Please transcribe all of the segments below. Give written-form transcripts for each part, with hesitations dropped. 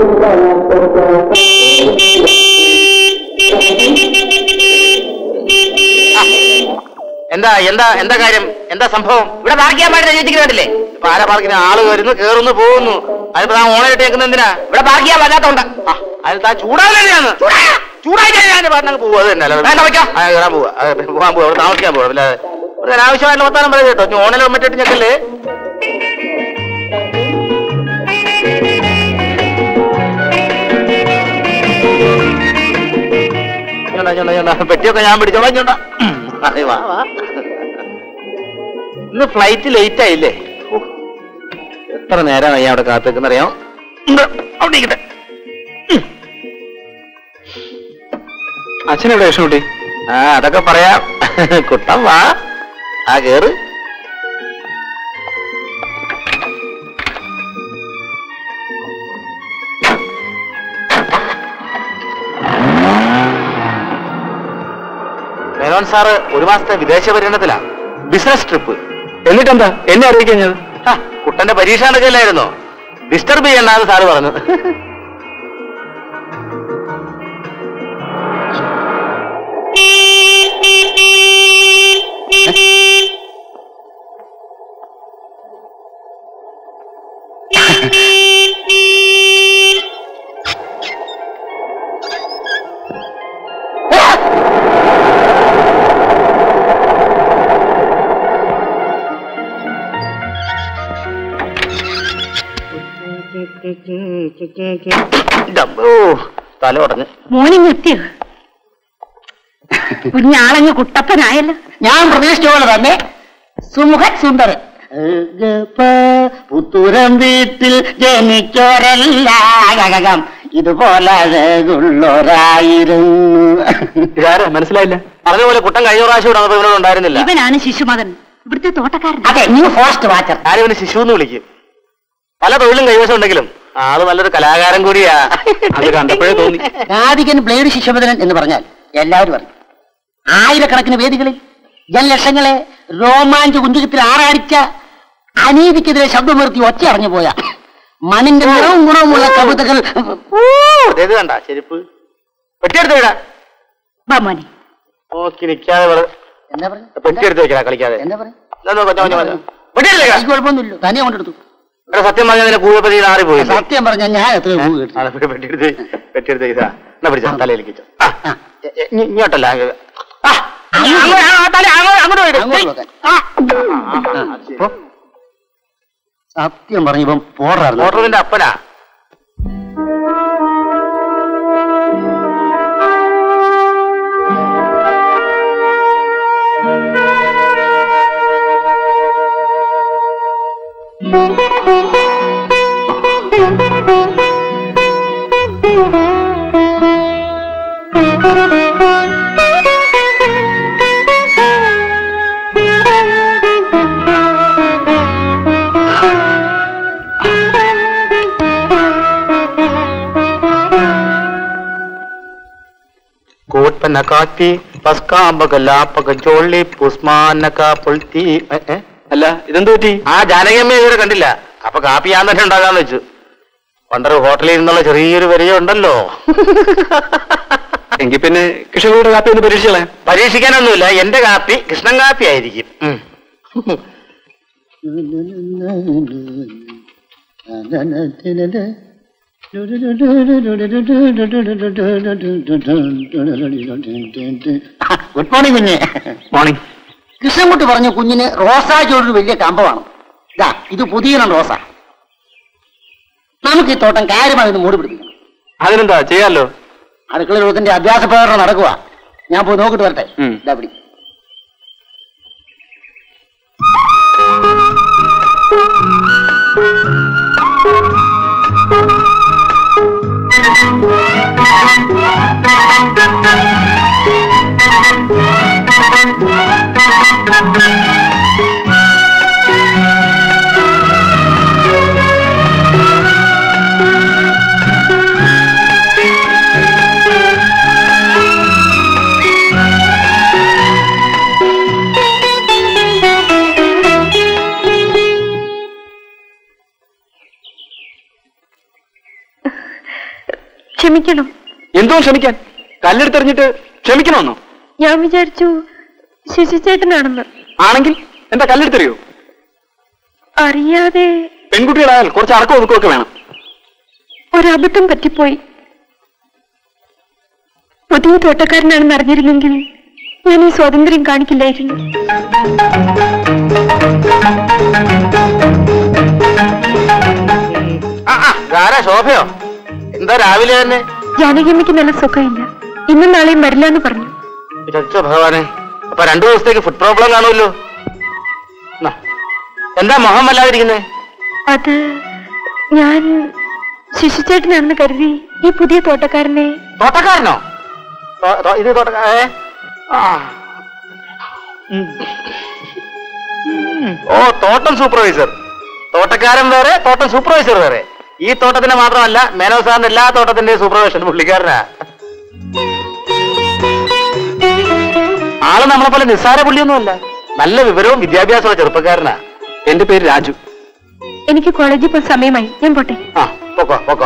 എന്താ എന്താ എന്താ കാര്യം? എന്താ സംഭവം? ഇവിടെ പാർക്ക് ചെയ്യാൻ പാടില്ല ചോദിക്കുന്നില്ലേ? ഇപ്പൊ ആരാ പാർക്കിന്? ആള് വരുന്നു, കേറുന്നു, പോകുന്നു. അതിപ്പോ താൻ ഓണായിട്ട് കേൾക്കുന്ന എന്തിനാ? ഇവിടെ പാർക്ക് ചെയ്യാൻ പറ്റാത്തോണ്ട. അത് താൻ ചൂടാവില്ലാണ്. ചൂടായിട്ട് പറഞ്ഞ പോവാ. അത് തന്നെ കയറാൻ പോവാ, പോവാൻ പോവാ, താമസിക്കാൻ പോവാ. അല്ല ഒരു അനാവശ്യമായിട്ടുള്ള വർത്താനം പറയുന്നത് കേട്ടോ. ഓണലോ മറ്റിട്ട് ഞെക്കല്ലേ? പെട്ടിയൊക്കെ ഞാൻ പിടിച്ചോളാം. ചോണ്ട അതെ വാ വാ. ഇന്ന് ഫ്ലൈറ്റ് ലേറ്റ് ആയില്ലേ? എത്ര നേരമായി അവിടെ കാത്തുനിൽക്കുന്നറിയാം. അവിടെ ഇരിക്കട്ടെ. അച്ഛനെവിടെ വിഷമുട്ടി? ആ അതൊക്കെ പറയാം. കുട്ടൻ വാ, ആ കേറ്. മേനോൻ സാറ് ഒരു മാസത്തെ വിദേശ പര്യടനത്തിലാ, ബിസിനസ് ട്രിപ്പ്. എന്നിട്ടെന്താ എന്നെ അറിയിക്കഴിഞ്ഞത്? കുട്ടന്റെ പരീക്ഷ നടക്കില്ലായിരുന്നോ? ഡിസ്റ്റർബ് ചെയ്യണ്ടെന്ന് സാറ് പറഞ്ഞു. തല ഉടഞ്ഞ് മോനിങ് എത്തിയോ? കുഞ്ഞാളങ്ങ് കുട്ടപ്പനായല്ലോ. ഞാൻ പ്രതീക്ഷിച്ച പോലെ തന്നെ സുമുഖ സുന്ദരൻ. പുത്തൂരം വീട്ടിൽ ജനിച്ചോരെല്ലാം ഇതുപോലെ ഇതാരാ മനസ്സിലായില്ല? അതുപോലെ കുട്ടൻ കഴിഞ്ഞ പ്രാവശ്യം ഇവിടെ ഉണ്ടായിരുന്നില്ല. ഇവനാണ് ശിശുമകൻ, ഇവിടുത്തെ തോട്ടക്കാരൻ. അതെ, ന്യൂ ഫോറസ്റ്റ് വാച്ചർ. ഞാനിവന് ശിശു എന്ന് വിളിക്കും. പല തൊഴിലും കൈവശം ഉണ്ടെങ്കിലും ആള് നല്ലൊരു കലാകാരൻ കൂടിയാ. അത് കണ്ടപ്പോഴേ തോന്നി. രാധികൻ ബ്ലേഡ് ശിശുമതനൻ എന്ന് പറഞ്ഞാൽ എല്ലാവരും അറിയും. ആയിരക്കണക്കിന് വേദികളിൽ ജനലക്ഷങ്ങളെ രോമാഞ്ച കുഞ്ചുകത്തിൽ ആറാടിച്ച അനീതിക്കെതിരെ ശബ്ദമുയർത്തി ഒച്ച അറിഞ്ഞു പോയ മണിന്റെ നിറവും ഗുണവുമുള്ള കവിതകൾ. കണ്ട ചെരുപ്പ് പെട്ടിയെടുത്ത് വിടാ. നോക്കി നിൽക്കാതെ എന്താ പറയാ? പെട്ടിയെടുത്ത് വെക്കടാ, കളിക്കാതെ. എന്താ പറയാ? കുഴപ്പമൊന്നുമില്ല, തന്നെ കൊണ്ടെടുത്തു. സത്യം പറഞ്ഞ കൂവപ്പതി മാറിപ്പോയി. സത്യം പറഞ്ഞ ഞാൻ എത്ര പെട്ടിയെടുത്ത് ഇതാ എന്നാ പിടിച്ച തലയിലേക്ക് ഇങ്ങോട്ടല്ല, സത്യം പറഞ്ഞപ്പം മോട്ടറിന്റെ അപ്പനാ. അല്ല ഇതെന്ത് പറ്റി? ആ ജാനകിയമ്മ ഇതുവരെ കണ്ടില്ല. അപ്പൊ കാപ്പി ഞാൻ തന്നെ ഉണ്ടാകാന്ന് വെച്ചു. പണ്ടൊരു ഹോട്ടലിൽ നിന്നുള്ള ചെറിയൊരു പരിചയം ഉണ്ടല്ലോ. എങ്കിൽ പിന്നെ കൃഷ്ണയുടെ കാപ്പി ഒന്ന് പരീക്ഷിച്ചോളാം. പരീക്ഷിക്കാനൊന്നുമില്ല, എന്റെ കാപ്പി കൃഷ്ണൻ കാപ്പി ആയിരിക്കും. ഗുഡ് മോർണിംഗ് കുഞ്ഞ്. മോർണിംഗ്. കൃഷ്ണൻകുട്ടി പറഞ്ഞു കുഞ്ഞിന് റോസാ ചോടൊരു വലിയ കമ്പമാണ്. ഇതാ ഇത് പുതിയ റോസ. നമുക്ക് ഈ തോട്ടം കാര്യമായി മൂടി പിടിപ്പിക്കണം. അതിനെന്താ ചെയ്യാലോ? അടുക്കള രോഗത്തിന്റെ അഭ്യാസ പ്രകടനം നടക്കുക. ഞാൻ പോയി നോക്കിട്ട് വരട്ടെ. ഇതാ പിടി. ക്ഷമിക്കണം. എന്തോ ക്ഷമിക്കാൻ? കല്ലെടുത്തെറിഞ്ഞിട്ട് ക്ഷമിക്കണമെന്നോ? ഞാൻ വിചാരിച്ചു ശശിചേട്ടനാണെന്ന്. ആണെങ്കിൽ എന്താ കല്ലെടുത്തെറിയോ? അറിയാതെ. പെൺകുട്ടികളായാൽ കുറച്ച് അടക്കം ഒതുക്കമൊക്കെ വേണം. ഒരബദ്ധം പറ്റിപ്പോയി. പുതിയ തോട്ടക്കാരനാണെന്ന് അറിഞ്ഞിരുന്നെങ്കിൽ ഞാൻ ഈ സ്വാതന്ത്ര്യം കാണിക്കില്ലായിരുന്നു. ശോഭയോ? എന്താ രാവിലെ തന്നെ? ജാനകിയമ്മയ്ക്ക് നല്ല സുഖമില്ല. ഇന്നും നാളെയും വരില്ല എന്ന് പറഞ്ഞു. ഭഗവാനെ, അപ്പൊ 2 ദിവസത്തേക്ക് ഫുഡ് പ്രോബ്ലം കാണുമല്ലോ. എന്താ മുഖം വല്ലാതിരിക്കുന്നേ? അത് ഞാൻ ശശിചേട്ടനാണെന്ന് കരുതി ഈ പുതിയ തോട്ടക്കാരനെ. തോട്ടക്കാരനോ? ഇത് തോട്ടക്കാരേ? ഓ, തോട്ടം സൂപ്പർവൈസർ. തോട്ടക്കാരൻ വേറെ, തോട്ടം സൂപ്പർവൈസർ വേറെ. ഈ തോട്ടത്തിന്റെ മാത്രമല്ല, മേനോ സാറിന്റെ എല്ലാ തോട്ടത്തിന്റെ സൂപ്പർവൈസർ പുള്ളിക്കാരനാ. ആള് നമ്മളെ പോലെ നിസ്സാര പുള്ളിയൊന്നുമല്ല. നല്ല വിവരവും വിദ്യാഭ്യാസമുള്ള ചെറുപ്പക്കാരനാ. എന്റെ പേര് രാജു. എനിക്ക് കോളേജിൽ പോയി സമയമായി. ഞാൻ പോട്ടെ. ആ, പോക്കോ പോക്കോ.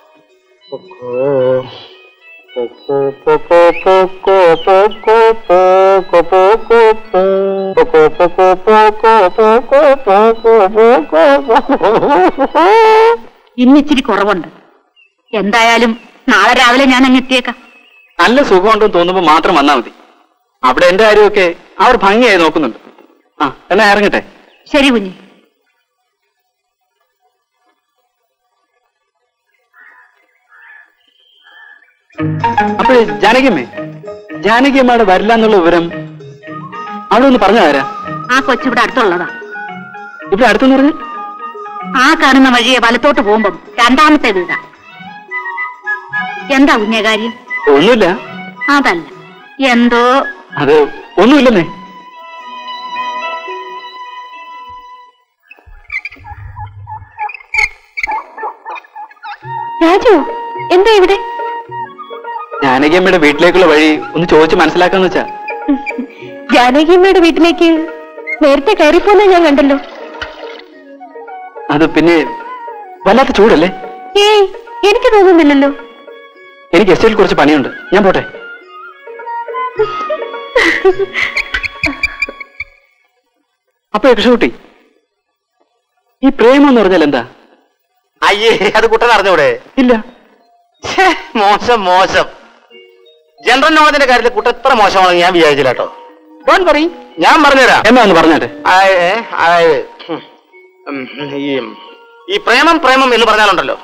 ഇന്നിച്ചിരി കുറവുണ്ട്. എന്തായാലും നാളെ രാവിലെ ഞാൻ അങ്ങ് എത്തിയേക്കാം. നല്ല സുഖമുണ്ടെന്ന് തോന്നുമ്പോ മാത്രം വന്നാ മതി. അവിടെ എന്റെ കാര്യമൊക്കെ അവർ ഭംഗിയായി നോക്കുന്നുണ്ട്. ആ, എന്നാ ഇറങ്ങട്ടെ. ശരി കുഞ്ഞി. അപ്പോഴേ ജാനകിയമ്മയുടെ വരില്ല എന്നുള്ള വിവരം അവിടെ ഒന്ന് പറഞ്ഞു തരാ. ആ കൊച്ചിവിടെ അടുത്തുള്ളതാ. ഇവിടെ അടുത്തെന്ന് പറഞ്ഞു? ആ കാണുന്ന വഴിയെ വലത്തോട്ട് പോകുമ്പം 2ാമത്തെ വീടാ. എന്താ കുഞ്ഞേ കാര്യം? ഒന്നുമില്ല. അതല്ല, എന്തോ. അത് ഒന്നുമില്ലെന്നേ. രാജു, എന്താ ഇവിടെ? ജാനകിയമ്മയുടെ വീട്ടിലേക്കുള്ള വഴി ഒന്ന് ചോദിച്ച് മനസ്സിലാക്കാന്ന് വെച്ചാ. ജാനകിയമ്മയുടെ വീട്ടിലേക്ക് നേരത്തെ കയറിപ്പോന്ന ഞാൻ കണ്ടല്ലോ. അത് പിന്നെ വല്ലാത്ത ചൂടല്ലേ? ഏയ്, എനിക്ക് തോന്നുന്നില്ലല്ലോ. എനിക്ക് എസ്റ്റേറ്റിൽ കുറച്ച് പണിയുണ്ട്. ഞാൻ പോട്ടെ. അപ്പൊ കൃഷ്ണകുട്ടി, ഈ പ്രേമം എന്ന് പറഞ്ഞാൽ എന്താ? അയ്യേ, അത് കുട്ടൻ അറിഞ്ഞൂടെ? ഇല്ല. മോശം മോശം. ജനറൽ നോളജിന്റെ കാര്യത്തിൽ കുട്ടൻ എത്ര മോശമാണെന്ന് ഞാൻ വിചാരിച്ചില്ല കേട്ടോ. ഡോണ്ട് വറി, ഞാൻ പറഞ്ഞുതരാം. എന്നാ ഒന്ന് പറഞ്ഞാട്ടെ. ഈ പ്രേമം പ്രേമം എന്ന് പറഞ്ഞാലുണ്ടല്ലോ,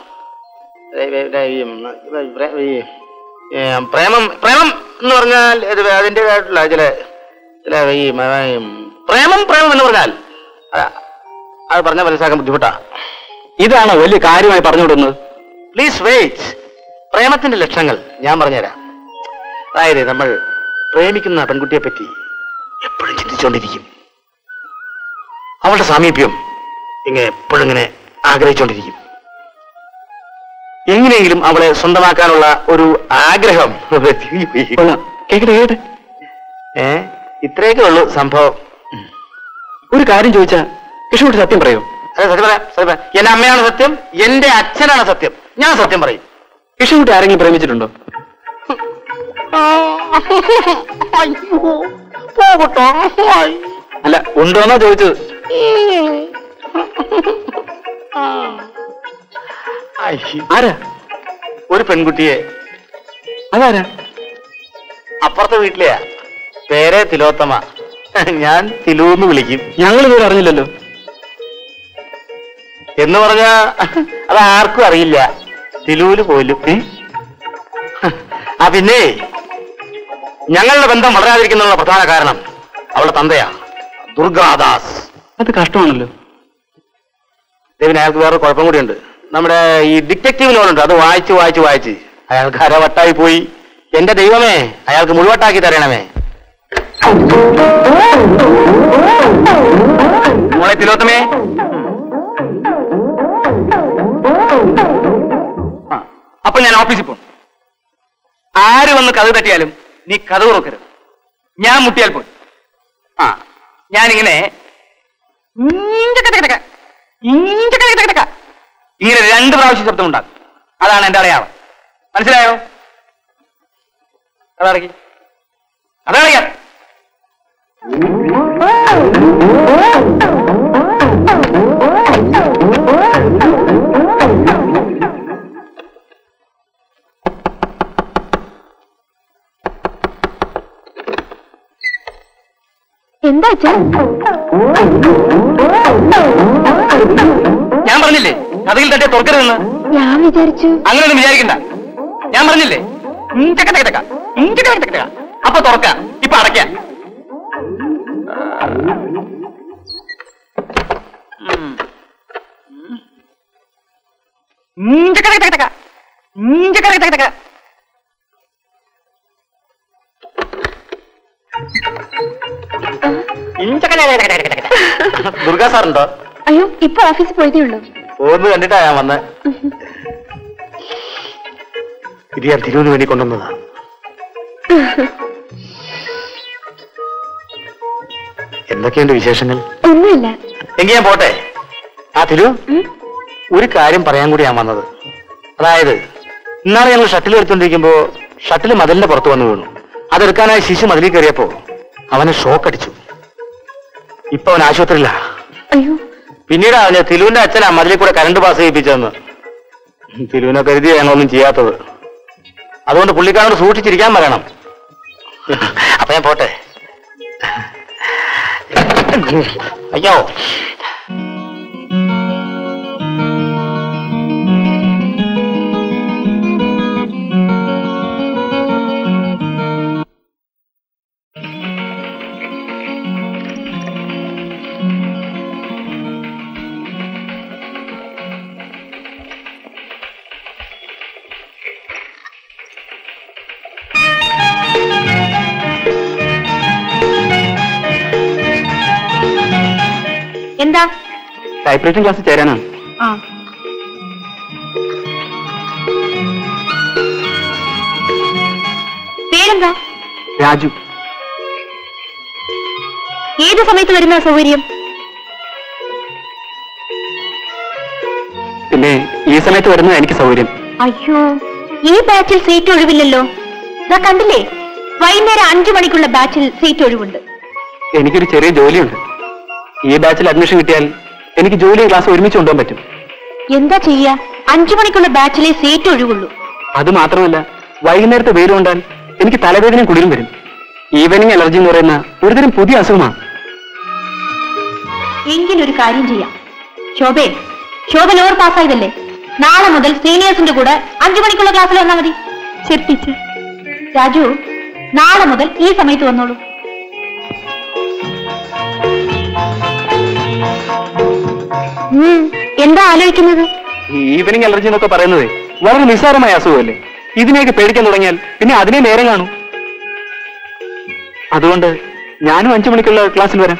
പ്രേമം പ്രേമം എന്ന് പറഞ്ഞാൽ അതിൻ്റെതായിട്ടുള്ള ചില ഈ പ്രേമം പ്രേമം എന്ന് പറഞ്ഞാൽ അത് പറഞ്ഞാൽ മനസ്സിലാക്കാൻ ബുദ്ധിമുട്ടാ. ഇതാണോ വലിയ കാര്യമായി പറഞ്ഞുകൊടുക്കുന്നത്? Please wait. പ്രേമത്തിന്റെ ലക്ഷണങ്ങൾ ഞാൻ പറഞ്ഞുതരാം. അതായത് നമ്മൾ പ്രേമിക്കുന്ന പെൺകുട്ടിയെ പറ്റി എപ്പോഴും ചിന്തിച്ചുകൊണ്ടിരിക്കും. അവളുടെ സാമീപ്യം എപ്പോഴും ഇങ്ങനെ ആഗ്രഹിച്ചുകൊണ്ടിരിക്കും. എങ്ങനെയെങ്കിലും അവളെ സ്വന്തമാക്കാനുള്ള ഒരു ആഗ്രഹം. കേട്ടെ. ഇത്രയൊക്കെ ഉള്ളൂ സംഭവം. ഒരു കാര്യം ചോദിച്ചാ കൃഷ്ണകുട്ടി സത്യം പറയൂ? അതെ, സത്യം പറയാം. എന്റെ അമ്മയാണ് സത്യം, എന്റെ അച്ഛനാണ് സത്യം. ഞാൻ സത്യം പറയും. കൃഷ്ണകുട്ടി ആരെങ്കിലും പ്രേമിച്ചിട്ടുണ്ടോ? അല്ല, ഉണ്ടോന്നാ ചോദിച്ചത്. ആരാ? ഒരു പെൺകുട്ടിയെ. അതാരാ? അപ്പുറത്തെ വീട്ടിലെയാ. പേര് തിലോത്തമ. ഞാൻ തിലൂന്ന് വിളിക്കും. ഞങ്ങൾ ഇതുവരെ അറിഞ്ഞില്ലല്ലോ. എന്ന് പറഞ്ഞാ അത് ആർക്കും അറിയില്ല, തിലൂല് പോലും. ആ പിന്നെ ഞങ്ങളുടെ ബന്ധം വളരാതിരിക്കുന്നുള്ള പ്രധാന കാരണം അവളുടെ തന്തയാ, ദുർഗാദാസ്. അത് കഷ്ടമാണല്ലോ. ദേവിന് അയാൾക്ക് വേറെ കുഴപ്പം കൂടിയുണ്ട്. നമ്മുടെ ഈ ഡിറ്റക്റ്റീവ് നോളുണ്ട്, അത് വായിച്ച് വായിച്ച് വായിച്ച് അയാൾക്ക് അരവട്ടായി പോയി. എന്റെ ദൈവമേ, അയാൾക്ക് മുഴുവട്ടാക്കി തരണമേ. മോളെ തിലോത്തമേ, അപ്പൊ ഞാൻ ഓഫീസിൽ പോകും. ആര് വന്ന് കഥ തട്ടിയാലും നീ കഥ തുറക്കരുത്. ഞാൻ മുട്ടിയാൽ പോയി. ഞാനിങ്ങനെ ഇങ്ങനെ 2 പ്രാവശ്യം ശബ്ദം ഉണ്ടാകും. അതാണ് എന്റെ അടയാളം. മനസ്സിലായോ? അതടക്കി അതടയ്ക്കാം. എന്താ ഞാൻ പറഞ്ഞില്ലേ കഥയിൽ തട്ടിയ തുറക്കരുതെന്ന്. ഞാൻ വിചാരിച്ചു. അങ്ങനെയൊന്നും വിചാരിക്കണ്ട. ഞാൻ പറഞ്ഞില്ലേ അപ്പൊ തുറക്ക. ഇപ്പൊ അടയ്ക്ക. ദുർഗാ സാറുണ്ടോ? അയ്യോ, ഇപ്പൊ ഓഫീസിൽ പോയതേ ഉള്ളൂ. ഒന്ന് കണ്ടിട്ടാ ഞാൻ വന്ന്. ഇത് ഞാൻ തിരുവിന് വേണ്ടി കൊണ്ടുവന്നതാ. എന്തൊക്കെയുണ്ട് വിശേഷങ്ങൾ? ഒന്നുമില്ല. എങ്കിൽ ഞാൻ പോട്ടെ. ആ തിരു, ഒരു കാര്യം പറയാൻ കൂടി ഞാൻ വന്നത്. അതായത് ഇന്നാളെ ഞങ്ങൾ ഷട്ടിൽ എടുത്തോണ്ടിരിക്കുമ്പോ ഷട്ടിൽ മതിലിന്റെ പുറത്ത് വന്ന് വീണു. അതെടുക്കാനായി ശിശു മതിലിൽ കയറിയപ്പോ അവന് ഷോക്ക് അടിച്ചു. ഇപ്പൊ അവൻ ആശുപത്രിയില്ല. അയ്യോ. പിന്നീട് അവന് തിലുവിന്റെ അച്ഛനാ മതിലിൽ കൂടെ കറണ്ട് പാസ് ചെയ്യിപ്പിച്ചെന്ന്. തിലുവിനെ കരുതി ഞങ്ങളൊന്നും ചെയ്യാത്തത്. അതുകൊണ്ട് പുള്ളിക്കാരോട് സൂക്ഷിച്ചിരിക്കാൻ പറയണം. അപ്പൊ ഞാൻ പോട്ടെ. അയ്യോ. എന്താ? ടൈപ്പ് റൈറ്റിംഗ് ക്ലാസ് ചേരാനാണ്. പേരെന്താ? രാജു. ഏത് സമയത്ത് വരുന്ന സൗകര്യം? പിന്നെ ഈ സമയത്ത് വരുന്നത് എനിക്ക് സൗകര്യം. അയ്യോ, ഈ ബാച്ചിൽ സീറ്റ് ഒഴിവില്ലല്ലോ. കണ്ടില്ലേ, വൈകുന്നേരം 5 മണിക്കുള്ള ബാച്ചിൽ സീറ്റ് ഒഴിവുണ്ട്. എനിക്കൊരു ചെറിയ ജോലിയുണ്ട്. ഈ ബാച്ചിൽ അഡ്മിഷൻ കിട്ടിയാൽ എനിക്ക് ജോലിയും ക്ലാസ് ഒരുമിച്ച് കൊണ്ടുപോകാൻ പറ്റും. എന്താ ചെയ്യാ? 5 മണിക്കുള്ള ബാച്ചിലെ സീറ്റ് ഒഴിവുള്ളൂ. അത് മാത്രമല്ല, വൈകുന്നേരത്തെ വെയിൽ കൊണ്ടാൽ എനിക്ക് തലവേദനയും കുളിരും വരും. ഈവനിങ് അലർജി എന്ന് പറയുന്ന ഒരുതരം പുതിയ അസുഖമാണ്. എങ്കിലൊരു കാര്യം ചെയ്യാം. ശോഭ ലോവർ പാസ്സായതല്ലേ? നാളെ മുതൽ സീനിയേഴ്സിന്റെ കൂടെ 5 മണിക്കുള്ള ക്ലാസ്സിൽ വന്നാൽ മതി. ശരി ടീച്ചർ. രാജു, നാളെ മുതൽ ഈ സമയത്ത് വന്നോളൂ. എന്താ ആലോചിക്കുന്നത്? ഈവനിങ് അലർജി എന്നൊക്കെ പറയുന്നത് വളരെ നിസ്സാരമായ അസുഖമല്ലേ? ഇതിനെയൊക്കെ പേടിക്കാൻ തുടങ്ങിയാൽ പിന്നെ അതിനെ നേരം കാണും. അതുകൊണ്ട് ഞാനും 5 മണിക്കുള്ള ക്ലാസ്സിൽ വരാം.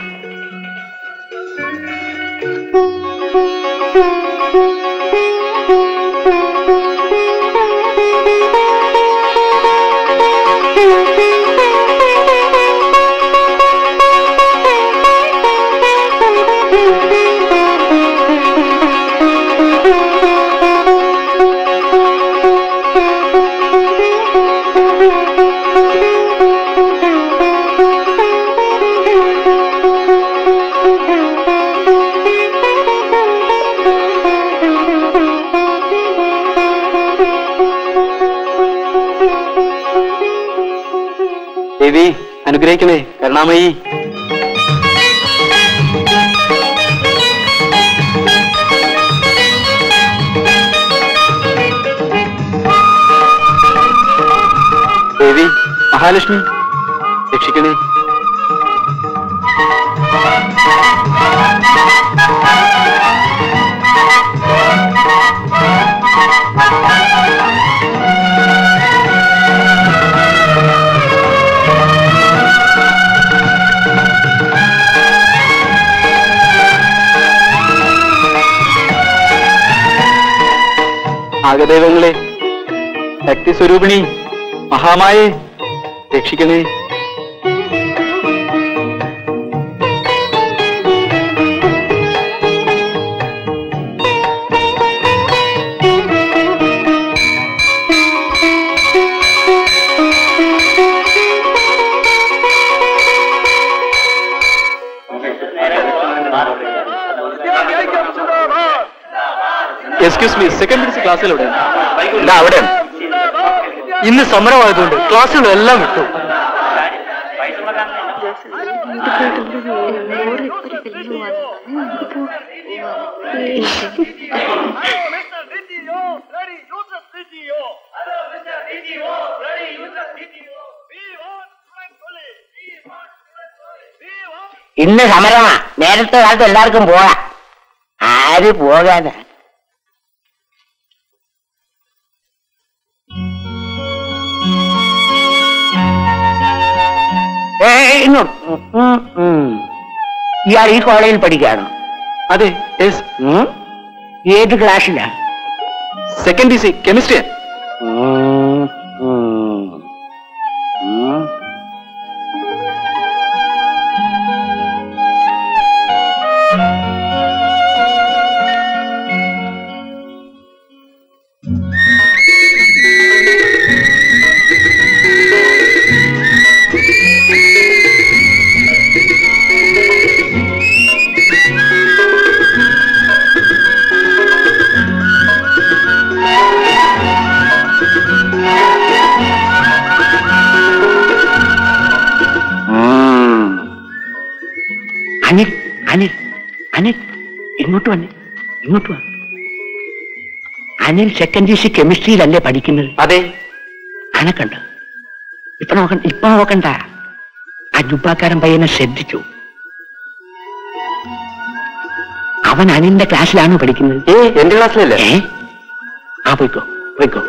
ദേവി അനുഗ്രഹിക്കണേ കരുണാമയി. ദേവി മഹാലക്ഷ്മി രക്ഷിക്കണേ. നാഗദൈവങ്ങളെ, ശക്തി സ്വരൂപിണി, മഹാമായേ രക്ഷിക്കണേ. എക്സ്ക്യൂസ് മീ, സെക്കൻഡ് ക്ലാസ്സിലൂടെ അവിടെ ഇന്ന് സമരമായതുകൊണ്ട് ക്ലാസ്സുകളെല്ലാം വിട്ടു. ഇന്ന് സമരമാ. നേരത്തെ കാലത്ത് എല്ലാവർക്കും പോകാം. ആര് പോകാനാ? ഇയാൾ ഈ കോളേജിൽ പഠിക്കാണോ? അതെ. ഏത് ക്ലാസ്സിലാ? Second DC chemistry. Anil Anil Anil ഇങ്ങോട്ട് വന്നേ, ഇങ്ങോട്ട് വാ. അനിൽ സെക്കൻഡ് DC കെമിസ്ട്രിയിലല്ലേ പഠിക്കുന്നത്? അതെ. അനക്കണ്ട. ഇപ്പൊ നോക്കണ്ട. ആ ജുബാക്കാരൻ പയ്യനെ ശ്രദ്ധിച്ചു. അവൻ അനിലിന്റെ ക്ലാസ്സിലാണോ പഠിക്കുന്നത്? എന്റെ ക്ലാസ്സിലല്ലേ? ആ പോയിക്കോ പോയിക്കോ.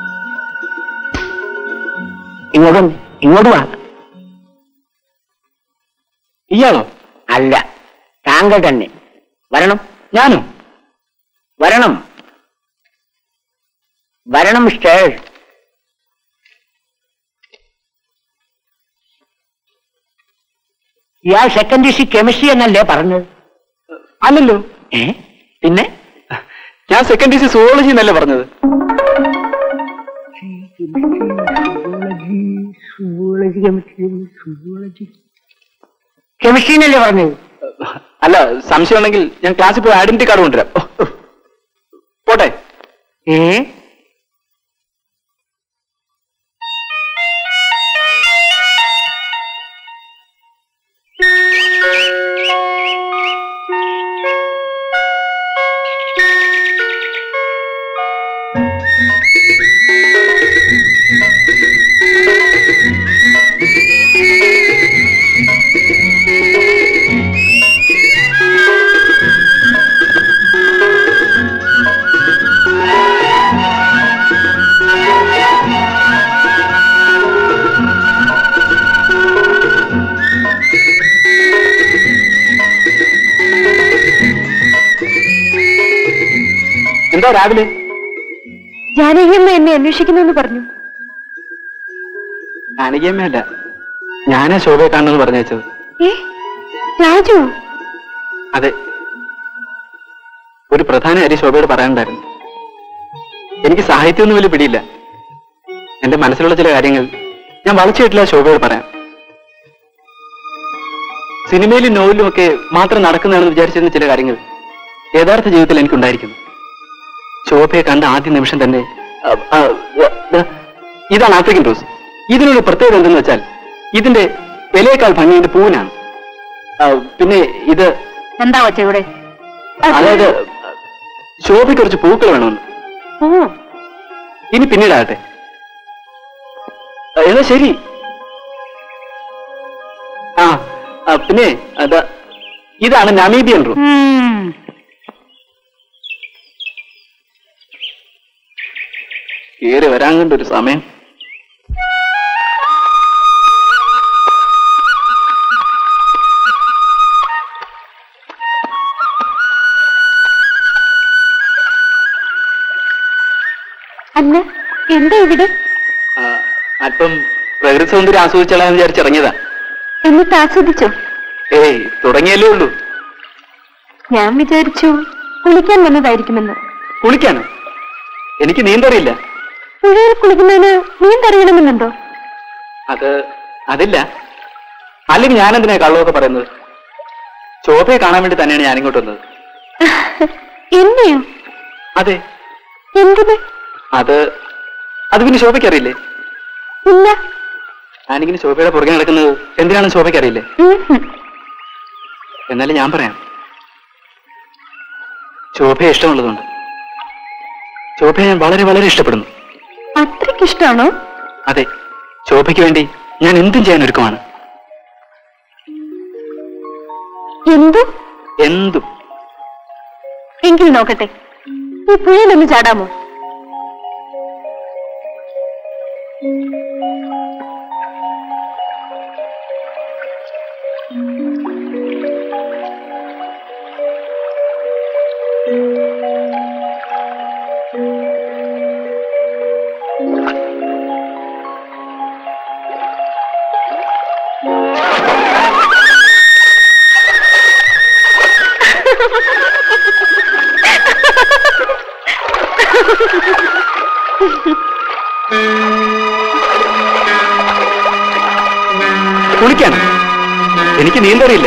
ഇങ്ങോട്ട് വാ. ഇയാളോ? അല്ല, താങ്കൾ തന്നെ. വരണം. ഞാനോ? വരണം വരണം മിസ്റ്റർ. ഇയാൾ സെക്കൻഡ് DC കെമിസ്ട്രി എന്നല്ലേ പറഞ്ഞത്? അല്ലല്ലോ. പിന്നെ ഞാൻ സെക്കൻഡ് DC സുവോളജി എന്നല്ലേ പറഞ്ഞത്? കെമിസ്ട്രി എന്നല്ലേ പറഞ്ഞത്? അല്ല, സംശയം ഉണ്ടെങ്കിൽ ഞാൻ ക്ലാസ്സിൽ പോയി ഐഡന്റിറ്റി കാർഡ് കൊണ്ടുവരാം. പോട്ടെ. എന്താ രാവിലെ? ജാനകിയമ്മ എന്നെ അന്വേഷിക്കുന്നെന്ന് പറഞ്ഞു. ജാനകിയമ്മയല്ല, ഞാനാ ശോഭയെ കാണണമെന്ന് പറഞ്ഞത്. രാജു? അതെ. ഒരു പ്രധാന കാര്യം ശോഭയോട് പറയാനുണ്ടായിരുന്നു. എനിക്ക് സാഹിത്യമൊന്നും വലിയ പിടിയില്ല. എന്റെ മനസ്സിലുള്ള ചില കാര്യങ്ങൾ ഞാൻ വളച്ചിട്ടില്ല ശോഭയോട് പറയാം. സിനിമയിലും നോവലിലും ഒക്കെ മാത്രം നടക്കുന്നതാണെന്ന് വിചാരിച്ചിരുന്ന ചില കാര്യങ്ങൾ യഥാർത്ഥ ജീവിതത്തിൽ എനിക്കുണ്ടായിരിക്കുന്നു. ശോഭയെ കണ്ട ആദ്യ നിമിഷം തന്നെ ഇതാണ് ആഫ്രിക്കൻ റോസ്. ഇതിനൊരു പ്രത്യേകത എന്തെന്ന് വെച്ചാൽ ഇതിന്റെ വിലയേക്കാൾ ഭംഗി ഇതിന്റെ പൂവിനാണ്. പിന്നെ ഇത് എന്താ വച്ച ഇവിടെ? അതായത് ശോഭയ്ക്ക് കുറച്ച് പൂക്കൾ വേണമെന്ന്. ഇനി പിന്നീടാകട്ടെ. എന്നാ ശരി. പിന്നെ ഇതാണ് നമീബിയൻ റൂം. കേറി വരാൻ കണ്ടൊരു സമയം. അല്ല, എന്താ ഇവിടെ? അല്പം പ്രകൃതി സൗന്ദര്യം ആസ്വദിച്ചാളാന്ന് വിചാരിച്ചിറങ്ങിയതാ. എന്നിട്ട് ആസ്വദിച്ചോ? തുടങ്ങിയല്ലേ ഉള്ളൂ. ഞാൻ വിചാരിച്ചു കുളിക്കാൻ വന്നതായിരിക്കുമെന്ന്. കുളിക്കാനോ? എനിക്ക് നീന്തറിയില്ല. പുഴയിൽ കുളിക്കുന്നതിന് നീന്തറിയണമെന്നുണ്ടോ? അതില്ല. അല്ലെങ്കിൽ ഞാനെന്തിനാ കള്ളമൊക്കെ പറയുന്നത്? ശോഭയെ കാണാൻ വേണ്ടി തന്നെയാണ് ഞാനിങ്ങോട്ട് വന്നത്. എന്നെയോ? അതെ, എന്തിന്? അത് പിന്നെ ശോഭയ്ക്ക് അറിയില്ലേ? ഇല്ല. ഞാനിങ്ങനെ ശോഭയുടെ പുറകെ നടക്കുന്നത് എന്തിനാണെന്ന് ശോഭയ്ക്ക് അറിയില്ലേ? എന്നാലും ഞാൻ പറയാം. ശോഭയെ ഇഷ്ടമുള്ളതുകൊണ്ട്. ശോഭയെ ഞാൻ വളരെ വളരെ ഇഷ്ടപ്പെടുന്നു. അത്രയ്ക്ക് ഇഷ്ടമാണോ? അതെ, ശോഭയ്ക്ക് വേണ്ടി ഞാൻ എന്തും ചെയ്യാൻ ഒരുക്കമാണ്. എന്തും. എങ്കിൽ നോക്കട്ടെ, ഈ പുഴയിലൊന്ന് ചാടാമോ? കുളിക്കാണ്. എനിക്ക് നീന്തറിയില്ല.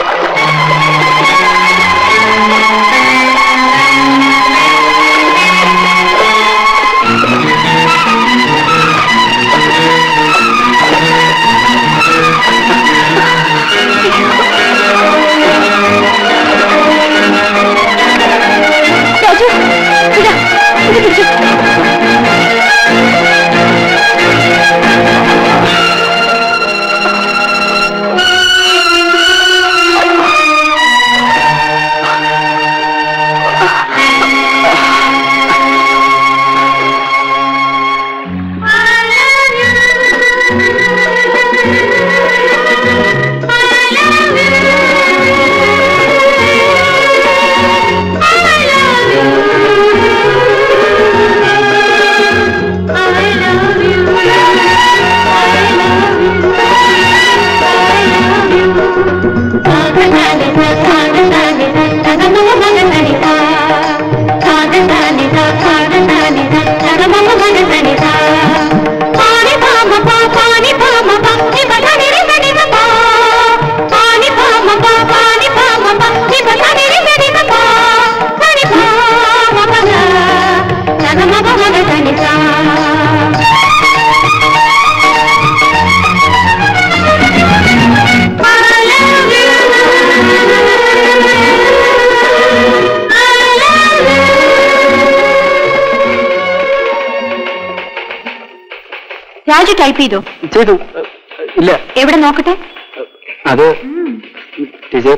രാജു ടൈപ്പ് ചെയ്തോ? ചെയ്തു. ഇല്ല. എവിടെ നോക്കട്ടെ? അത് ടീച്ചർ,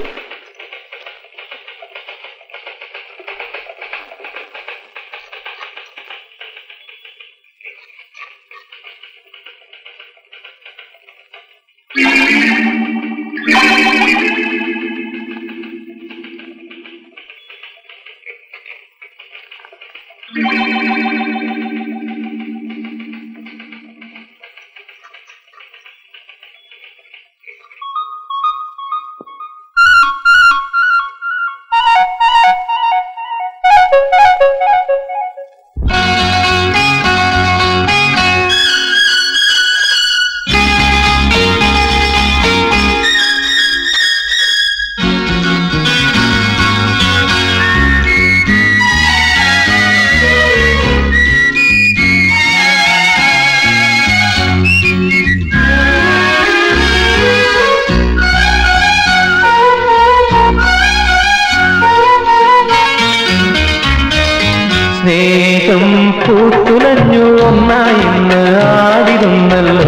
സ്നേഹം പൂത്തുലഞ്ഞു ഒന്നായിന്ന് ആടിരുന്നല്ലോ,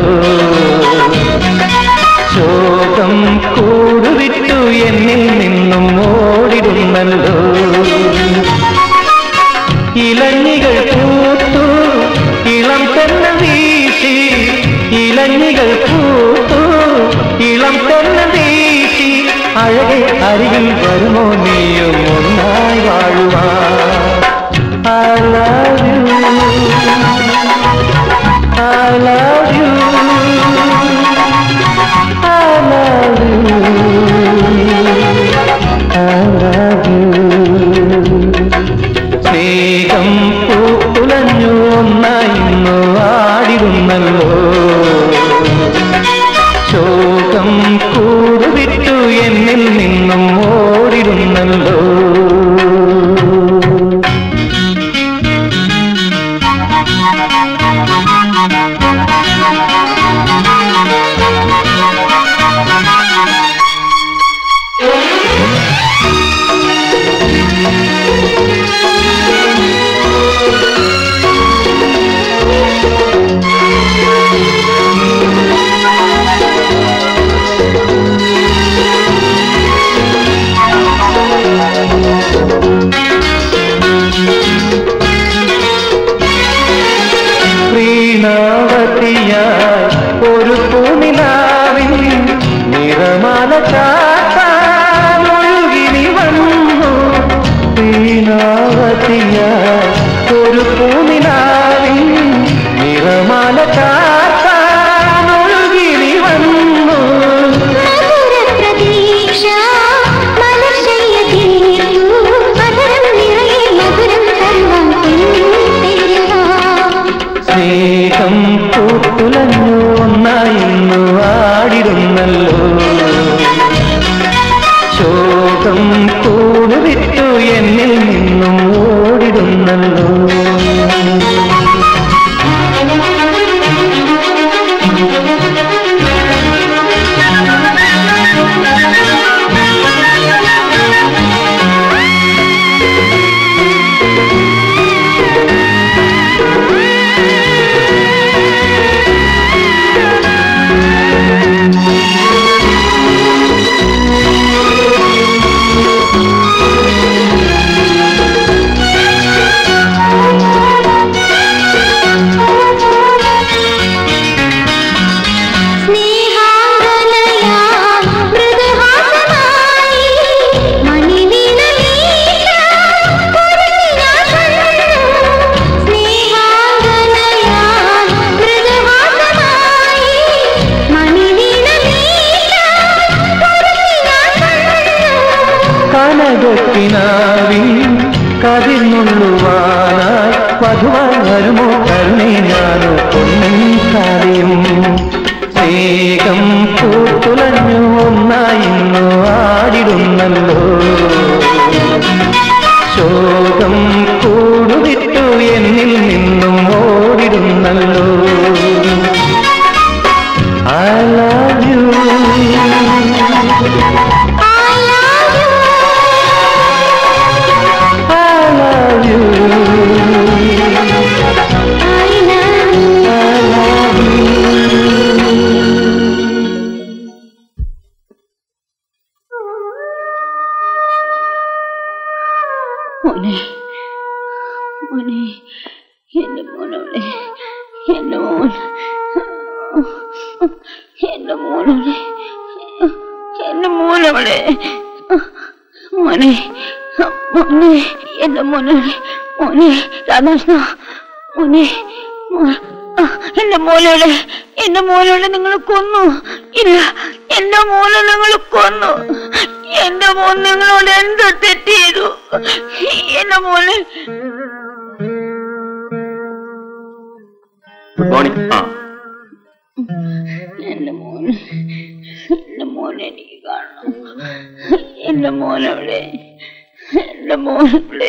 ശോകം കൂടുവിട്ടു എന്നിൽ നിന്നും ഓടിടുന്നല്ലോ. ഇലഞ്ഞികൾ പൂത്തു ഇളം തെന്ന വീശി, ഇലഞ്ഞികൾ പൂത്തു ഇളം തെന്ന വീശി, അഴകെ അരികിൽ വരുമോ നീയും ഒന്നായി വാഴുവാ. I love you, I love you, I love you, I love you. സ്നേഹം പൂത്തുലഞ്ഞു ഒന്നായിന്നു ആടിരുന്നല്ലോ, ശോകം കൂടുവിട്ടു എന്നിൽ നിന്നും ഓടിരുന്നല്ലോ. ചാർത്തിയാൽ ഒരു പൂനിലാവിൻ നിറമാല ചാർത്താനൊഴുകി നീ വന്നു. സ്നേഹം പൂത്തുലഞ്ഞു ഒന്നായിന്നു ആടിടുന്നല്ലോ. ശോകം കൂടുവിട്ടു എന്നിൽ നിന്നും ഓടിടുന്നല്ലോ. കതിർന്നുള്ളുവാനായി വധുവായി വരുമോ കരുണേ ഞാനോ പൊന്നും കാര്യം. സ്നേഹം പൂത്തുലഞ്ഞു ഒന്നായിന്നു ആടിടുന്നല്ലോ. ശോകം കൂടുവിട്ടു എന്നിൽ നിന്നും ഓടിടുന്നല്ലോ. I love you. എന്റെ മോനോടെ നിങ്ങൾ കൊന്നു. ഇല്ല, എന്റെ മോനെ നിങ്ങൾ കൊന്നു. എന്റെ മോൻ നിങ്ങളോട് എന്തോ തെറ്റ് ചെയ്തു. എന്റെ മോനെ എന്റെ മോനെ എനിക്ക് കാണണം. എന്റെ മോനവിടെ, എന്റെ മോനവിടെ.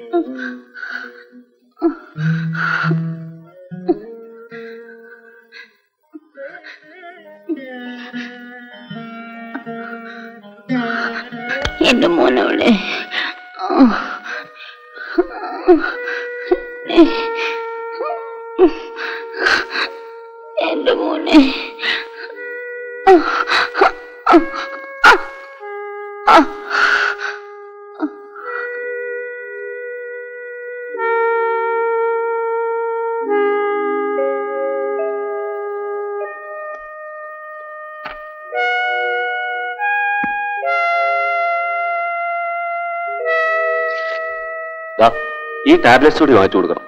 എന്റെ മോനവിടെ. എന്റെ മോനെ ഈ ടാബ്ലറ്റ്സ് കൂടി മാറ്റി കൊടുക്കണം.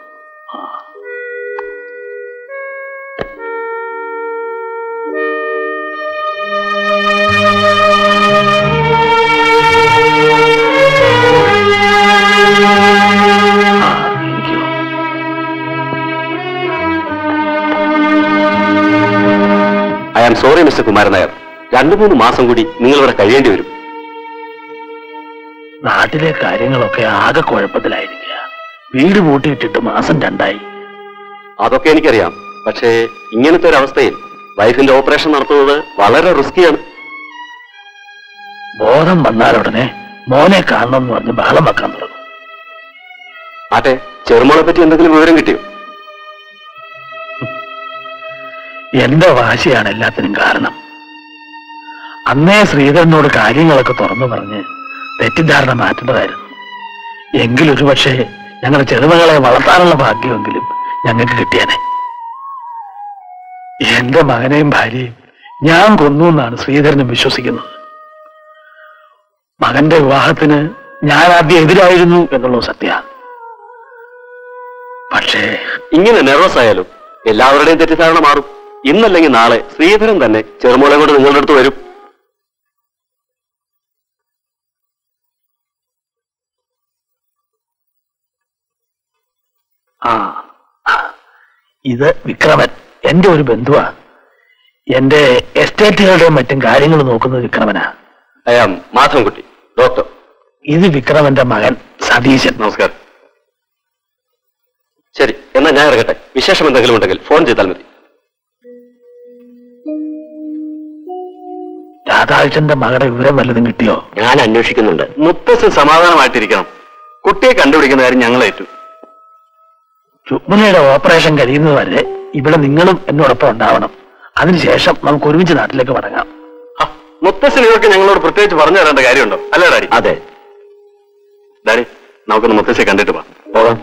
I am sorry mister Kumaran Nair, 2-3 മാസം കൂടി നിങ്ങളിവിടെ കഴിയേണ്ടി വരും. നാട്ടിലെ കാര്യങ്ങളൊക്കെ ആകെ കുഴപ്പത്തിലായിരിക്കുക. വീട് പൂട്ടിയിട്ടിട്ട് മാസം 2 അതൊക്കെ എനിക്കറിയാം. പക്ഷേ ഇങ്ങനത്തെ ഒരു അവസ്ഥയിൽ വൈഫിന്റെ ഓപ്പറേഷൻ നടത്തുന്നത് വളരെ റിസ്കിയാണ്. ബോധം വന്നാലുടനെ മോനെ കാണണമെന്ന് പറഞ്ഞ് ബഹളം വെക്കാൻ തുടങ്ങും. ആട്ടെ, ചെറുമോളെ പറ്റി എന്തെങ്കിലും വിവരം കിട്ടിയോ? എന്റെ വാശിയാണ് എല്ലാത്തിനും കാരണം. അന്നേ ശ്രീധരനോട് കാര്യങ്ങളൊക്കെ തുറന്നു പറഞ്ഞ് തെറ്റിദ്ധാരണ മാറ്റേണ്ടതായിരുന്നു. എങ്കിലൊരു പക്ഷേ ഞങ്ങളുടെ ചെറുമകളെ വളർത്താനുള്ള ഭാഗ്യമെങ്കിലും ഞങ്ങൾക്ക് കിട്ടിയാനെ. എന്റെ മകനെയും ഭാര്യയും ഞാൻ കൊന്നു എന്നാണ് ശ്രീധരനും വിശ്വസിക്കുന്നത്. മകന്റെ വിവാഹത്തിന് ഞാൻ ആദ്യം എതിരായിരുന്നു എന്നുള്ളത് സത്യ. പക്ഷേ ഇങ്ങനെ നെർവസ് ആയാലും എല്ലാവരുടെയും തെറ്റിദ്ധാരണ മാറും. ഇന്നല്ലെങ്കിൽ നാളെ ശ്രീധരൻ തന്നെ ചെറുമോളെ കൊണ്ട് നിങ്ങളുടെ അടുത്ത് വരും. ഇത് വിക്രമൻ, എന്റെ ഒരു ബന്ധുവാ. എന്റെ എസ്റ്റേറ്റുകളുടെയും മറ്റും കാര്യങ്ങൾ നോക്കുന്നത് വിക്രമനാ. മാധവൻകുട്ടി, ഡോക്ടർ. ഇത് വിക്രമന്റെ മകൻ സതീശൻ. നമസ്കാരം. ശരി, എന്നാ ഞാൻ ഇറങ്ങട്ടെ. വിശേഷം എന്തെങ്കിലും ഉണ്ടെങ്കിൽ ഫോൺ ചെയ്താൽ മതി. രാധാകൃഷ്ണന്റെ മകളുടെ വിവരം വല്ലതും കിട്ടിയോ? ഞാൻ അന്വേഷിക്കുന്നുണ്ട്. മുത്തശ്ശൻ സമാധാനമായിട്ടിരിക്കണം. കുട്ടിയെ കണ്ടുപിടിക്കുന്ന കാര്യം ഞങ്ങളേറ്റു. രുക്മിണിയുടെ ഓപ്പറേഷൻ കഴിയുന്നത് വരെ ഇവിടെ നിങ്ങളും എന്നോടൊപ്പം ഉണ്ടാവണം. അതിനുശേഷം നമുക്ക് ഒരുമിച്ച് നാട്ടിലേക്ക് മടങ്ങാം. മുത്തശ്ശൻ ഇതൊക്കെ ഞങ്ങളോട് പ്രത്യേകിച്ച് പറഞ്ഞു തരേണ്ട കാര്യമുണ്ടോ? അല്ലേ ഡാഡി? അതെ ഡാഡി, നമുക്കൊന്ന് മുത്തശ്ശിയെ കണ്ടിട്ട് പോകാം.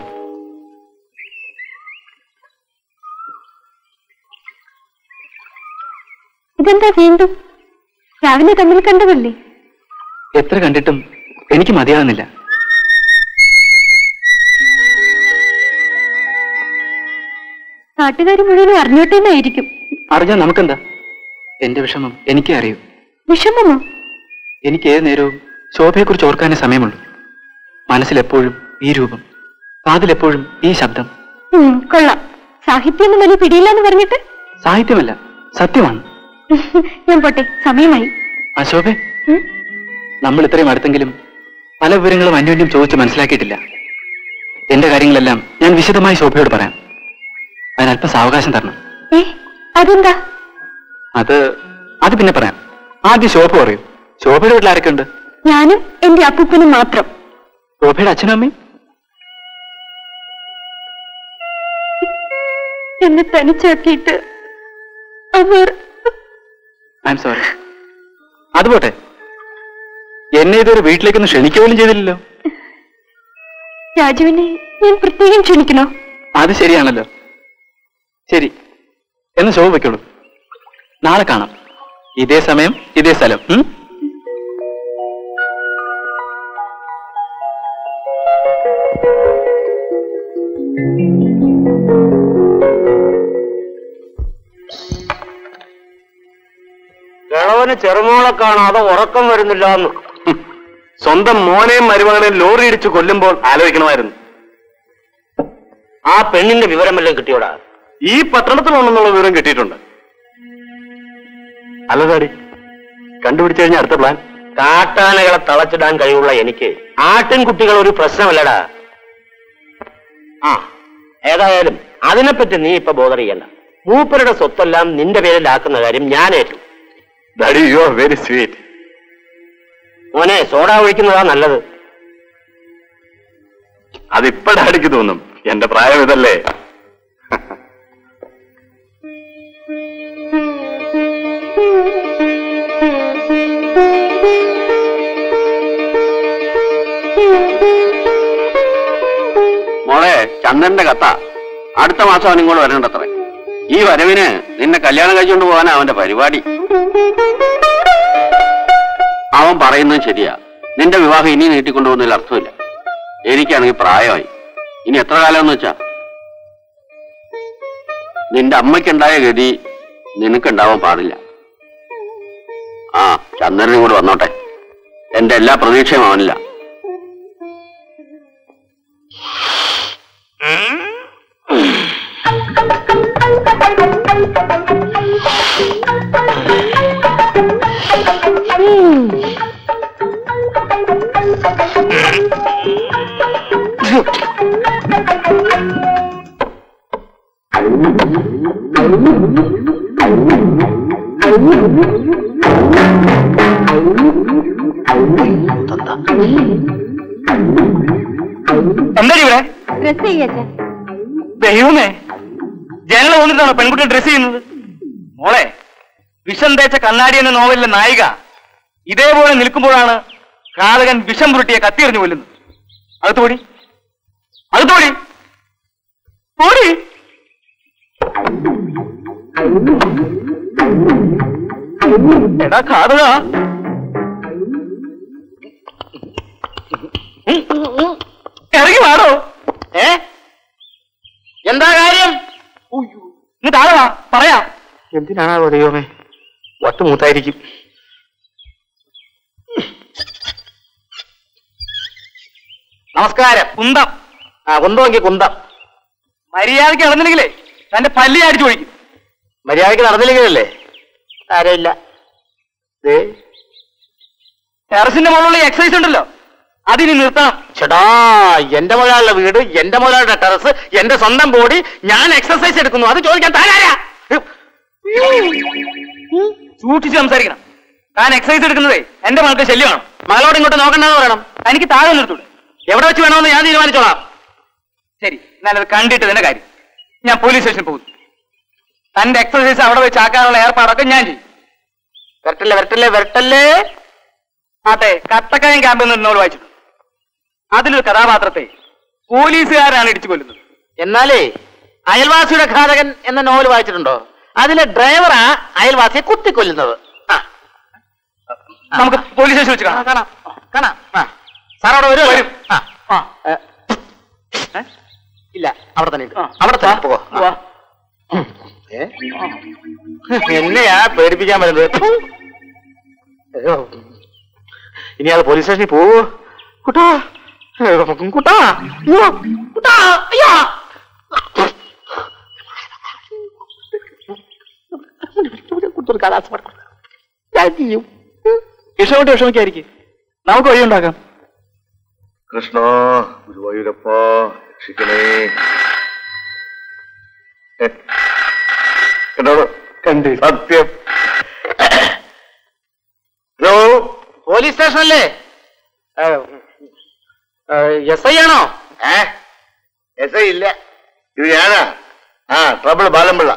ഇതെന്താ വീണ്ടും? രാവിലെ കണ്ണിൽ കണ്ടതല്ലേ? എത്ര കണ്ടിട്ടും എനിക്ക് മതിയാകുന്നില്ല. നാട്ടുകാർ മുഴുവൻ അറിഞ്ഞോട്ടേന്നായിരിക്കും. അറിഞ്ഞാൽ നമുക്കെന്താ? എന്റെ വിഷമം എനിക്കേ അറിയൂ. വിഷമമോ? എനിക്ക് ഏത് നേരവും ശോഭയെക്കുറിച്ച് ഓർക്കാനേ സമയമുള്ളൂ. മനസ്സിലെപ്പോഴും ഈ രൂപം, കാതിലെപ്പോഴും ഈ ശബ്ദം. കൊള്ളാം. സാഹിത്യമൊന്നും വലിയ പിടിയില്ലെന്ന് പറഞ്ഞിട്ട്? സാഹിത്യമല്ല, സത്യമാണ്. ഞാൻ പോട്ടെ, സമയമായി. ശോഭേ, നമ്മൾ ഇത്രയും അടുത്തെങ്കിലും പല വിവരങ്ങളും അന്യോന്യം ചോദിച്ച് മനസ്സിലാക്കിയിട്ടില്ല. എന്റെ കാര്യങ്ങളെല്ലാം ഞാൻ വിശദമായി ശോഭയോട് പറയാം. അതിനല്പം സാവകാശം തരണം. അതെന്താ? അത് പിന്നെ പറയാം. ആദ്യം ശോഭ പറയും. ശോഭയുടെ വീട്ടിൽ ആരൊക്കെ ഉണ്ട്? ഞാനും എന്റെ അപ്പൂപ്പനും മാത്രം. ശോഭയുടെ അച്ഛനും അമ്മയും? എന്നെ തനിച്ചാക്കിയിട്ട് അവർ... ഐ എം സോറി. അതുപോട്ടെ, എന്നെ ഇതൊരു വീട്ടിലേക്കൊന്നും ക്ഷണിക്കുകയും ചെയ്തില്ലല്ലോ. രാജുവിനെ ഞാൻ പ്രത്യേകം ക്ഷണിക്കണോ? അത് ശരിയാണല്ലോ. ശരി, എന്ന് ശോഭ വയ്ക്കുള്ളൂ. നാളെ കാണാം, ഇതേ സമയം ഇതേ സ്ഥലം. കിഴവന് ചെറുമോളെ കാണാതെ ഉറക്കം വരുന്നില്ല എന്ന്. സ്വന്തം മോനെയും മരുമകനെയും ലോറി ഇടിച്ച് കൊല്ലുമ്പോൾ ആലോചിക്കണമായിരുന്നു. ആ പെണ്ണിന്റെ വിവരമെല്ലാം കിട്ടിയോടാ? ഈ പട്ടണത്തിലുണ്ടെന്നുള്ള വിവരം കിട്ടിയിട്ടുണ്ട്. അല്ല ഡാഡി, കണ്ടുപിടിച്ചു കഴിഞ്ഞാൽ അടുത്ത പ്ലാൻ? കാട്ടാനകളെ തളച്ചിടാൻ കഴിവുള്ള എനിക്ക് ആട്ടിൻകുട്ടികൾ ഒരു പ്രശ്നമല്ലടാ. ഏതായാലും അതിനെപ്പറ്റി നീ ഇപ്പൊ ബോധർ ചെയ്യണ്ട. മൂപ്പരുടെ സ്വത്തെല്ലാം നിന്റെ പേരിലാക്കുന്ന കാര്യം ഞാനേറ്റു. Daddy, you are very sweet. മോനെ, സോഡ ഒഴിക്കുന്നതാ നല്ലത്. അതിപ്പോ ഡാഡിക്ക് തോന്നും, എന്റെ പ്രായം ഇതല്ലേ. മോളെ, ചന്ദ്രന്റെ കത്ത അടുത്ത മാസം അവൻ ഇങ്ങോട്ട് വരേണ്ടത്രേ. ഈ വരവിന് നിന്നെ കല്യാണം കഴിച്ചുകൊണ്ട് പോകാനാ അവന്റെ പരിപാടി. അവൻ പറയുന്നത് ശരിയാ. നിന്റെ വിവാഹം ഇനി നീട്ടിക്കൊണ്ടുപോകുന്നതിൽ അർത്ഥമില്ല. എനിക്കാണെങ്കിൽ പ്രായമായി. ഇനി എത്ര കാലമെന്ന് വെച്ചാ? നിന്റെ അമ്മയ്ക്കുണ്ടായ ഗതി നിനക്കുണ്ടാവാൻ പാടില്ല. ചന്ദ്രനും കൂടെ വന്നോട്ടെ. എന്റെ എല്ലാ പ്രതീക്ഷയും അവനില്ല. എന്താ ഇവിടെ? ഡ്രസ് ചെയ്യച്ചാ. ദൈവമേ, ജനങ്ങൾ വന്നിട്ടാണോ പെൺകുട്ടി ഡ്രസ് ചെയ്യുന്നത്? മോളെ, വിഷം തേച്ച കണ്ണാടി എന്ന നോവലിലെ നായിക ഇതേപോലെ നിൽക്കുമ്പോഴാണ് ഘാതകൻ വിഷം പുരട്ടിയെ കത്തിയെറിഞ്ഞു കൊല്ലുന്നത്. അകത്തുപോടി, അകത്തുപോടി, പോടി. എടാ ഘാതക, ഇറങ്ങി വാടോ. എന്താ കാര്യം? നീ താഴെ വാ, പറയാം. എന്തിനാണോ ദൈവമേ, വട്ടുമൂത്തായിരിക്കും. നമസ്കാരം. കുന്തം. കുന്തമെങ്കിൽ കുന്തം. മര്യാദയ്ക്ക് നടന്നില്ലെങ്കിലേ തന്റെ പല്ലി അടിച്ചു ഒഴിക്കും. മര്യാദയ്ക്ക് നടന്നില്ലെങ്കിലല്ലേ? ആരമില്ല. ടെറസിന്റെ മുകളിലുള്ള എക്സസൈസ് ഉണ്ടല്ലോ, അതിനി നിർത്തണം. ചേട്ടാ, എന്റെ മുതലാളിയുടെ വീട്, എന്റെ മുതലാളിയുടെ ടെറസ്, എന്റെ സ്വന്തം ബോഡി, ഞാൻ എക്സസൈസ് എടുക്കുന്നു, അത് ചോദിക്കാൻ താനാരാ? സൂക്ഷിച്ച് സംസാരിക്കണം. താൻ എക്സസൈസ് എടുക്കുന്നതേ എന്റെ മകൾക്ക് ശല്യമാണ്. മകളോട് ഇങ്ങോട്ട് നോക്കണ്ടെന്ന് പറയണം. എനിക്ക് താഴെ നിർത്തൂടെ? എവിടെ വെച്ച് വേണമെന്ന് ഞാൻ തീരുമാനിച്ചോളാം. ശരി, ഞാനത് കണ്ടിട്ട് തന്നെ കാര്യം. ഞാൻ പോലീസ് സ്റ്റേഷനിൽ പോകുന്നു. തന്റെ എക്സസൈസ് അവിടെ വെച്ച് ആക്കാനുള്ള ഏർപ്പാടൊക്കെ ഞാൻ ചെയ്യും. വരട്ടല്ലേ വരട്ടല്ലേ വരട്ടല്ലേ. ആട്ടെ, കട്ടക്കയം ക്യാമ്പിൽ നിന്ന് നോവൽ വായിച്ചിട്ടുണ്ട്. അതിലൊരു കഥാപാത്രത്തെ പോലീസുകാരാണ് ഇടിച്ചു കൊല്ലുന്നത്. എന്നാലേ അയൽവാസിയുടെ ഘാതകൻ എന്ന നോവൽ വായിച്ചിട്ടുണ്ടോ? അതിലെ ഡ്രൈവറാ അയൽവാസിയെ കുത്തിക്കൊല്ലുന്നത്. നമുക്ക് പോലീസ് സ്റ്റേഷൻ വെച്ച് കാണാം. കാണാം കാണാം. സാർ അവിടെ വരും. ഇല്ല, അവിടെ തന്നെ അവിടെ പോവാ. എന്നെയാ പേടിപ്പിക്കാൻ വരുന്നത്. ഇനി അത് പോലീസ് സ്റ്റേഷനിൽ പോവോ? കുട്ടാ കുട്ടാ കുട്ടാ, അയ്യോ വിഷമോട്ട് വിഷമിക്കായിരിക്കും, നമുക്ക് വഴിയുണ്ടാക്കാം. കൃഷ്ണ ഗുരുവായൂരപ്പ രക്ഷിക്കണേ. കണ്ട് സത്യം. ഹലോ, പോലീസ് സ്റ്റേഷനല്ലേ? SI ആണോ? SI ഇല്ല, ഇത് ഞാനാ. Trouble Balampilla,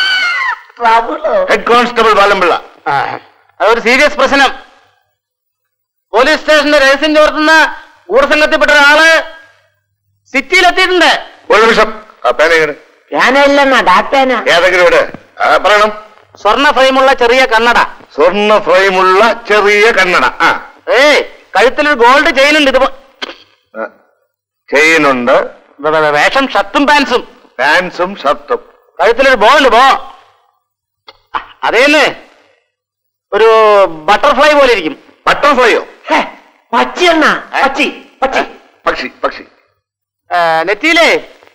head constable Balampilla. അതൊരു സീരിയസ് പ്രശ്നം. പോലീസ് സ്റ്റേഷന്റെ രഹസ്യം ചോർത്തുന്ന ഗൂഢസംഘത്തിൽപ്പെട്ട ഒരാള് സിറ്റിയിലെത്തിയിട്ടുണ്ട്. ഒരു നിമിഷം. പേന ഞാനല്ലെന്നാ ഡാക്ടേന. ഏതെങ്കിലും ഇവിടെ പറയണം. സ്വർണ്ണ ഫ്രെയിമുള്ള ചെറിയ കണ്ണട. സ്വർണ്ണ ഫ്രെയിമുള്ള ചെറിയ കണ്ണട. കഴുത്തിലൊരു ഗോൾഡ് ചെയിൻ ഉണ്ട്. ഇത് ചെയിനുണ്ട്. വേഷം ഷർട്ടും പാൻസും. പാൻസും ഷർട്ടും. കഴുത്തിലൊരു ബോ ഉണ്ട്. ബോ അതേന്ന് ഒരു ബട്ടർഫ്ലൈ പോലെ ഇരിക്കും. ബട്ടർഫ്ലൈയോ? പച്ചി എണ്ണ. പച്ചി പച്ചി പക്ഷി പക്ഷി. നെറ്റിയിലേ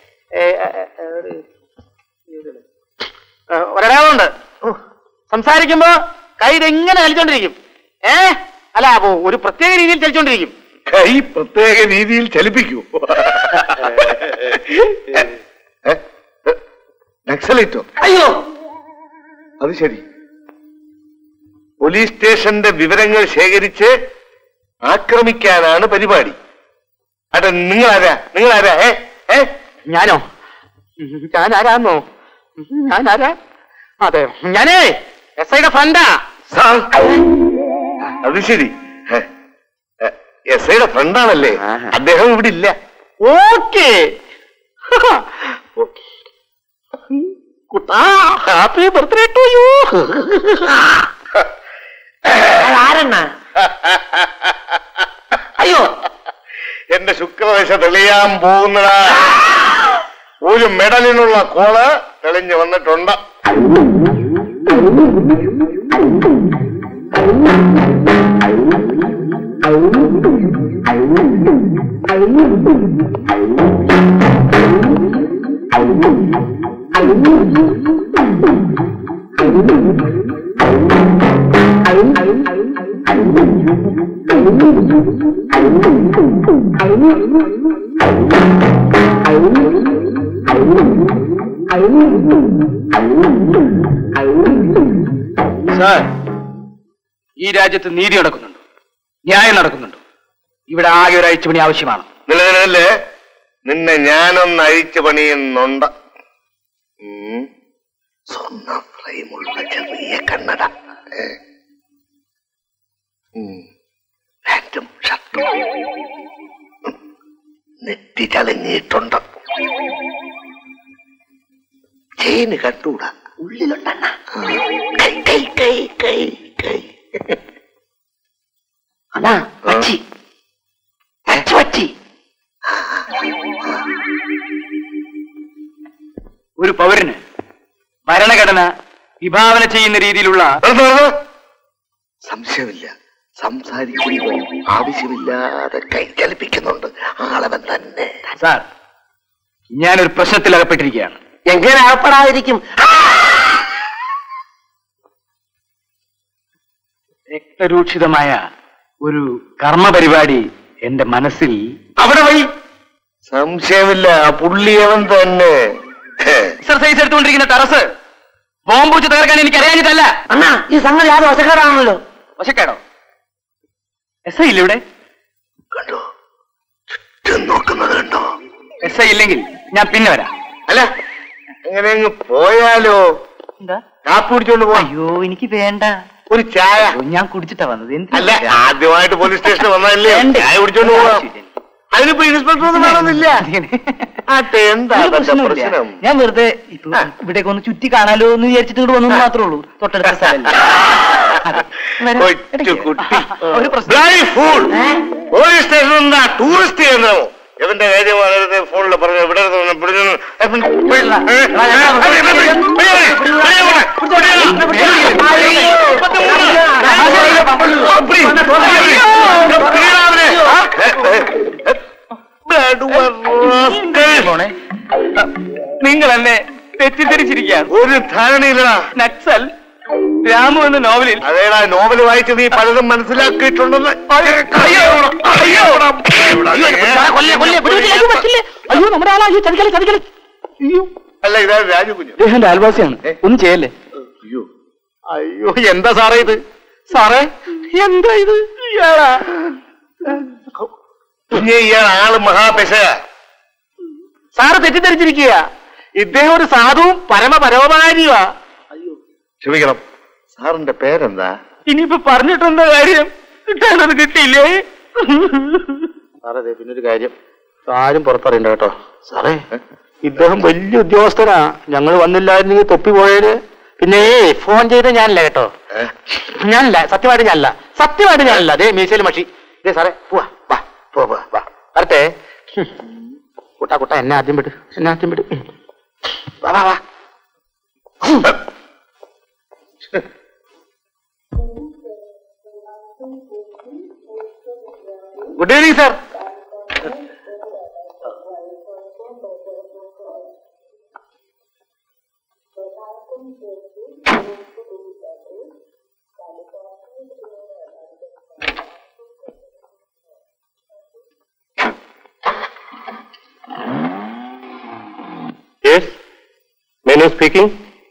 ഒരടയാളുണ്ട്. സംസാരിക്കുമ്പോ കൈ ഇതെങ്ങനെ ചലിച്ചോണ്ടിരിക്കും. അല്ല, ഒരു പ്രത്യേക രീതിയിൽ ചലിച്ചോണ്ടിരിക്കും. കൈ പ്രത്യേക രീതിയിൽ ചലിപ്പിക്കൂ. നക്സലൈറ്റോ? അയ്യോ, അത് ശരി. പോലീസ് സ്റ്റേഷന്റെ വിവരങ്ങൾ ശേഖരിച്ച് ആക്രമിക്കാനാണ് പരിപാടി. അതെ, നിങ്ങളാരാ? ഞാനോ? ഞാനാരാന്നോ? ഞാനാരാ? അതെ, ഞാനേ SIയുടെ ഫ്രണ്ടാ. അത് ശരി, SIയുടെ ഫ്രണ്ടാണല്ലേ? അദ്ദേഹം ഇവിടെ ഇല്ല. ഓക്കെ. കുട്ടാ, ഹാപ്പി ബർത്ത്ഡേ ടു യു. ആരെണ്ണ? അയ്യോ, എന്റെ ശുക്രദശ തെളിയാൻ പോകുന്നതാ. ഒരു മെഡലിനുള്ള കോള് തെളിഞ്ഞു വന്നിട്ടുണ്ട്. സാർ, ഈ രാജ്യത്ത് നീതി നടക്കുന്നുണ്ടോ? ന്യായം നടക്കുന്നുണ്ടോ? ഇവിടെ ആകെ ഒരു അഴിച്ചുപണി ആവശ്യമാണ്. നിലനിലല്ലേ, നിന്നെ ഞാനൊന്ന് അഴിച്ചു പണിയുന്നുണ്ട്. സ്വർണ്ണ ഫ്രെയിമുള്ള ചെറിയ കണ്ണട, പാന്റും ഷർട്ടും, നെറ്റി ചളിഞ്ഞിട്ടുണ്ട്. ചെയിന് കണ്ടൂടാ, ഉള്ളിലുണ്ടെണ്ണ. കൈ കൈ കൈ കൈ കൈ. അതാ പച്ചി പച്ചി പച്ചി. ഒരു പൗരന് ഭരണഘടന വിഭാവന ചെയ്യുന്ന രീതിയിലുള്ള സംശയമില്ല. സംസാരിക്കുമ്പോൾ ആവശ്യമില്ലാതെ കൈ ചലിപ്പിക്കുന്നുണ്ട് ആളവൻ തന്നെ. സാർ, ഞാനൊരു പ്രശ്നത്തിൽ അകപ്പെട്ടിരിക്കുകയാണ്. എങ്ങനെ അകപ്പെടാതിരിക്കും? രക്തരൂക്ഷിതമായ ഒരു കർമ്മപരിപാടി എന്റെ മനസ്സിൽ അവിടെ പോയി. സംശയമില്ല, പുള്ളിയവൻ തന്നെ. എക്സർസൈസ് എടുത്തുകൊണ്ടിരിക്കുന്ന ടെറസ് ബോംബ് വെച്ച് തകർക്കാൻ എനിക്ക് അറിയാഞ്ഞിട്ടല്ല. അണ്ണാ, ഈ സംഗതി ആദ്യം വശക്കാരാണല്ലോ. വശക്കേടോ? എസ് ഐ ഇല്ല ഇവിടെ? കണ്ടോ, ചുറ്റും നോക്കുന്നത് കണ്ടോ? എസ് ഐ ഇല്ലെങ്കിൽ ഞാൻ പിന്നെ വരാം. അല്ല, എങ്ങനെ അങ്ങ് പോയാലോ? എന്താ? കാപ്പി കുടിച്ചോണ്ട് പോവാ. അയ്യോ, എനിക്ക് വേണ്ട. ഒരു ചായ. ഞാൻ കുടിച്ചിട്ടാ വന്നത്. അല്ല, ആദ്യമായിട്ട് പോലീസ് സ്റ്റേഷനിൽ വന്നതല്ലേ, ചായ കുടിച്ചോണ്ട് പോവാം. അതിനിപ്പോ ഇൻസ്പെക്ടർ ഒന്നും വേണമെന്നില്ല. എന്താ പ്രശ്നം? ഞാൻ വെറുതെ ഇവിടേക്ക് ഒന്ന് ചുറ്റി കാണാലോ എന്ന് വിചാരിച്ചിട്ട് ഇങ്ങോട്ട് വന്നു മാത്രമേ ഉള്ളൂ. തൊട്ടടുത്ത സ്ഥലം. പോലീസ് സ്റ്റേഷൻ എന്താ ടൂറിസ്റ്റ് കേന്ദ്രമോ? ഇവന്റെ കാര്യമാണ് ഫോണിൽ പറഞ്ഞു. ഇവിടെ നിങ്ങൾ എന്നെ തെറ്റിദ്ധരിച്ചിരിക്കുകയാണ്. ഒരു ധാരണയില്ല. നക്സൽ രാമു എന്ന നോവലിൽ. അതേടാ, നോവൽ വായിച്ച് നീ പലതും മനസ്സിലാക്കിയിട്ടുണ്ടെന്ന്. അയ്യോ, നമ്മുടെ ആളാ. ചതിക്കല്. അല്ല, ഇതാണ് രാജുകുഞ്ഞ്. അദ്ദേഹത്തിന്റെ അയൽവാസിയാണ്. ഒന്നും ചെയ്യല്ലേ. അയ്യോ അയ്യോ, എന്താ സാറേ ഇത്? സാറേ, എന്താ ഇത്? ഇയാളാ കുഞ്ഞെ, ഇയാൾ ആള് മഹാപെശയാ. സാറ് തെറ്റിദ്ധരിച്ചിരിക്കുക. ഇദ്ദേഹം ഒരു സാധുവും പരമപരോപകാരിയുമാ. ക്ഷമിക്കണം, സാറിന്റെ പേരെന്താ? ഇനിയിപ്പോ പറഞ്ഞിട്ടെന്താ കാര്യം? കിട്ടാനത് കിട്ടിയില്ലേ? സാറേ, പിന്നൊരു കാര്യം ആരും പുറത്തറിയണ്ട കേട്ടോ. സാറേ, ഇദ്ദേഹം വലിയ ഉദ്യോഗസ്ഥനാ. ഞങ്ങൾ വന്നില്ലായിരുന്നെങ്കിൽ തൊപ്പി പോയത്. പിന്നെ ഫോൺ ചെയ്ത് ഞാനല്ല കേട്ടോ. ഞാനല്ല, സത്യമായിട്ട് ഞാനല്ല. അതേ മീശയിൽ മഷി. ഇതേ സാറേ, പോവാ. വാ വരട്ടെ. കുട്ട എന്നെ ആദ്യം വിട്. വാ. Good evening sir. യെസ്, മെനു സ്പീക്കിംഗ്.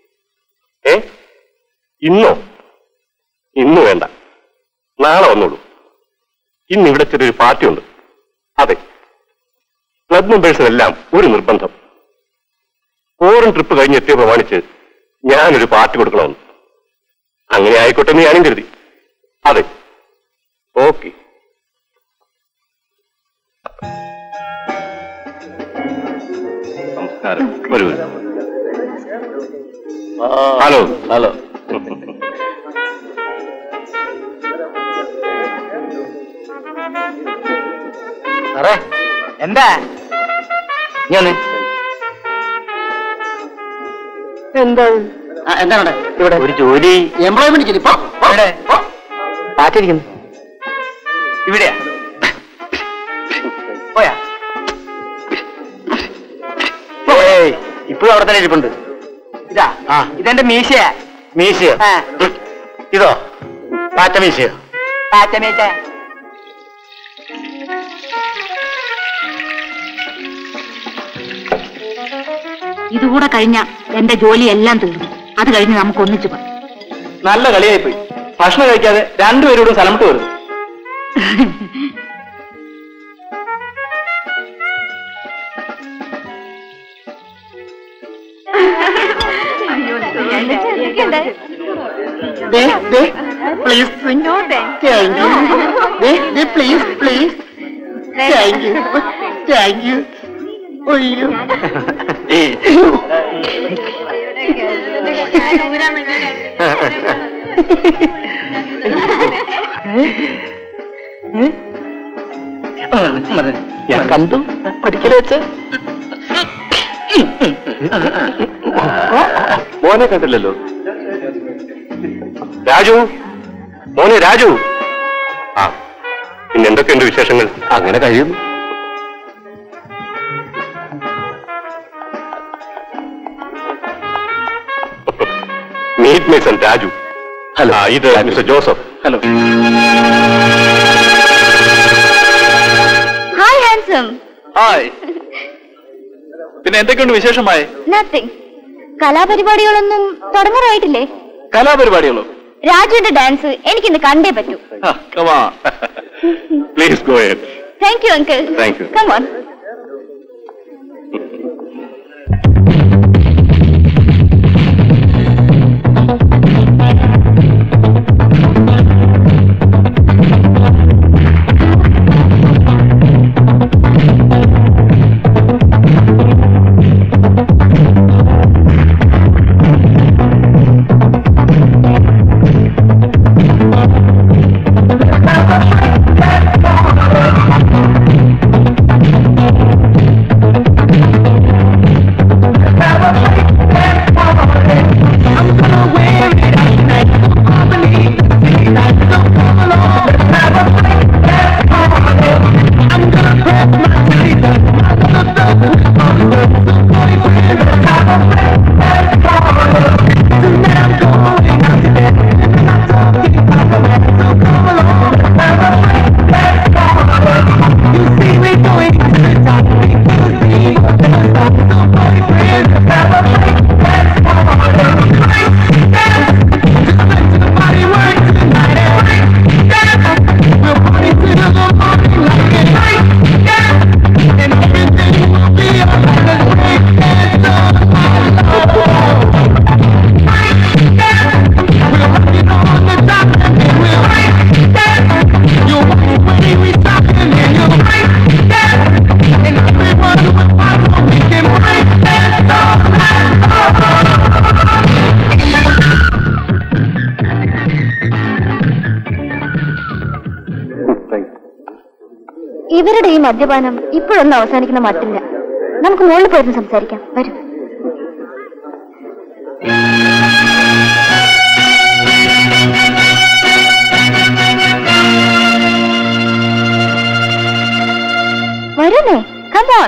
ഇന്ന് വേണ്ട, നാളെ വന്നോളൂ. ഇന്ന് ഇവിടെ ചെറിയൊരു പാർട്ടി ഉണ്ട്. അതെ, ക്ലബ് മെമ്പേഴ്സിനെല്ലാം ഒരു നിർബന്ധം. ഫോറിൻ ട്രിപ്പ് കഴിഞ്ഞെത്തിയ പ്രമാണിച്ച് ഞാനൊരു പാർട്ടി കൊടുക്കണമെന്ന്. അങ്ങനെ ആയിക്കോട്ടെ എന്ന് ഞാനും കരുതി. അതെ, ഓക്കെ. നമസ്കാരം. വരൂ. ഹലോ. സാറേ, എന്താ? എന്താണ് ഇവിടെ ഒരു ജോലി, എംപ്ലോയ്മെന്റ് പാറ്റിരിക്കുന്നു. ഇവിടെയാ? പോയാ? ഇപ്പോഴും അവിടെ തന്നെ ഇരിപ്പുണ്ട്. ഇതാ, ഇതെന്റെ മീശയാ. മീശയോ? ഇതോ? പാറ്റ മീശയോ? പാറ്റ മീശ. ഇതുകൂടെ കഴിഞ്ഞ എന്റെ ജോലി എല്ലാം തീർന്നു. അത് കഴിഞ്ഞ് നമുക്ക് ഒന്നിച്ചു പോകാം. നല്ല കളിയായിപ്പോയി. ഭക്ഷണം കഴിക്കാതെ രണ്ടുപേരോടും സ്ഥലം വിട്ട് വരുന്നു. Please, please. Thank you. അയ്യോ, ഞാൻ കണ്ടു പഠിക്കൽ വെച്ച്. മോനെ കണ്ടില്ലല്ലോ. രാജു, മോനെ രാജു. ആ, പിന്നെ എന്തൊക്കെയുണ്ട് വിശേഷങ്ങൾ? അങ്ങനെ കഴിയുന്നു. Meet my son Raju. Hello, ഇത് mister Joseph. Hello. Hi handsome. Hi. പിന്നെ എന്തൊക്കെയുണ്ട് വിശേഷമായി? നത്തിങ്. കലാപരിപാടികളൊന്നും തുടങ്ങാറായിട്ടില്ലേ? കലാപരിപാടികളോ? രാജുവിന്റെ ഡാൻസ് എനിക്കിന്ന് കണ്ടേ പറ്റൂ. Please go ahead. Thank you uncle. Thank you. Come on. ഇവരുടെ ഈ മദ്യപാനം ഇപ്പോഴൊന്നും അവസാനിക്കുന്ന മട്ടില്ല. നമുക്ക് മുകളിൽ പോയിരുന്ന് സംസാരിക്കാം. വരും. വരുന്നേ, come on.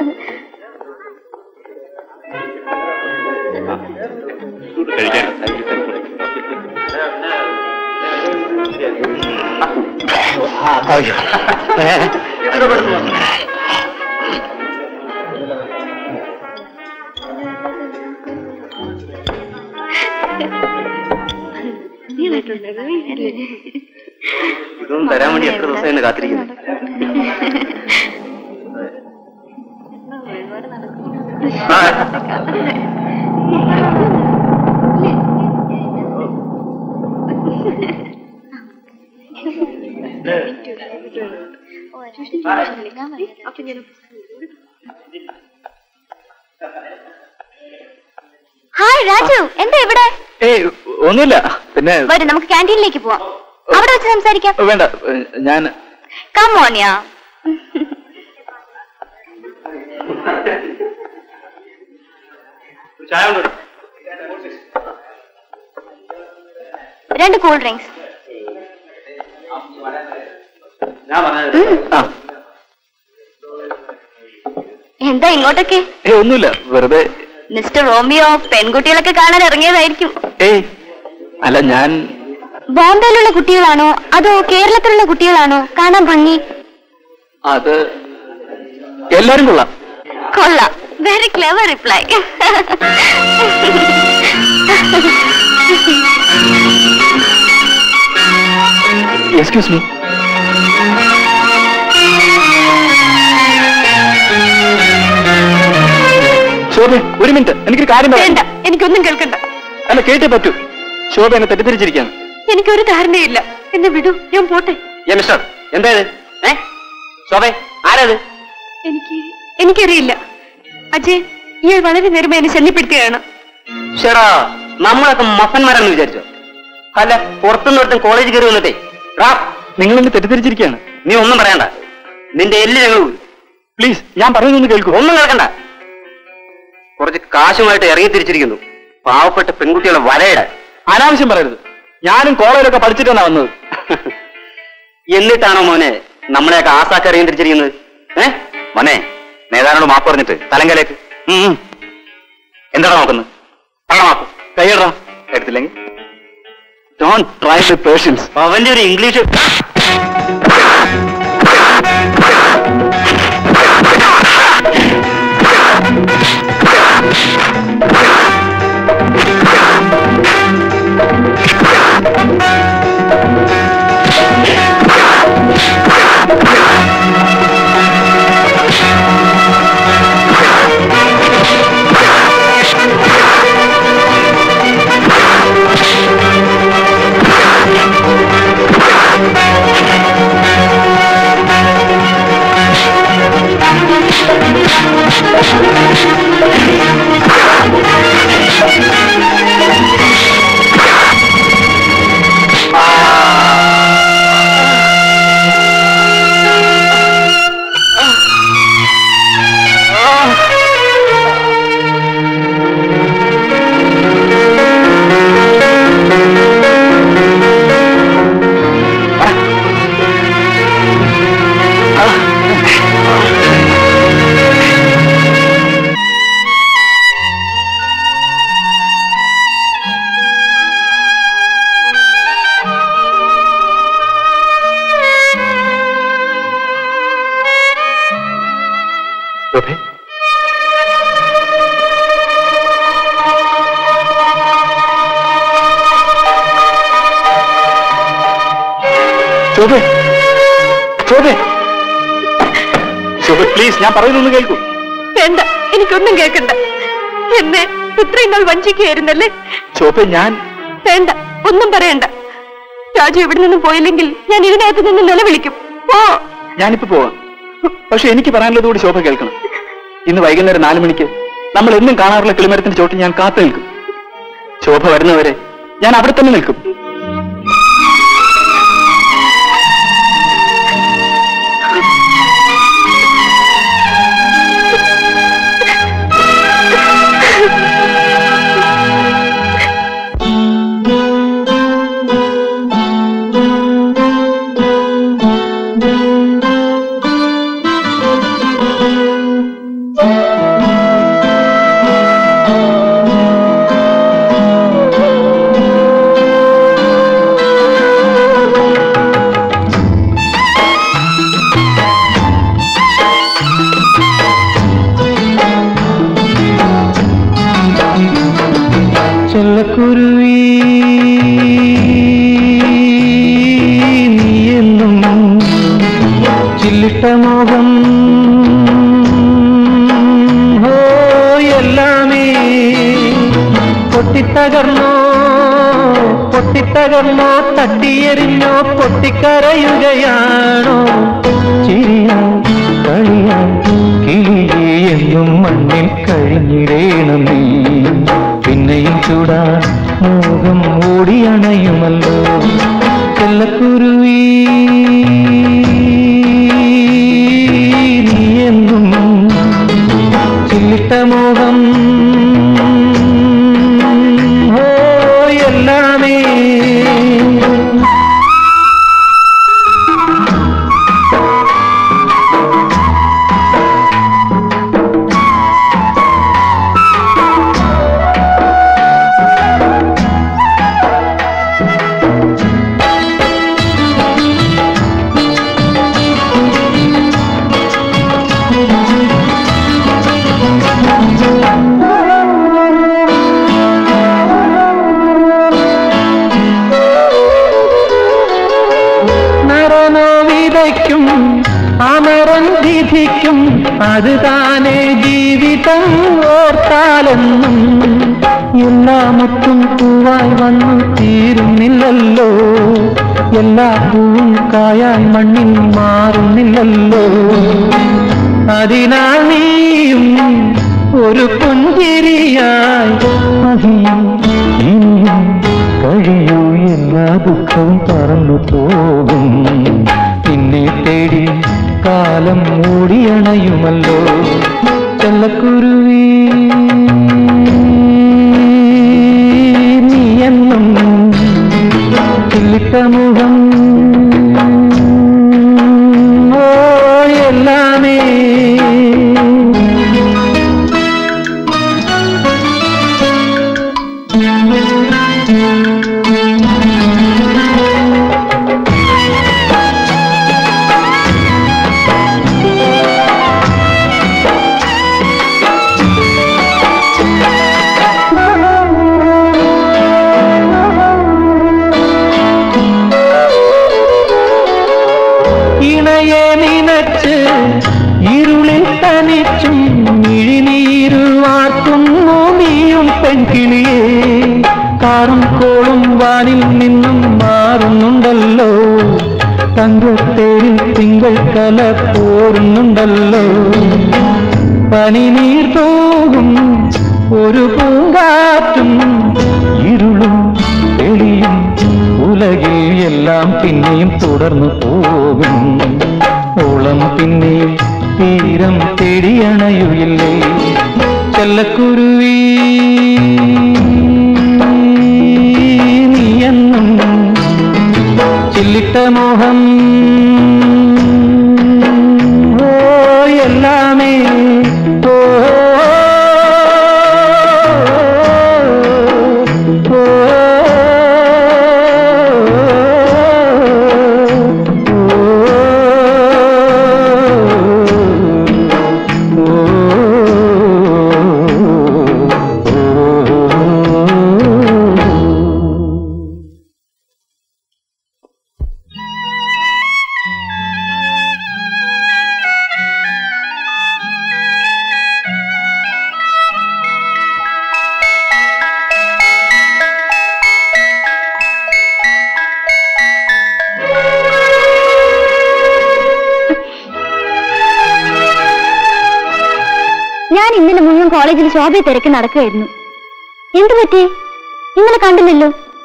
ഇതൊന്നും തരാൻ വേണ്ടി എത്ര ദിവസം കാത്തിരിക്കുന്നു. ഹായ് രാജു, എന്താ ഇവിടെ? ഒന്നുമില്ല. പിന്നെ വരും, നമുക്ക് ക്യാൻറ്റീനിലേക്ക് പോവാം. അവിടെ വെച്ച് സംസാരിക്കാം. വേണ്ട, ഞാൻ കം ഓൺ യാ. രണ്ട് കൂൾ ഡ്രിങ്ക്സ്. എന്താ ഇങ്ങോട്ടൊക്കെ? ഒന്നുമില്ല, വെറുതെ. മിസ്റ്റർ റോമിയോ പെൺകുട്ടികളൊക്കെ കാണാൻ ഇറങ്ങിയതായിരിക്കും. അല്ല, ഞാൻ ബോംബെയിലുള്ള കുട്ടികളാണോ അതോ കേരളത്തിലുള്ള കുട്ടികളാണോ കാണാൻ ഭംഗി? അത് എല്ലാരും കൊള്ളാം. കൊള്ളാം. Very clever reply. Excuse me. Shobha, ഒരു മിനിറ്റ്, എനിക്കൊരു കാര്യം വേണ്ട, എനിക്കൊന്നും കേൾക്കണ്ട. അല്ല, കേട്ടേ പറ്റൂ. ശോഭ എന്നെ തെറ്റിദ്ധരിച്ചിരിക്കുകയാണ്. എനിക്കൊരു ധാരണയില്ല. എന്നെ വിടൂ, ഞാൻ പോട്ടെ. മിസ്റ്റർ, എന്തായത്? ശോഭേ, ആരത്? എനിക്കറിയില്ല. അജയ്, ഇയാൾ വളരെ നേരമായി എന്നെ ശല്യപ്പെടുത്തുകയാണ്. ഷെടാ, നമ്മളൊക്കെ മഫന്മാരെന്ന് വിചാരിച്ചോ? അല്ല, പുറത്തുനിന്ന് ഒരുത്തൻ കോളേജ് കയറി വന്നിട്ടേ നിങ്ങൾ എന്നെ തെറ്റിദ്ധരിച്ചിരിക്കുകയാണ്. നീ ഒന്നും പറയണ്ട. നിന്റെ എല്ല് ഞങ്ങൾ പ്ലീസ്, ഞാൻ പറയുന്നൊന്ന് കേൾക്കൂ. ഒന്നും കേൾക്കണ്ട. കുറച്ച് കാശുമായിട്ട് ഇറങ്ങി തിരിച്ചിരിക്കുന്നു പാവപ്പെട്ട പെൺകുട്ടികളെ വലയിടാൻ. അനാവശ്യം പറയരുത്. ഞാനും കോളേജിലൊക്കെ പഠിച്ചിട്ടാണ് വന്നത്. എന്നിട്ടാണോ മോനെ നമ്മളെയൊക്കെ ആസാക്കി ഇറങ്ങി തിരിച്ചിരിക്കുന്നത്? മോനെ നേതാവിനോട് മാപ്പ് പറഞ്ഞിട്ട് തലങ്കലേക്ക് എന്താണ് നോക്കുന്നത്? മാപ്പ് കൈയിടാ. എടുത്തില്ലെങ്കിൽ ഡോണ്ട് ട്രൈ മൈ പേഷ്യൻസ്. അവന്റെ ഒരു ഇംഗ്ലീഷ് പ്ലീസ്, ഞാൻ പറയുന്നൊന്ന് കേൾക്കൂ. വേണ്ട, എനിക്കൊന്നും കേൾക്കണ്ട. എന്നെ ഇത്രയും നാൾ വഞ്ചിക്കുകയായിരുന്നല്ലേ? ശോഭ, ഞാൻ വേണ്ട, ഒന്നും പറയണ്ട. രാജു ഇവിടെ നിന്നും പോയില്ലെങ്കിൽ ഞാൻ ഇതിനകത്ത് നിന്ന് നിലവിളിക്കും. ഞാനിപ്പോ പോവാം. പക്ഷെ എനിക്ക് പറയാനുള്ളത് കൂടി ശോഭ കേൾക്കണം. ഇന്ന് വൈകുന്നേരം 4 മണിക്ക് നമ്മൾ എന്നും കാണാറുള്ള കിളിമരത്തിന്റെ ചോട്ടിൽ ഞാൻ കാത്തു നിൽക്കും. ശോഭ വരുന്നവരെ ഞാൻ അവിടെ തന്നെ നിൽക്കും. ചില്ലിട്ടമോഹം ഹോ എല്ലാമേ പൊട്ടിത്തകർന്നോ പൊട്ടിത്തകർന്നോ തട്ടിയെറിഞ്ഞോ പൊട്ടിക്കരയുകയാണോ ചിരിയാ കളിയാ കിളിയേ എന്നും മണ്ണിൽ കഴിഞ്ഞിടേണം നീ പിന്നെയും ചൂടാ മോഹം ഓടിയണയുമല്ലോ ചെല്ലക്കുരുവി ചില്ലിട്ടമോഹം ഹോ എല്ലാമേ അമരൻ വിധിക്കും അത് താനേ ജീവിതം ഓർത്താലെന്നും എല്ലാമൊത്തും പൂവായി വന്നു തീരുന്നില്ലല്ലോ എല്ലാ പൂവും കായാൽ മണ്ണിൽ മാറുന്നില്ലല്ലോ അതിനാൽ നീയും ഒരു പുഞ്ചിരിയായി ഇനിയും കഴിയൂ എല്ലാ ദുഃഖവും പറന്നു പോകും നിന്നെ തേടി കാലം മൂടിയണയുമല്ലോ ചെല്ലക്കുരുവി കാറും കോളും വാനിൽ നിന്നും മാറുന്നുണ്ടല്ലോ, തങ്കത്തേരിൽ തിങ്കൾ കല പോരുന്നുണ്ടല്ലോ. പനിനീർ തോകും ഒരു പൂങ്കാറ്റും ഇരുളും തെളിയും ഉലകിൽ എല്ലാം പിന്നെയും തുടർന്നു പോകും. ഓളം പിന്നെ തീരം തെടിയണയുയില്ലേ ചെല്ലക്കുരുവി നീയെന്നും ചില്ലിട്ട മോഹം ഓ എല്ലാമേ ഓ കോളേജിൽ ശോഭയെ തിരക്കി നടക്കുകയായിരുന്നു. എന്തു പറ്റി? ഇന്നലെ കണ്ടില്ലല്ലോ.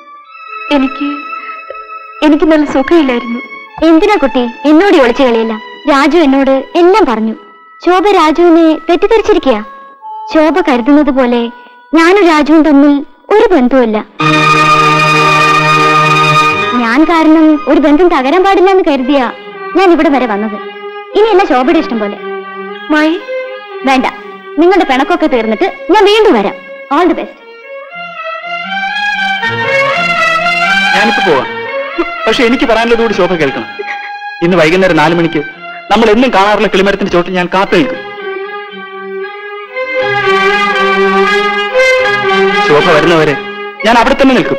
എനിക്ക് നല്ല സുഖമില്ലായിരുന്നു. എന്തിനാ കുട്ടി എന്നോട് ഒളിച്ചു കളിയല്ല? രാജു എന്നോട് എല്ലാം പറഞ്ഞു. ശോഭ രാജുവിനെ തെറ്റിദ്ധരിച്ചിരിക്കുക. ശോഭ കരുതുന്നത് പോലെ ഞാനും രാജുവും തമ്മിൽ ഒരു ബന്ധവുമില്ല. ഞാൻ കാരണം ഒരു ബന്ധം തകരാൻ പാടില്ല എന്ന് കരുതിയാ ഞാൻ ഇവിടെ വരെ വന്നത്. ഇനിയല്ല ശോഭയുടെ ഇഷ്ടം പോലെ. വേണ്ട, നിങ്ങളുടെ പിണക്കൊക്കെ തീർന്നിട്ട് ഞാൻ വീണ്ടും വരാം. All the best. ഞാനിപ്പോ പോവാം. പക്ഷെ എനിക്ക് പറയാനുള്ളത് കൂടി ശോഭ കേൾക്കണം. ഇന്ന് വൈകുന്നേരം 4 മണിക്ക് നമ്മൾ എന്നും കാണാറുള്ള കിളിമരത്തിന്റെ ചോട്ടിൽ ഞാൻ കാത്തു നിൽക്കും. ശോഭ വരുന്നവരെ ഞാൻ അവിടെ തന്നെ നിൽക്കും.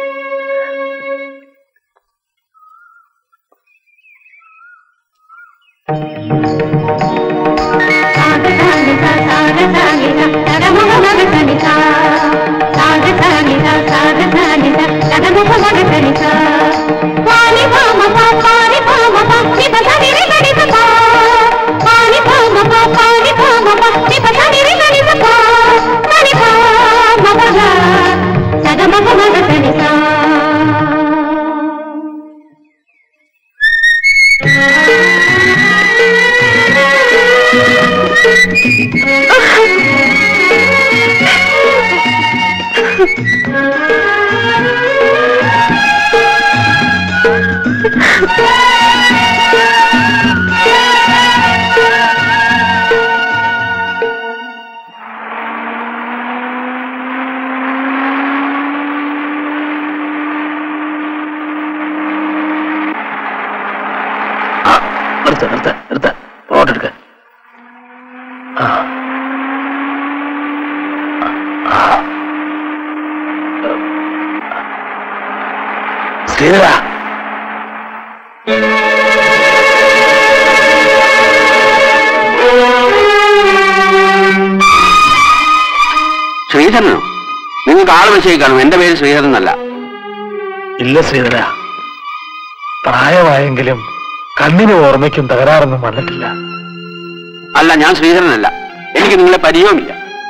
ശ്രീധരനോ? നിങ്ങൾക്ക് ആള് മനസ്സിലായി കാണും. എന്റെ പേര് ശ്രീധരൻ എന്നല്ല. ഇല്ല ശ്രീധര, പ്രായമായെങ്കിലും കണ്ണിന് ഓർമ്മയ്ക്കും തകരാറൊന്നും വന്നിട്ടില്ല. അല്ല, ഞാൻ ശ്രീധരനല്ല. എനിക്ക് നിങ്ങളെ പരിചയവുമില്ല.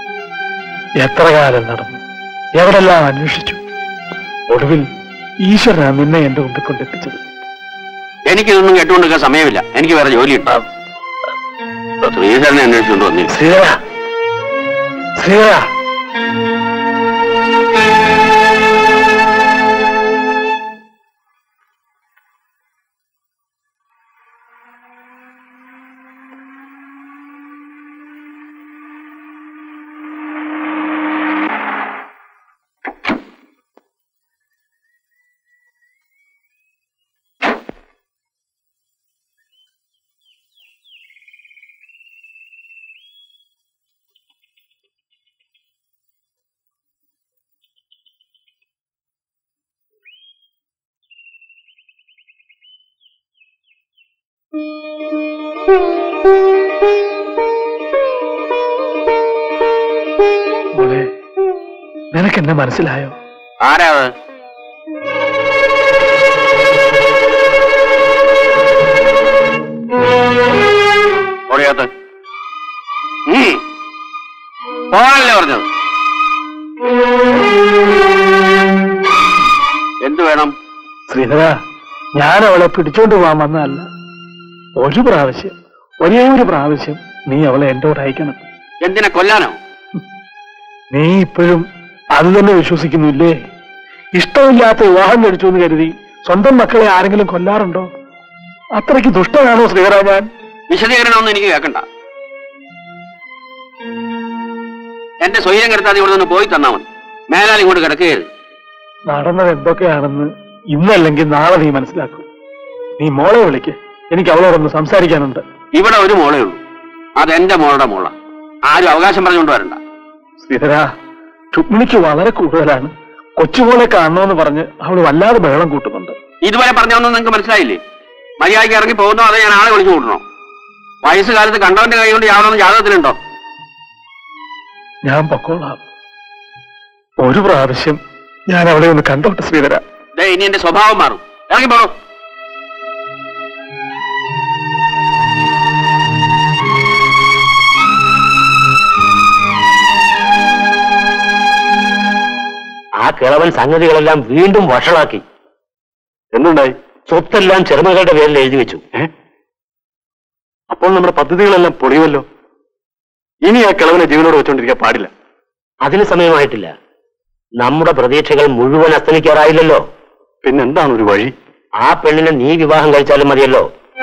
എത്ര കാലം നടന്നു, എവിടെല്ലാം അന്വേഷിച്ചു. ഒടുവിൽ ഈശ്വരനാണ് നിന്നെ എന്റെ മുമ്പിൽ കൊണ്ടെത്തിച്ചത്. എനിക്കിതൊന്നും കേട്ടുകൊണ്ടിരിക്കാൻ സമയമില്ല. എനിക്ക് വേറെ ജോലിയുണ്ട്. ശ്രീധരനെ അന്വേഷിച്ചുകൊണ്ട് വന്നില്ല. ശ്രീധര, ശ്രീധര, മോളെ, നിനക്കെന്നെ മനസ്സിലായോ? ആരാ അത്? ഓടിയാത്ത പോകാനല്ലേ പറഞ്ഞത്? എന്തു വേണം? ശ്രീധര, ഞാൻ അവളെ പിടിച്ചോണ്ട് പോകാൻ വന്നതല്ല. ഒരു പ്രാവശ്യം, ഒരേ ഒരു പ്രാവശ്യം നീ അവളെ എന്റെ കൂടെ അയക്കണം. എന്തിനെ, കൊല്ലാനോ? നീ ഇപ്പോഴും അത് തന്നെ വിശ്വസിക്കുന്നില്ലേ? ഇഷ്ടമില്ലാത്ത വിവാഹം കഴിച്ചു എന്ന് കരുതി സ്വന്തം മക്കളെ ആരെങ്കിലും കൊല്ലാറുണ്ടോ? അത്രയ്ക്ക് ദുഷ്ടനാണോ ശ്രീധര ഞാൻ? വിശദീകരണമൊന്നും എനിക്ക് കേൾക്കണ്ട. എന്റെ സ്വയം കരുത്താതെ ഇവിടെ നിന്ന് പോയി തന്നാ മതി. മേലാൽ ഇങ്ങോട്ട് കിടക്കുകയത്. നടന്നത് എന്തൊക്കെയാണെന്ന് ഇന്നല്ലെങ്കിൽ നാളെ നീ മനസ്സിലാക്കും. നീ മോളെ വിളിക്ക്, എനിക്ക് അവളോടൊന്ന് സംസാരിക്കാനുണ്ട്. ഇവിടെ ഒരു മോളേ ഉള്ളൂ, അതെന്റെ മോളുടെ മോള. ആരും അവകാശം പറഞ്ഞുകൊണ്ട് വരണ്ട. ശ്രീധര, രുക്മിണിക്ക് വളരെ കൂടുതലാണ്. കൊച്ചുമോളെ കാണണമെന്ന് പറഞ്ഞ് അവള് വല്ലാതെ ബഹളം കൂട്ടുന്നുണ്ട്. ഇതുവരെ പറഞ്ഞൊന്നും നിങ്ങൾക്ക് മനസ്സിലായില്ലേ? മര്യാദയ്ക്ക് ഇറങ്ങി പോകുന്നോ അതോ ഞാൻ ആളെ വിളിച്ചു കൂട്ടണോ? വയസ്സുകാലത്ത് കണ്ടവന്റെ കൈ കൊണ്ട് യാതൊന്നും ജാതകത്തിലുണ്ടോ? ഞാൻ പൊക്കോളാം. ഒരു പ്രാവശ്യം ഞാൻ അവളെ ഒന്ന് കണ്ടോട്ടെ ശ്രീധര. ഇനി എന്റെ സ്വഭാവം മാറും. ഇറങ്ങി പോണോ? ആ കിളവൻ സംഗതികളെല്ലാം വീണ്ടും വഷളാക്കി. എന്തുണ്ടായി? സ്വത്തെല്ലാം ചെറുമകളുടെ പേരിൽ എഴുതി വെച്ചു. അപ്പോൾ നമ്മുടെ പദ്ധതികളെല്ലാം പൊളിയുമല്ലോ. ഇനി ആ കിളവനെ ജീവനോട് വെച്ചോണ്ടിരിക്കാൻ പാടില്ല. അതിന് സമയമായിട്ടില്ല. നമ്മുടെ പ്രതീക്ഷകൾ മുഴുവൻ അസ്തമിക്കാറായില്ലല്ലോ. പിന്നെന്താണ് ഒരു വഴി? ആ പെണ്ണിനെ നീ വിവാഹം കഴിച്ചാലും മതിയല്ലോ.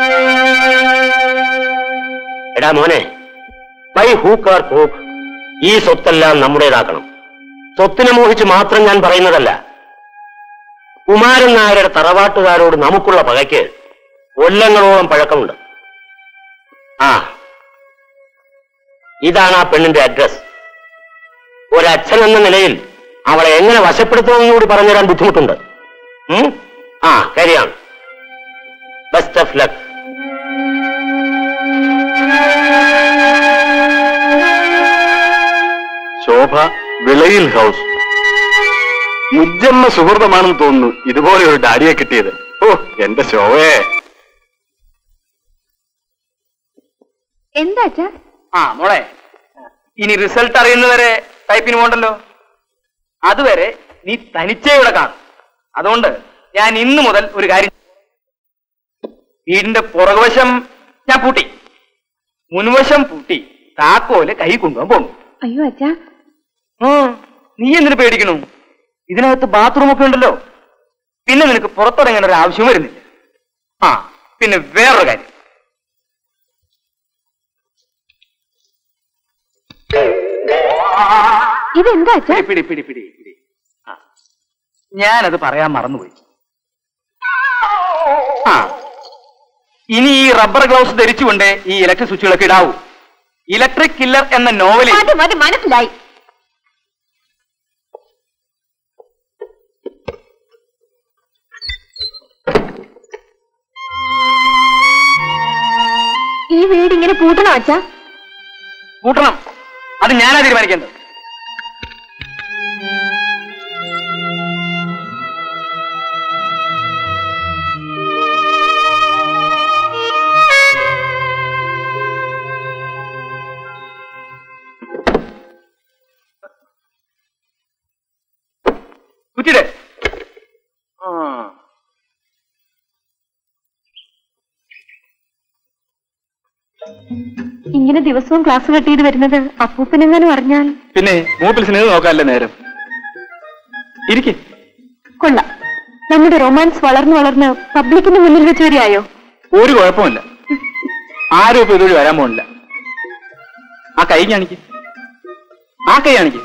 എടാ മോനെ, ബൈ ഹൂക്ക് ഓർ ക്രൂക്ക് ഈ സ്വത്തെല്ലാം നമ്മുടേതാക്കണം. സ്വത്തിനെ മോഹിച്ച് മാത്രം ഞാൻ പറയുന്നതല്ല. കുമാരൻ നായരുടെ തറവാട്ടുകാരോട് നമുക്കുള്ള പകയ്ക്ക് കൊല്ലങ്ങളോളം പഴക്കമുണ്ട്. ഇതാണ് ആ പെണ്ണിന്റെ അഡ്രസ്. ഒരച്ഛൻ എന്ന നിലയിൽ അവളെ എങ്ങനെ വശപ്പെടുത്തുമെന്ന് കൂടി പറഞ്ഞുതരാൻ ബുദ്ധിമുട്ടുണ്ട്. കാര്യമാണ്. Best of luck. Shobha, Vilayil house. മുജ്ജന്മ സുഹൃതമാണെന്ന് തോന്നുന്നു ഇതുപോലെ ഒരു ഡാഡിയെ കിട്ടിയത്. ഓ എന്റെ ശോഭയെ. എന്താ മോളെ, ഇനി റിസൾട്ട് അറിയുന്നവരെ ടൈപ്പിന് പോണ്ടല്ലോ. അതുവരെ നീ തനിച്ചേ ഇവിടെ കാണും. അതുകൊണ്ട് ഞാൻ ഇന്നു മുതൽ ഒരു കാര്യം, വീടിന്റെ പുറകുവശം ഞാൻ പൂട്ടി, മുൻവശം പൂട്ടി, താക്കോല് കൈ കൊണ്ടുപോകാൻ പോകും. അയ്യോ അച്ഛാ. നീ എന്തിനു പേടിക്കണു? ഇതിനകത്ത് ബാത്റൂമൊക്കെ ഉണ്ടല്ലോ. പിന്നെ നിനക്ക് പുറത്തിറങ്ങേണ്ട ഒരു ആവശ്യം വരുന്നില്ല. പിന്നെ വേറൊരു കാര്യം, ഇതെന്താ അച്ഛാ? പിടി പിടി പിടി പിടി. ഞാനത് പറയാൻ മറന്നുപോയി. ഇനി ഈ റബ്ബർ ഗ്ലൗസ് ധരിച്ചുകൊണ്ട് ഈ ഇലക്ട്രിക് സ്വിച്ചുകളൊക്കെ ഇടാവൂ. ഇലക്ട്രിക് കില്ലർ എന്ന നോവലിൽ മനസ്സിലായി. ഈ വീട് ഇങ്ങനെ പൂട്ടണോ അച്ഛാ? പൂട്ടണം. അത് ഞാനാ തീരുമാനിക്കേണ്ടത്. കുറ്റിടെ. ഇങ്ങനെ ദിവസവും ക്ലാസ് കട്ട് ചെയ്ത് വരുന്നത് അപ്പൂപ്പനെങ്ങാനും അറിഞ്ഞാൽ? പിന്നെ മൂപ്പിൽ സ്നേഹം നോക്കാനല്ലേ നേരം. ഇരിക്കെ. കൊള്ളാം. നമ്മുടെ റൊമാൻസ് വളർന്നു വളർന്ന് പബ്ലിക്കിന്റെ മുന്നിൽ വെച്ച് വരികയോ? ഒരു കുഴപ്പമില്ല. ആരും ഇപ്പൊ ഇതുവഴി വരാൻ പോണില്ല. ആ കൈ കാണിക്ക്. ആ കൈ കാണിക്ക്.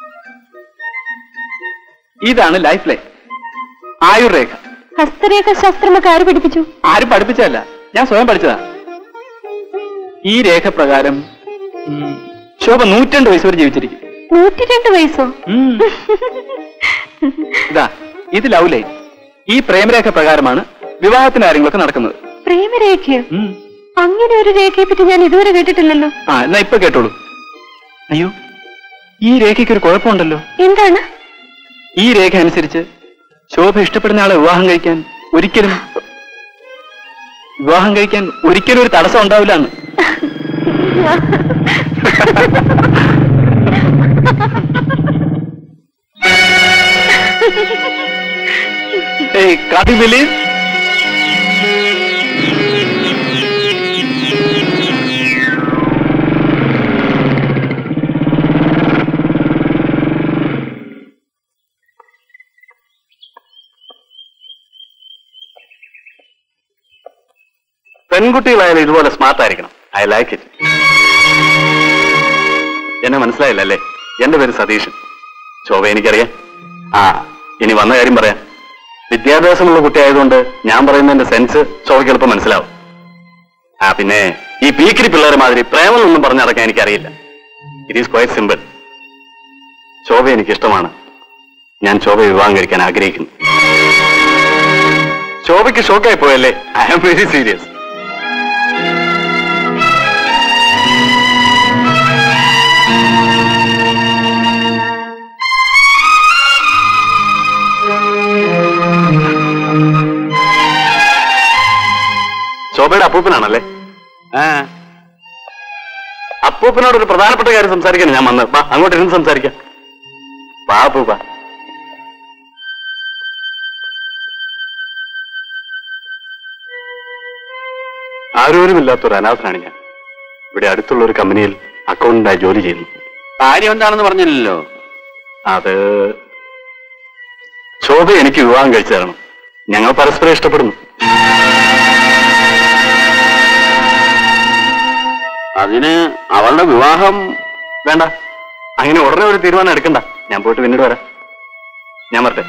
ഇതാണ് ലൈഫ് ലൈൻ, ആയുർരേഖ. ഹസ്തരേഖ ശാസ്ത്രമൊക്കെ ആര് പഠിപ്പിച്ചു? ആരും പഠിപ്പിച്ചതല്ല, ഞാൻ സ്വയം പഠിച്ചതാ. ഈ രേഖ പ്രകാരം ശോഭ 102 വയസ്സ് വരെ ജീവിച്ചിരിക്കും. 102 വയസ്സോ? ഇതാ ഇത് ലവ് ലൈൻ. ഈ പ്രേമരേഖ പ്രകാരമാണ് വിവാഹത്തിന്റെ കാര്യങ്ങളൊക്കെ നടക്കുന്നത്. പ്രേമരേഖയോ? അങ്ങനെ ഒരു രേഖയെ പറ്റി ഞാൻ ഇതുവരെ കേട്ടിട്ടില്ലല്ലോ. എന്നാ ഇപ്പൊ കേട്ടോളൂ. അയ്യോ, ഈ രേഖയ്ക്ക് ഒരു കുഴപ്പമുണ്ടല്ലോ. എന്താണ്? ഈ രേഖ അനുസരിച്ച് ശോഭ ഇഷ്ടപ്പെടുന്ന ആളെ വിവാഹം കഴിക്കാൻ ഒരിക്കലും ഒരു തടസ്സം ഉണ്ടാവില്ല എന്ന്. Hey, can't you believe? പെൺകുട്ടികളായാലും ഇതുപോലെ സ്മാർട്ട് ആയിരിക്കണം. I like it. എന്നെ മനസ്സിലായില്ലല്ലേ? എന്റെ പേര് സതീഷൻ. ശോഭ എനിക്കറിയാം. ഇനി വന്ന കാര്യം പറയാം. വിദ്യാഭ്യാസമുള്ള കുട്ടിയായതുകൊണ്ട് ഞാൻ പറയുന്നതിന്റെ സെൻസ് ശോഭയ്ക്ക് എളുപ്പം മനസ്സിലാവും. പിന്നെ ഈ പീക്കിരി പിള്ളേരെ മാതിരി പ്രേമമൊന്നും പറഞ്ഞു നടക്കാൻ എനിക്കറിയില്ല. It is quite simple. Shobha എനിക്കിഷ്ടമാണ്. ഞാൻ ശോഭയെ വിവാഹം കഴിക്കാൻ ആഗ്രഹിക്കുന്നു. ശോഭയ്ക്ക് ഷോക്കായി പോയല്ലേ? I am very serious. ശോഭയുടെ അപ്പൂപ്പനാണല്ലേ? അപ്പൂപ്പനോട് ഒരു പ്രധാനപ്പെട്ട കാര്യം സംസാരിക്കാൻ ഞാൻ വന്നത്. വാ, അങ്ങോട്ട് ഇരുന്ന് സംസാരിക്കാം. വാ അപ്പൂപ്പ. ആരോരുമില്ലാത്തൊരു അനാഥനാണ് ഞാൻ. ഇവിടെ അടുത്തുള്ള ഒരു കമ്പനിയിൽ അക്കൗണ്ടന്റായി ജോലി ചെയ്യുന്നു. കാര്യം എന്താണെന്ന് പറഞ്ഞില്ലല്ലോ. അത് ശോഭ എനിക്ക് വിവാഹം കഴിച്ചു തരണം. ഞങ്ങൾ പരസ്പരം ഇഷ്ടപ്പെടുന്നു. അതിന് അവളുടെ വിവാഹം വേണ്ട. അങ്ങനെ ഉടനെ ഒരു തീരുമാനം എടുക്കണ്ട. ഞാൻ പോയിട്ട് പിന്നീട് വരാം. ഞാൻ വരട്ടെ.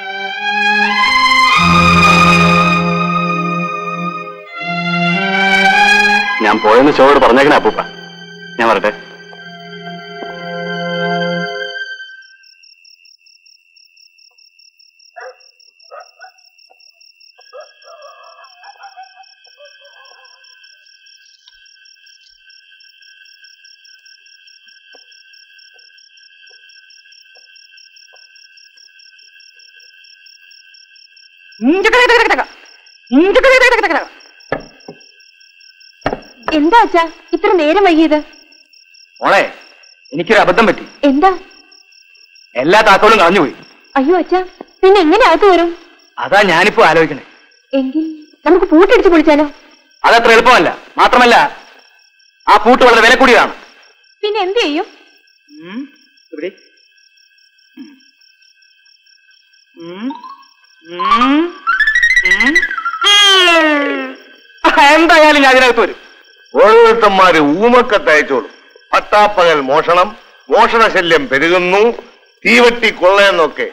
ഞാൻ പോയെന്ന് ശോഭയോട് പറഞ്ഞേക്കണേ അപ്പൂപ്പ. ഞാൻ വരട്ടെ. എന്താ അച്ഛാ ഇത്ര നേരം വൈകിയത്? മോളെ, എനിക്കൊരു അബദ്ധം പറ്റി. എന്താ? എല്ലാ താക്കോലും കളഞ്ഞുപോയി. അയ്യോ അച്ഛാ, പിന്നെ എങ്ങനെ അകത്ത് വരും? അതാ ഞാനിപ്പോ ആലോചിക്കണേ. എങ്കിൽ നമുക്ക് പൂട്ടടിച്ച് പൊളിച്ചാലോ? അതത്ര എളുപ്പമല്ല. മാത്രമല്ല ആ പൂട്ട് വളരെ വില കൂടിയതാണ്. പിന്നെ എന്ത് ചെയ്യും? എന്തായാലും ഞാൻ അതിനകത്ത് വരും. ഓരോരുത്തന്മാര് ഊമക്കത്തയച്ചോളൂ. പട്ടാപ്പകൽ മോഷണം, മോഷണശല്യം പെരുകുന്നു, തീവട്ടി കൊള്ളയെന്നൊക്കെ.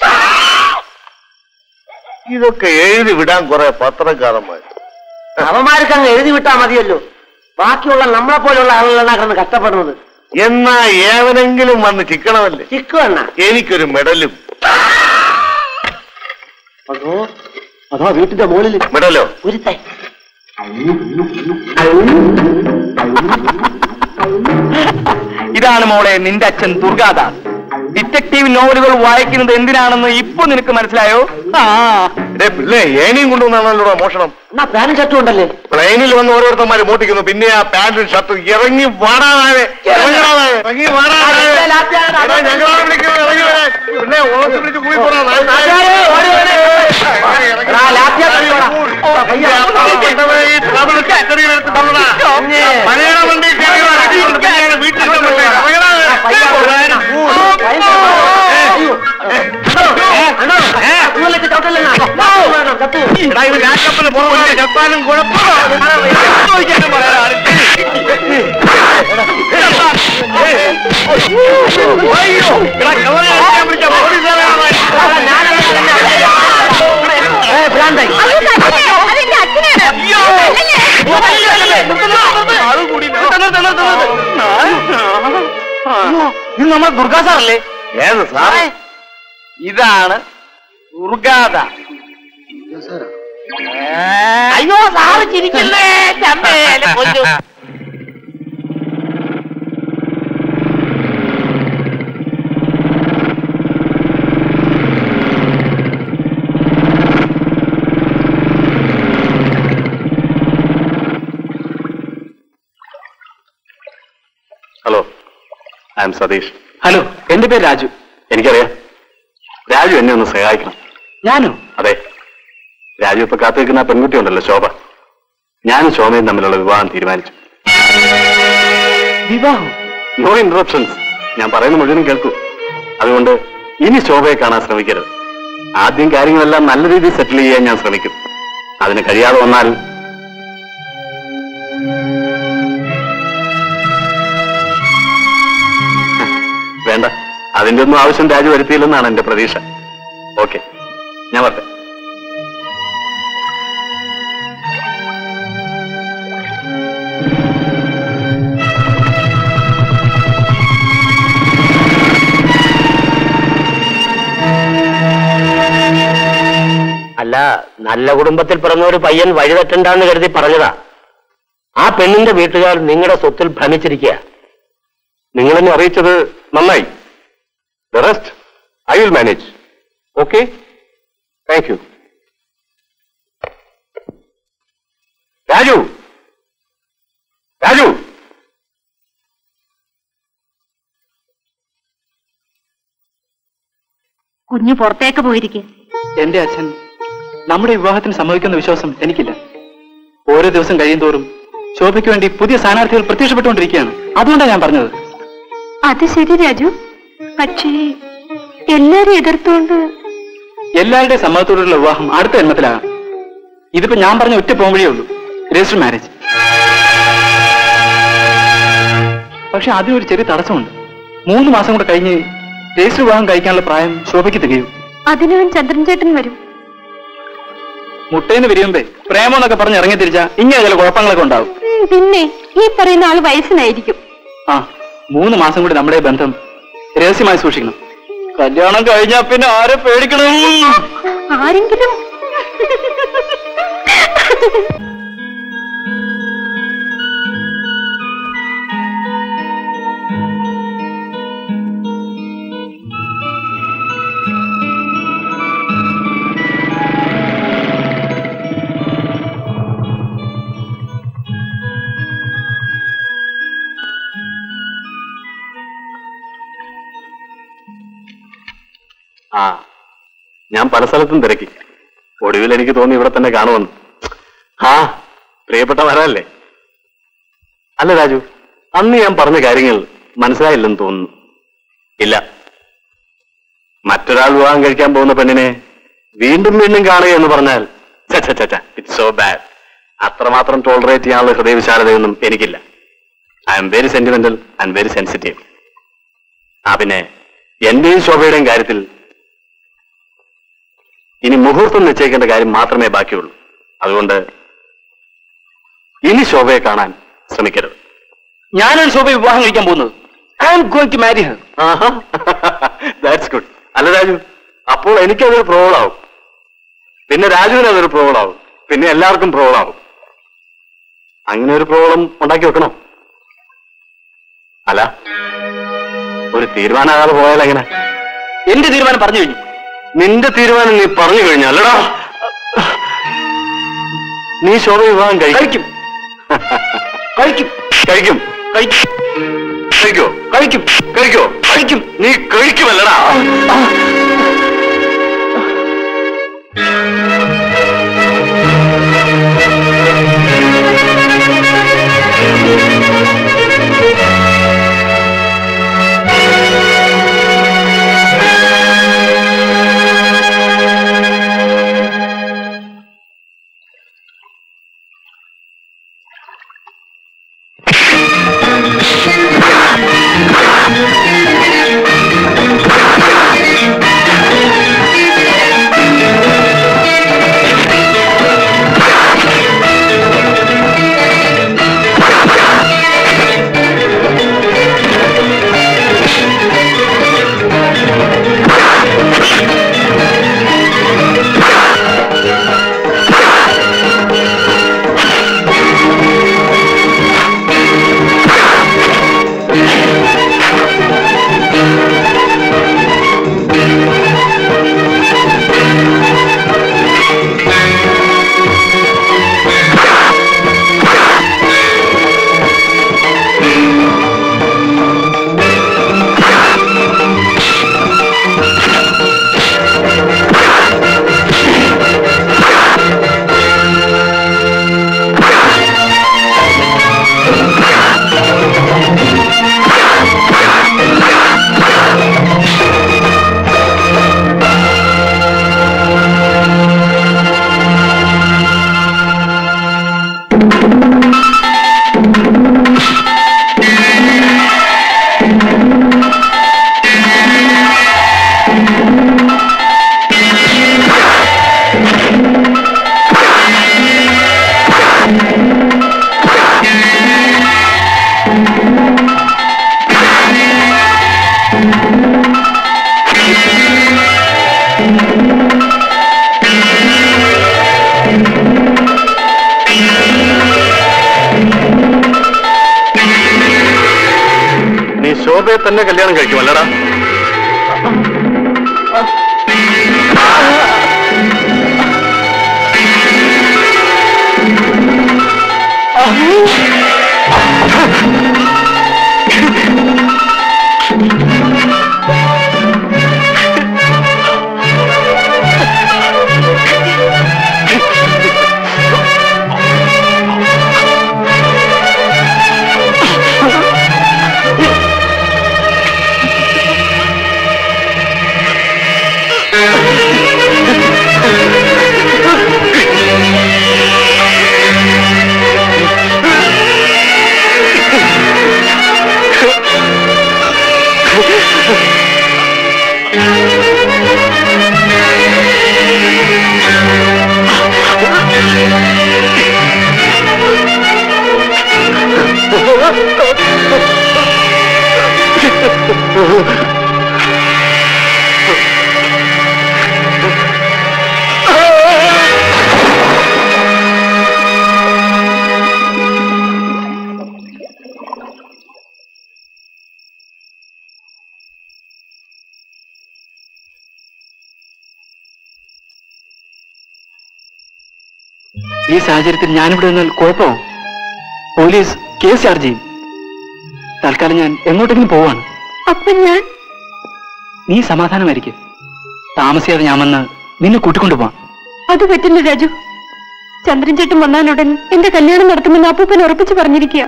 ഇതൊക്കെ എഴുതി വിടാൻ കുറെ പത്രക്കാരന്മാർ. അവന്മാർക്ക് അങ്ങ് എഴുതി വിട്ടാ മതിയല്ലോ. ബാക്കിയുള്ള നമ്മളെ പോലുള്ള ആളുകളാണ് കഷ്ടപ്പെടുന്നത്. എന്നാ ഏവനെങ്കിലും വന്ന് ചിക്കണമല്ലേ? ചിക്കുവണ്ണ എനിക്കൊരു മെഡലും. അതോ വീട്ടിന്റെ മുകളിൽ മെഡലോ? ഒരുത്തൻ. ഇതാണ് മോളെ നിന്റെ അച്ഛൻ ദുർഗാദാസ്. ഡിറ്റക്റ്റീവ് നോവലുകൾ വായിക്കുന്നത് എന്തിനാണെന്ന് ഇപ്പൊ നിനക്ക് മനസ്സിലായോ? പിള്ളേ, ഏനിയും കൊണ്ടുവന്നാണല്ലോ മോഷണം. എന്നാ പാനും ഷർട്ടും ഉണ്ടല്ലേ? പ്ലെയിനിൽ വന്ന് ഓരോരുത്തന്മാര് മോട്ടിക്കുന്നു. പിന്നെ ആ പാന്റും ഷർട്ടും ഇറങ്ങി വാടാതെ ഇറങ്ങി വാടാതെ ഞങ്ങളാണ് വിളിക്കുന്നത്. ഇറങ്ങി വരാൻ പിന്നെ ഓർത്ത് പിടിച്ച് കൂടി പോരാ. മലയാള വണ്ടി വീട്ടിൽ കപ്പല് പോകാൻ ചപ്പാനും ഇത് നമ്മുടെ ദുർഗാ സാറല്ലേ? ഏത് സാറേ? ഇതാണ് ദുർഗാദ. അയ്യോ സാറ് ചിരിക്കല്ലേ. I'm Satish. ഹലോ, എന്റെ പേര് രാജു. എനിക്കറിയാം. രാജു എന്നെ ഒന്ന് സഹായിക്കണം. ഞാനോ? അതെ, രാജു ഇപ്പൊ കാത്തിരിക്കുന്ന പെൺകുട്ടി ഉണ്ടല്ലോ, ശോഭ. ഞാനും ശോഭയും തമ്മിലുള്ള വിവാഹം തീരുമാനിച്ചു. വിവാഹം? No interruptions. ഞാൻ പറയുന്ന മുഴുവനും കേൾക്കൂ. അതുകൊണ്ട് ഇനി ശോഭയെ കാണാൻ ശ്രമിക്കരുത്. ആദ്യം കാര്യങ്ങളെല്ലാം നല്ല രീതിയിൽ സെറ്റിൽ ചെയ്യാൻ ഞാൻ ശ്രമിക്കും. അതിന് കഴിയാതെ വന്നാൽ വേണ്ട, അതിന്റെ ഒന്നും ആവശ്യം രാജു വരുത്തിയില്ലെന്നാണ് എന്റെ പ്രതീക്ഷ. ഓക്കെ, ഞാൻ വരട്ടെ. അല്ല, നല്ല കുടുംബത്തിൽ പിറന്ന ഒരു പയ്യൻ വഴിതെറ്റണ്ടെന്ന് കരുതി പറഞ്ഞതാ. ആ പെണ്ണിന്റെ വീട്ടുകാർ നിങ്ങളുടെ സ്വത്തിൽ ഭ്രമിച്ചിരിക്കുക. നിങ്ങളെന്നെ അറിയിച്ചത് നന്നായി. The rest I will manage. Okay, thank you. Raju, Raju, കുഞ്ഞു പുറത്തേക്ക് പോയിരിക്കെ. എന്റെ അച്ഛൻ നമ്മുടെ വിവാഹത്തിന് സമ്മതിക്കുന്ന വിശ്വാസം എനിക്കില്ല. ഓരോ ദിവസം കഴിയുന്തോറും ശോഭയ്ക്ക് വേണ്ടി പുതിയ സ്ഥാനാർത്ഥികൾ പ്രത്യക്ഷപ്പെട്ടുകൊണ്ടിരിക്കുകയാണ്. അതുകൊണ്ടാണ് ഞാൻ പറഞ്ഞത്. അത് ശരി രാജു, പക്ഷേ എല്ലാരും എതിർത്തുകൊണ്ട്. എല്ലാവരുടെയും സമ്മതത്തോടുള്ള വിവാഹം അടുത്ത ജന്മത്തിലാകാം. ഇതിപ്പോ ഞാൻ പറഞ്ഞ ഒറ്റ പോംവഴിയേ ഉള്ളൂ, രജിസ്റ്റർ മാരേജ്. പക്ഷെ അതിനൊരു ചെറിയ തടസ്സമുണ്ട്. 3 മാസം കൂടെ കഴിഞ്ഞ് രജിസ്റ്റർ വിവാഹം കഴിക്കാനുള്ള പ്രായം ശോഭയ്ക്ക് തികയും. അതിനവൻ ചന്ദ്രൻ ചേട്ടൻ വരും. മുട്ടേന്ന് വിരിയുമ്പേ പ്രേമം എന്നൊക്കെ പറഞ്ഞ് ഇറങ്ങി തിരിച്ചാ ഇങ്ങനെ ചില കുഴപ്പങ്ങളൊക്കെ ഉണ്ടാവും. പിന്നെ ഈ പറയുന്ന ആള് വയസ്സിനായിരിക്കും. ആ, 3 മാസം കൂടി നമ്മുടെ ബന്ധം രഹസ്യമായി സൂക്ഷിക്കണം. കല്യാണം കഴിഞ്ഞാ പിന്നെ ആരെ പേടിക്കണം? ആരെങ്കിലും ആ, ഞാൻ പല സ്ഥലത്തും തിരക്കി. ഒടുവിൽ എനിക്ക് തോന്നി ഇവിടെ തന്നെ കാണുമെന്ന്. ആ, പ്രിയപ്പെട്ട വരല്ലേ. അല്ല രാജു, അന്ന് ഞാൻ പറഞ്ഞ കാര്യങ്ങൾ മനസ്സിലായില്ലെന്ന് തോന്നുന്നു. ഇല്ല, മറ്റൊരാൾ വിവാഹം കഴിക്കാൻ പോകുന്ന പെണ്ണിനെ വീണ്ടും വീണ്ടും കാണുക എന്ന് പറഞ്ഞാൽ ഇറ്റ്സ് സോ ബാഡ്. അത്രമാത്രം ടോളറേറ്റ് ചെയ്യാനുള്ള ഹൃദയവിശാലതയൊന്നും എനിക്കില്ല. I'm very sentimental and very sensitive. ആ, പിന്നെ എന്റെയും ശോഭയുടെയും കാര്യത്തിൽ ഇനി മുഹൂർത്തം നിശ്ചയിക്കേണ്ട കാര്യം മാത്രമേ ബാക്കിയുള്ളൂ. അതുകൊണ്ട് ഇനി ശോഭയെ കാണാൻ ശ്രമിക്കരുത്. ഞാനാണ് ശോഭയെ വിവാഹം കഴിക്കാൻ പോകുന്നത്. I am going to marry her. That's good. അല്ല രാജു, അപ്പോൾ എനിക്കതൊരു പ്രോബ്ലം ആവും, പിന്നെ രാജുവിന് അതൊരു പ്രോബ്ലം ആവും, പിന്നെ എല്ലാവർക്കും പ്രോബ്ലം ആവും. അങ്ങനെ ഒരു പ്രോബ്ലം ഉണ്ടാക്കി വെക്കണോ? അല്ല, ഒരു തീരുമാനമാകാതെ പോയാൽ എങ്ങനെ? എന്റെ തീരുമാനം പറഞ്ഞു കഴിഞ്ഞു. നിന്റെ തീരുമാനം നീ പറഞ്ഞു കഴിഞ്ഞല്ലടാ. നീ ശോഭ വിവാഹം കഴിക്കും. കഴിക്കും. കഴിക്കും. കഴിക്കോ? കഴിക്കും. കഴിക്കോ? കഴിക്കും. നീ കഴിക്കുമല്ലടാ. ശോഭയെ തന്നെ കല്യാണം കഴിക്കും അല്ലടാ? ഈ സാഹചര്യത്തിൽ ഞാനിവിടെ നിന്നാൽ കുഴപ്പമോ? പോലീസ് കേസ് ചാർജ് ചെയ്യും. തൽക്കാലം ഞാൻ എങ്ങോട്ടെങ്കിലും പോവാണ്. അപ്പൊ ഞാൻ? നീ സമാധാനമായിരിക്കും. താമസിയാതെ ഞാൻ വന്ന് നിന്നെ കൂട്ടിക്കൊണ്ടുപോവാം. അത് പറ്റില്ല രാജു. ചന്ദ്രൻ ചേട്ടൻ വന്നാലുടൻ എന്റെ കല്യാണം നടത്തുമെന്ന് അപ്പൂപ്പൻ ഉറപ്പിച്ചു പറഞ്ഞിരിക്കുക.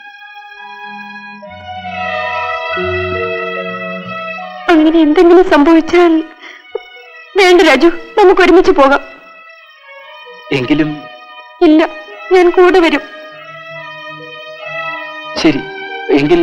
അങ്ങനെ എന്തെങ്കിലും സംഭവിച്ചാൽ വേണ്ട രാജു, നമുക്ക് ഒരുമിച്ച് പോകാം. എങ്കിലും ഇല്ല, ഞാൻ കൂടെ വരും. ശരി, എങ്കിൽ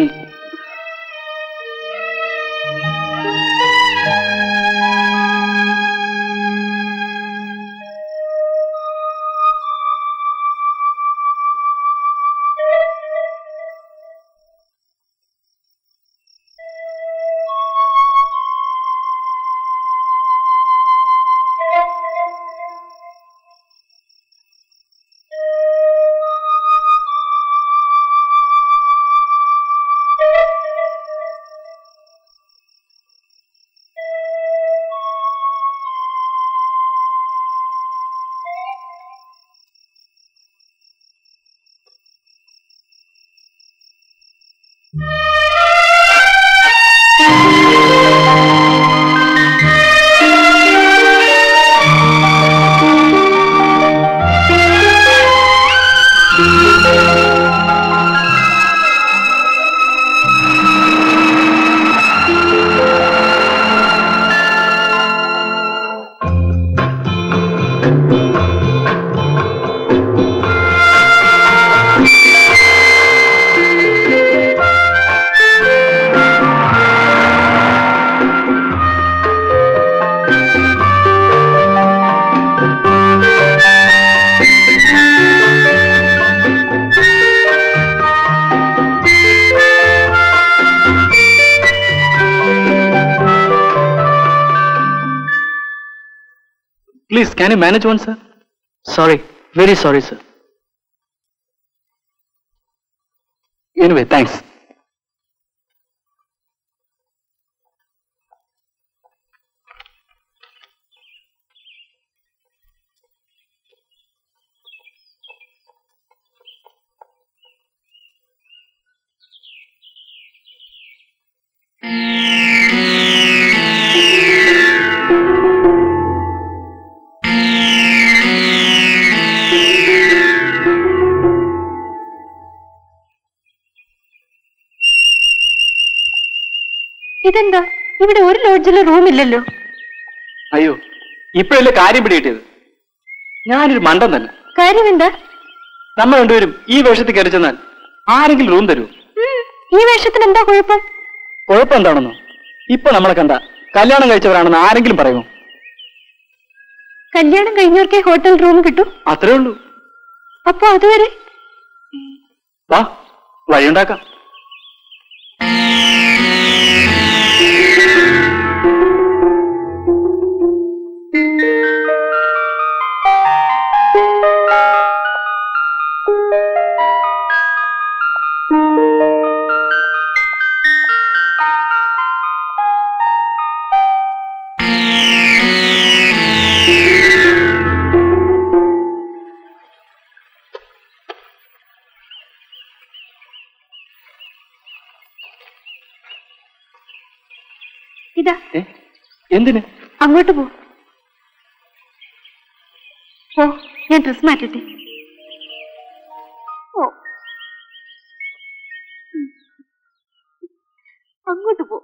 please, can you manage one, sir? Sorry, very sorry, sir. Anyway, thanks. ഇതെന്താ, ഇവിടെ ഒരു ലോഡ്ജിലെ റൂം ഇല്ലല്ലോ? അയ്യോ, ഇപ്പോഴല്ലേ കാര്യം പിടികിട്ടിയത്. ഞാനൊരു മണ്ടൻ തന്നെ. കാര്യം എന്താ? നമ്മൾ രണ്ടുപേരും ഈ വേഷത്തിൽ കയറി ചെന്നാൽ ആരെങ്കിലും റൂം തരൂ? ഈ വേഷത്തിന് എന്താ കുഴപ്പം? കുഴപ്പം എന്താണെന്നോ? ഇപ്പൊ നമ്മളെ കണ്ട കല്യാണം കഴിച്ചവരാണെന്ന് ആരെങ്കിലും പറയുമോ? കല്യാണം കഴിഞ്ഞവർക്കേ ഹോട്ടൽ റൂം കിട്ടൂ? അത്രേ ഉള്ളൂ. അപ്പൊ അതുവരെ വാ, വഴിയുണ്ടാക്കാം. ഇതാ. എന്തിന്? അങ്ങോട്ട് പോ. ഞാൻ ഡ്രസ് മാറ്റട്ടെ. അങ്ങോട്ട് പോ.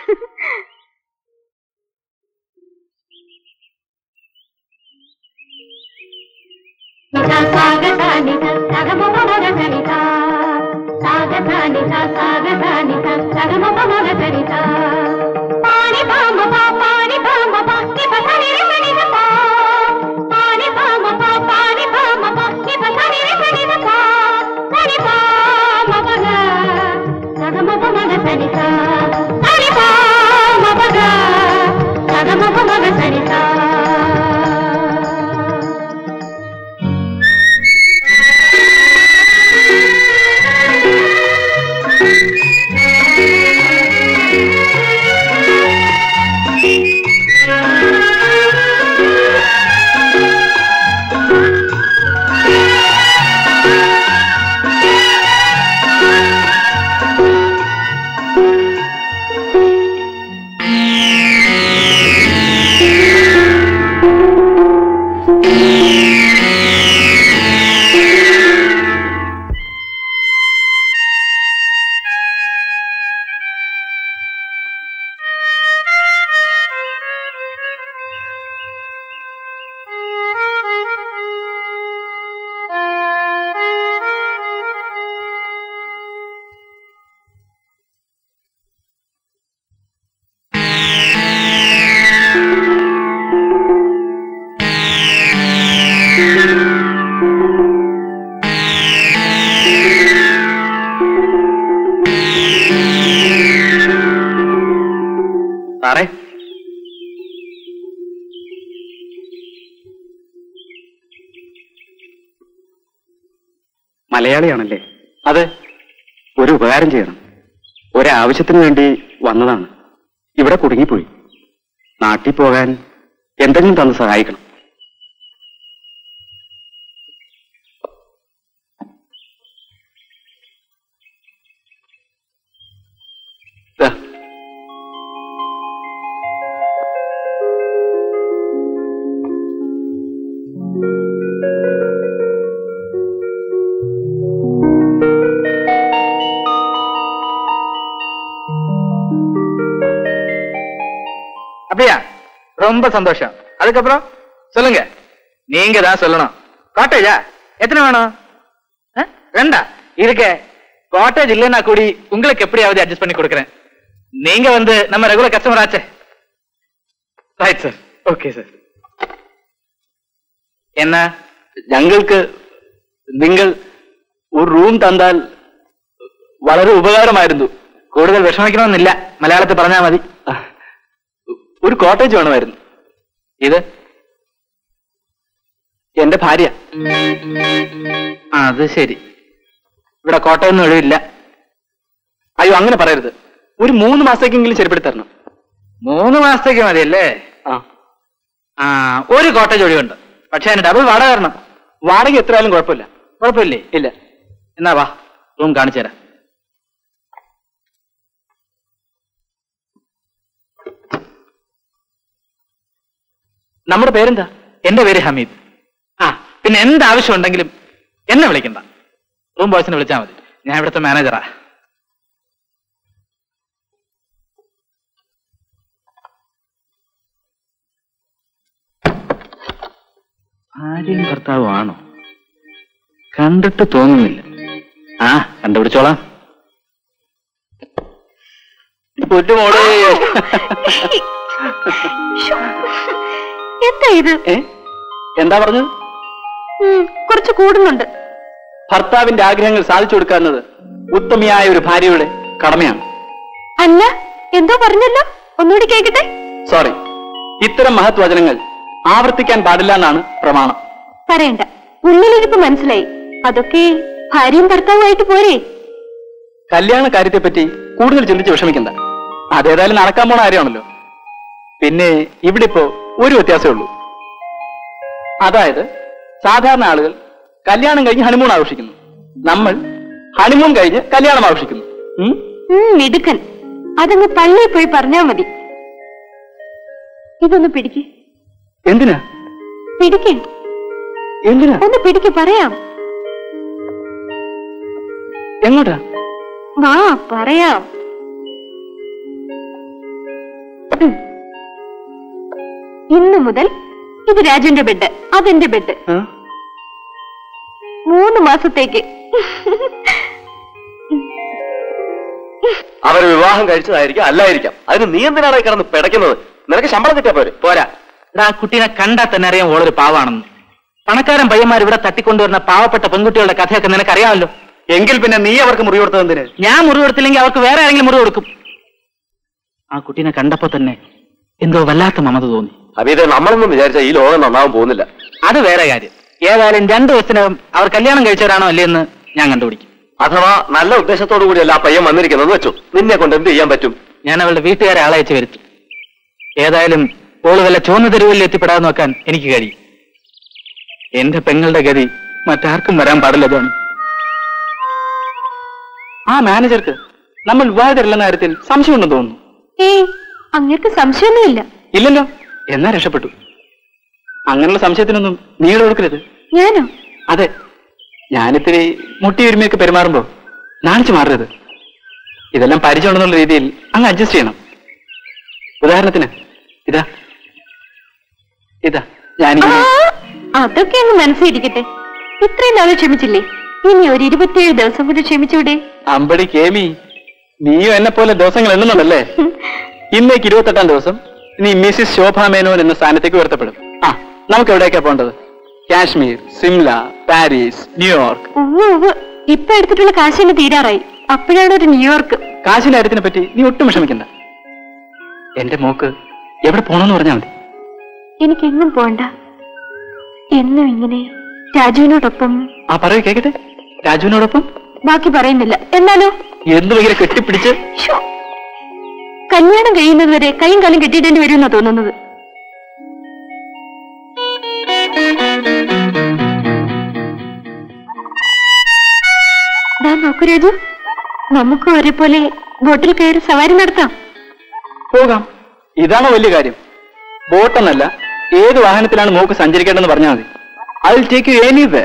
സാറേ, മലയാളിയാണല്ലേ? അതെ. ഒരു ഉപകാരം ചെയ്യണം. ഒരാവശ്യത്തിന് വേണ്ടി വന്നതാണ്. ഇവിടെ കുടുങ്ങിപ്പോയി. നാട്ടിൽ പോകാൻ എന്തെങ്കിലും തന്ന് സഹായിക്കണം. அப்படியா? ரொம்ப சந்தோஷம். அதுக்கப்புறம் சொல்லுங்க. நீங்க தான் சொல்லணும். காட்டேஜா எத்தனை வேணும்? 2 இருக்க. காட்டேஜ் இல்லைன்னா கூடி உங்களுக்கு எப்படியாவது அட்ஜஸ்ட் பண்ணி கொடுக்குறேன். நீங்க வந்து நம்ம ரெகுலர் கஸ்டமர் ஆச்சே. Right sir. Okay sir. എന്നാ ഞങ്ങൾക്ക് നിങ്ങൾ ഒരു റൂം തന്നാൽ വളരെ ഉപകാരമായിരുന്നു. കൂടുതൽ വിഷമിക്കണമെന്നില്ല. മലയാളത്തിൽ പറഞ്ഞാൽ മതി. ഒരു കോട്ടേജ് വേണമായിരുന്നു. ഇത് എന്റെ ഭാര്യ. അത് ശരി. ഇവിടെ കോട്ടയൊന്നും ഒഴിവില്ല. അയ്യോ, അങ്ങനെ പറയരുത്. ഒരു 3 മാസത്തേക്കെങ്കിലും ശരിപ്പെടുത്തി തരണം. 3 മാസത്തേക്ക് മതിയല്ലേ? ഒരു കോട്ടേജ് ഒഴിവുണ്ട്. പക്ഷെ അതിന് ഡബിൾ വാടക തരണം. വാടക എത്രയായാലും കുഴപ്പമില്ല. കുഴപ്പമില്ലേ? ഇല്ല. എന്നാ വാ, റൂം കാണിച്ചു തരാം. നമ്മുടെ പേരെന്താ? എന്റെ പേര് ഹമീദ്. പിന്നെ എന്താവശ്യം ഉണ്ടെങ്കിലും എന്നെ വിളിക്കണ്ട. റൂം ബോയ്സിനെ വിളിച്ചാൽ മതി. ഞാൻ ഇവിടുത്തെ മാനേജറാ. ഭാര്യയും ഭർത്താവും ആണോ? കണ്ടിട്ട് തോന്നുന്നില്ല. കണ്ടുപിടിച്ചോളാം. പൊന്നുമോളെ, എന്താ ഇത്? എന്താ പറഞ്ഞത്? കുറച്ച് കൂടുന്നുണ്ട്. ഭർത്താവിന്റെ ആഗ്രഹങ്ങൾ സാധിച്ചു കൊടുക്കുന്നത് ഉത്തമയായ ഒരു ഭാര്യയുടെ കടമയാണ്. അല്ല, എന്തോ പറഞ്ഞല്ലോ, ഒന്നുകൂടി കേൾക്കട്ടെ. സോറി, ഇത്തരം മഹത്വചനങ്ങൾ ആവർത്തിക്കാൻ പാടില്ല എന്നാണ് പ്രമാണം. പറയണ്ട, ഉള്ളിലിരിപ്പ് മനസ്സിലായി. അതൊക്കെ ഭാര്യയും ഭർത്താവുമായിട്ട് പോരെ. കല്യാണ കാര്യത്തെപ്പറ്റി കൂടുതൽ ചിന്തിച്ച് വിഷമിക്കണ്ട. അതേതായാലും നടക്കാൻ പോണ കാര്യമാണല്ലോ. പിന്നെ ഇവിടെ ഇപ്പോ ഒരു വ്യത്യാസമേ ഉള്ളൂ. അതായത് സാധാരണ ആളുകൾ കല്യാണം കഴിഞ്ഞ് ഹണിമൂൺ ആഘോഷിക്കുന്നു. നമ്മൾ ഹണിമൂൺ കഴിഞ്ഞ് കല്യാണം ആഘോഷിക്കുന്നു. മിടുക്കൻ. അതങ്ങ് പള്ളിയിൽ പോയി പറഞ്ഞാ മതി. ഇതൊന്ന് പിടിക്ക്. എന്തിനാ? പിടിക്ക്. എന്തിനാ? ഒന്ന് പിടിക്ക്, പറയാം. എങ്ങോട്ടാ? ആ പറയാം. ഇന്നു മുതൽ ഇത് രാജുവിന്റെ ബെഡ്, അതെന്റെ ബെഡ്. 3 മാസത്തേക്ക്. അവർ വിവാഹം കഴിച്ചതായിരിക്കാം, അല്ലായിരിക്കാം. അതിന് നീ എന്തിനാണ് കിടന്ന് പിടയ്ക്കുന്നത്? നിനക്ക് ശമ്പളം കിട്ടിയാ പോരെ? പോരാ. ആ കുട്ടീനെ കണ്ടാൽ തന്നെ അറിയാം ഓളൊരു പാവാണെന്ന്. പണക്കാരൻ പയ്യന്മാർ ഇവിടെ തട്ടിക്കൊണ്ടുവരുന്ന പാവപ്പെട്ട പെൺകുട്ടികളുടെ കഥയൊക്കെ നിനക്കറിയാമല്ലോ. എങ്കിൽ പിന്നെ നീ അവർക്ക് മുറി കൊടുത്തത് എന്തിന്? ഞാൻ മുറി കൊടുത്തില്ലെങ്കിൽ അവർക്ക് വേറെ ആരെങ്കിലും മുറി കൊടുക്കും. ആ കുട്ടീനെ കണ്ടപ്പോ തന്നെ എന്തോ വല്ലാത്ത മമത തോന്നി. അബീതെ, നമ്മളൊന്നും വിചാരിച്ച ഈ ലോകം നന്നാവാൻ പോകുന്നില്ല. അത് വേറെ കാര്യം. ഏതായാലും 2 ദിവസത്തിനകം അവർ കല്യാണം കഴിച്ചവരാണോ അല്ലേന്ന് ഞാൻ കണ്ടുപിടിക്കും. അഥവാ നല്ല ഉദ്ദേശത്തോടു കൂടിയല്ല ആ പയ്യൻ വന്നിരിക്കുന്നത് വെച്ചു. നിന്നെ കൊണ്ട് എന്ത് ചെയ്യാൻ പറ്റും? ഞാൻ അവളുടെ വീട്ടുകാരെ ആളയച്ച് വരുത്തും. ഏതായാലും ഓള് വല്ല ചുവന്ന തെരുവിൽ എത്തിപ്പെടാതെ നോക്കാൻ എനിക്ക് കഴിയും. എന്റെ പെങ്ങളുടെ ഗതി മറ്റാർക്കും വരാൻ പാടില്ലതാണ്. ആ മാനേജർക്ക് നമ്മൾ വിവാഹിതരല്ലെന്ന കാര്യത്തിൽ സംശയമുണ്ടെന്ന് തോന്നുന്നു. അങ്ങേർക്ക് സംശയമൊന്നുമില്ല. ഇല്ലല്ലോ, എന്നാ രക്ഷപ്പെട്ടു. അങ്ങനെയുള്ള സംശയത്തിനൊന്നും നീ കൊടുക്കരുത്. ഞാനോ? അതെ, ഞാനിത്തിരി മുട്ടി ഒരുമയൊക്കെ പെരുമാറുമ്പോ നാണിച്ചു മാറരുത്. ഇതെല്ലാം പരിചയമുണ്ടെന്നുള്ള രീതിയിൽ അങ്ങ് അഡ്ജസ്റ്റ് ചെയ്യണം. ഉദാഹരണത്തിന് ഇതാ ഞാനിങ്ങനെ. അതൊക്കെ അങ്ങ് മനസ്സിലിരിക്കട്ടെ. ഇത്രയും നാളെ ക്ഷമിച്ചില്ലേ? ഇനി ഒരു 27 ദിവസം കൂടി ക്ഷമിച്ചൂടെ? അമ്പടി കേമി, നീയും എന്നെ പോലെ ദിവസങ്ങൾ എണ്ണുന്നുണ്ടല്ലേ? ഇന്നേക്ക് 28ാം ദിവസം നീ മിസ്സിസ് ശോഭ മേനോൻ എന്ന സ്ഥാനത്തേക്ക് ഉയർത്തപ്പെടും. നമുക്ക് എവിടേക്കാ പോകേണ്ടത്? Kashmir, Simla, Paris, New York. ഇപ്പൊ എടുത്തിട്ടുള്ള കാശിന് തീരാറായി. അപ്പോഴാണ് ഒരു ന്യൂയോർക്ക്. കാശിന്റെ കാര്യത്തിനെ പറ്റി നീ ഒട്ടും വിഷമിക്കണ്ട. എന്റെ മോക്ക് എവിടെ പോണെന്ന് പറഞ്ഞാൽ മതി. എനിക്കെങ്ങും പോണ്ട. എന്നും ഇങ്ങനെ രാജുവിനോടൊപ്പം. പറയൂ, കേക്കട്ടെ. രാജുവിനോടൊപ്പം? ബാക്കി പറയുന്നില്ല. എന്നാലോ എന്ത് ഭയങ്കര കെട്ടിപ്പിടിച്ച് കല്യാണം കഴിയുന്നത് വരെ കൈയും കാലും കെട്ടിയിടേണ്ടി വരുമെന്നാ തോന്നുന്നത്. നോക്കൂ രാജു, നമുക്ക് ഒരേപോലെ ബോട്ടിൽ കയറി സവാരി നടത്താം. പോകാം. ഇതാണോ വലിയ കാര്യം? ബോട്ടെന്നല്ല, ഏത് വാഹനത്തിലാണ് മോക്ക് സഞ്ചരിക്കേണ്ടതെന്ന് പറഞ്ഞാൽ മതി. I will take you anywhere.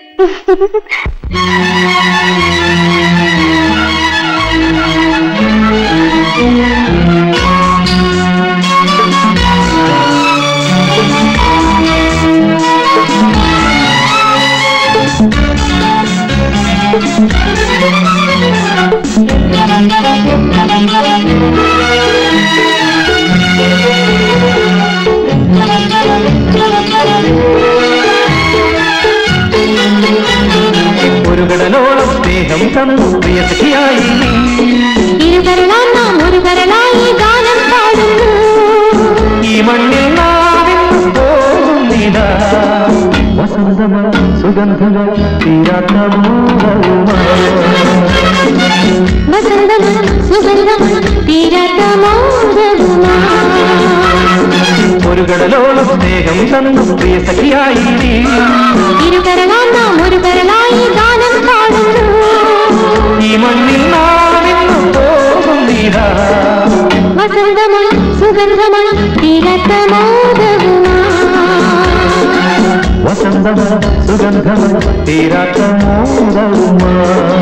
ഒരു കടലോളം സ്നേഹം തന്നു പ്രിയ സഖിയായി, ഈ മണ്ണിൽ നാവിൽ പോകുന്നിതാ വസന്തമ സുഗന്ധമ തീരാത്ത ഒരു കടലോളം സ്നേഹം തന്നു പ്രിയ സഖിയായി, ഈ മണ്ണിൽ നാവിൽ പോകുന്നിതാ വസന്തമ സുഗന്ധമ തീരാത്ത വസന്തമ സുഗന്ധമ തീരാത്ത മോദവുമാ.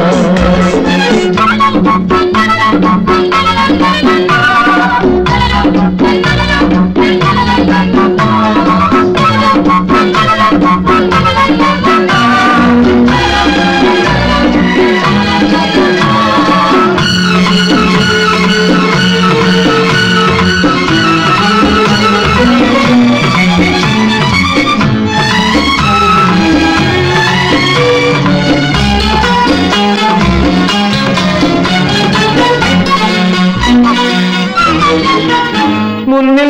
മുന്നിൽ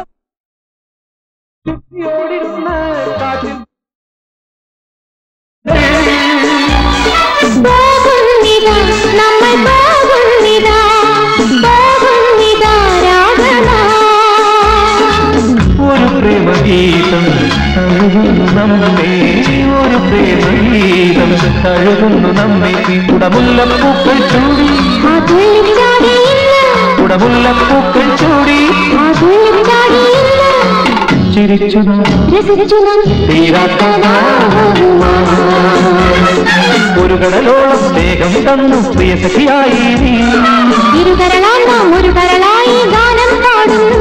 ഒരു പ്രേമഗീതം തഴുകുന്നു നമ്മെ, ഒരു പ്രേമഗീതം തഴുകുന്നു നമ്മെ. കുടമുല്ലപ്പൂക്കൾ ചൂടി, കുടമുല്ലപ്പൂക്കൾ ചൂടി ചിരിച്ചു തീരാത്ത ഒരു കടലോളം സ്നേഹം തന്നു പ്രിയ സഖിയായി നീ ഒരു കരളായി ഗാനം പാടുന്നു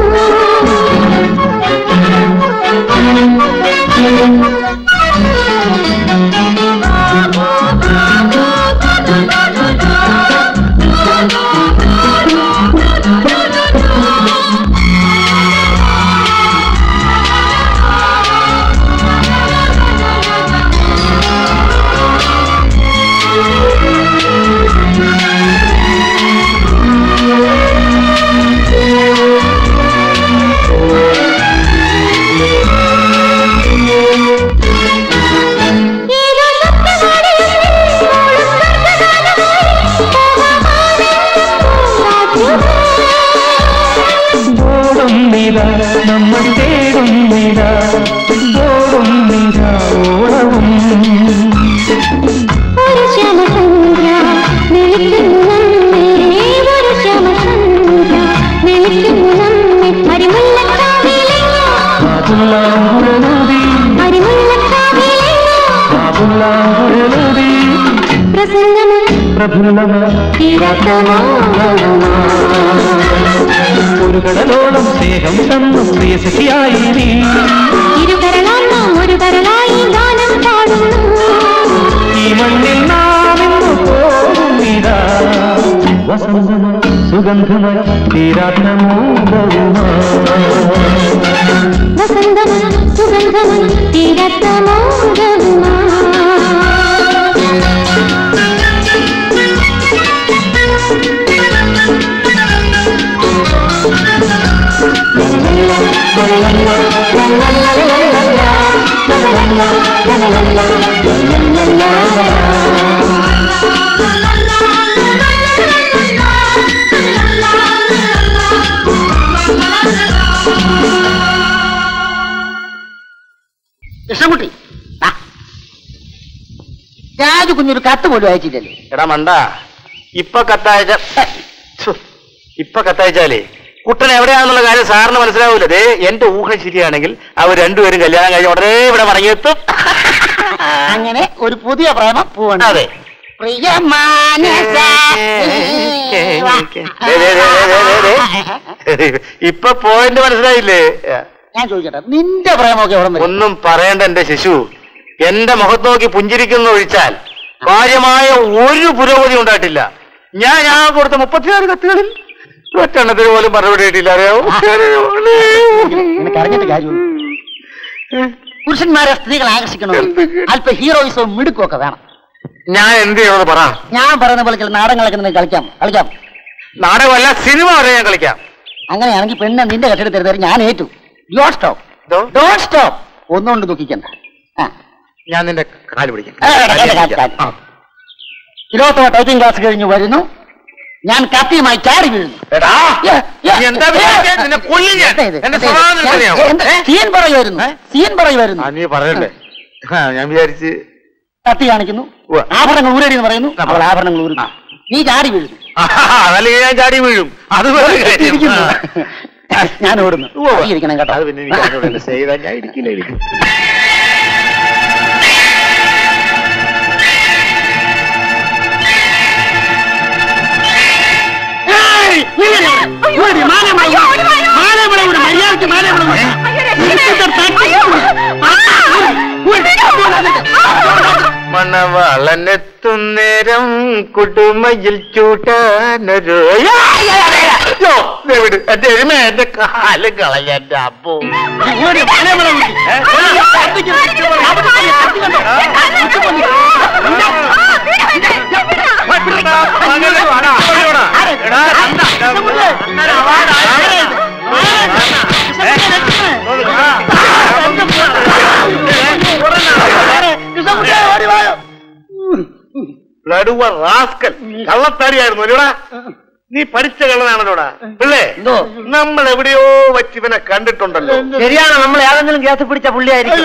നമ്മൾ തേടുന്നില്ല ഓടുന്നില്ല ഓളവും ഒരു ശമസന്ധ്യ നിൽക്കുന്നു നമ്മെ ഒരു കടലോളം സ്നേഹം തന്നു പ്രിയ സഖിയായി നീ ഒരു കരളായി ഗാനം പാടുന്നു ഈ മണ്ണിൽ നാം ഇന്ന് പോകുന്നിതാ വസന്തമ സുഗന്ധമ തീരാത്ത മോഹവുമാ വസന്തമ സുഗന്ധമ തീരാത്ത മോഹവുമാ കൃഷ്ണൻകുട്ടി രാജു കുഞ്ഞൊരു കത്ത് പോലും അയച്ചില്ലല്ലേ? എടാ മണ്ട, ഇപ്പൊ കത്തയച്ചാലേ കുട്ടൻ എവിടെയാണെന്നുള്ള കാര്യം സാറിന് മനസ്സിലാവൂല. ദേ എന്റെ ഊഹം ശരിയാണെങ്കിൽ അവർ രണ്ടുപേരും കല്യാണം കഴിഞ്ഞ ഉടനെ ഇവിടെ മടങ്ങിയെത്തും. അങ്ങനെ ഒരു പുതിയ പ്രേമം പോവാണ്. അതെ, ഇപ്പൊ പോയിന്റ് മനസ്സിലായില്ലേ? ഞാൻ ചോദിക്കട്ടെ, നിന്റെ പ്രേമമൊക്കെ എവിടെ? ഒന്നും പറയണ്ട എന്റെ ശിശു. എന്റെ മുഖത്ത് നോക്കി പുഞ്ചിരിക്കുന്ന ഒഴിച്ചാൽ കാര്യമായ ഒരു പുരോഗതി ഉണ്ടായിട്ടില്ല. ഞാൻ കൊടുത്ത 34 കത്തുകളിൽ ഒറ്റെണ്ണത്തിന് പോലും മറുപടി കിട്ടിയില്ല. അറിയാമോ? അറിഞ്ഞിട്ട് കാര്യം, പുരുഷന്മാരെ സ്ത്രീകൾ ആകർഷിക്കണം, അല്പ ഹീറോയിസവും മിടുക്കും ഒക്കെ വേണം. ഞാൻ എന്ത് ചെയ്യണമെന്ന് പറ. ഞാൻ പറയുന്ന പോലെ ചില നാടകങ്ങളൊക്കെ നിങ്ങൾക്ക് കളിക്കാം. നാടകമല്ല, സിനിമ വരെ ഞാൻ കളിക്കാം. അങ്ങനെയാണെങ്കിൽ പെണ്ണ് നിന്റെ കെട്ടിടത്തിൽ ഞാൻ ഏറ്റു. Don't stop. ഒന്നുകൊണ്ട് ദുഃഖിക്കണ്ട. ഞാൻ നിന്റെ കാല് പിടിക്കാം. കിലോത്തോ ടൈപ്പിംഗ് ക്ലാസ് കഴിഞ്ഞ് വരുന്നു, ഞാൻ കത്തിയുമായി ചാടി വീഴുന്നു. സീൻ പറയുമായിരുന്നു. നീ പറയണ്ടേ? ഞാൻ വിചാരിച്ച് കത്തി കാണിക്കുന്നു, ആഭരണങ്ങൾ ഊരടി എന്ന് പറയുന്നു, അവൾ ആഭരണങ്ങൾ ഊരുന്നു, നീ ചാടി വീഴുന്നു. അതല്ലെങ്കിൽ ഞാൻ ചാടി വീഴും. അത് ഞാൻ ഓടുന്നു. ഇരിക്കണം കേട്ടോ. അത് പിന്നെ ചെയ്താൽ ഞാൻ ഇരിക്കില്ല. മണവാളനെത്തുന്നേരം കുടുമയിൽ ചൂട്ടാനൊരു എന്റെ കാല് കളയാന്റെ അപ്പോ കള്ളത്താടിയായിരുന്നു അല്ലോടാ. നീ പഠിച്ച കള്ളനാണല്ലോടാ പിള്ളേ. നമ്മൾ എവിടെയോ വച്ച് ഇവനെ കണ്ടിട്ടുണ്ടല്ലോ. ശരിയാണ്, നമ്മൾ ഏതെങ്കിലും ഗ്യാസ് പിടിച്ച പുള്ളിയായിരിക്കും.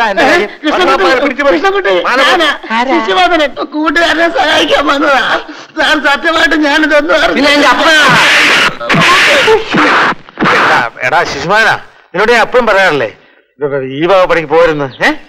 കൂട്ടുകാരനെ സഹായിക്കാൻ വന്നതാ. സത്യമായിട്ട് ഞാനിതൊന്നും എടാ ശിശുമാനാ, നിന്നോട് ഞാൻ എപ്പോഴും പറയാറില്ലേ ഈ വക പണിക്ക് പോരുന്നു.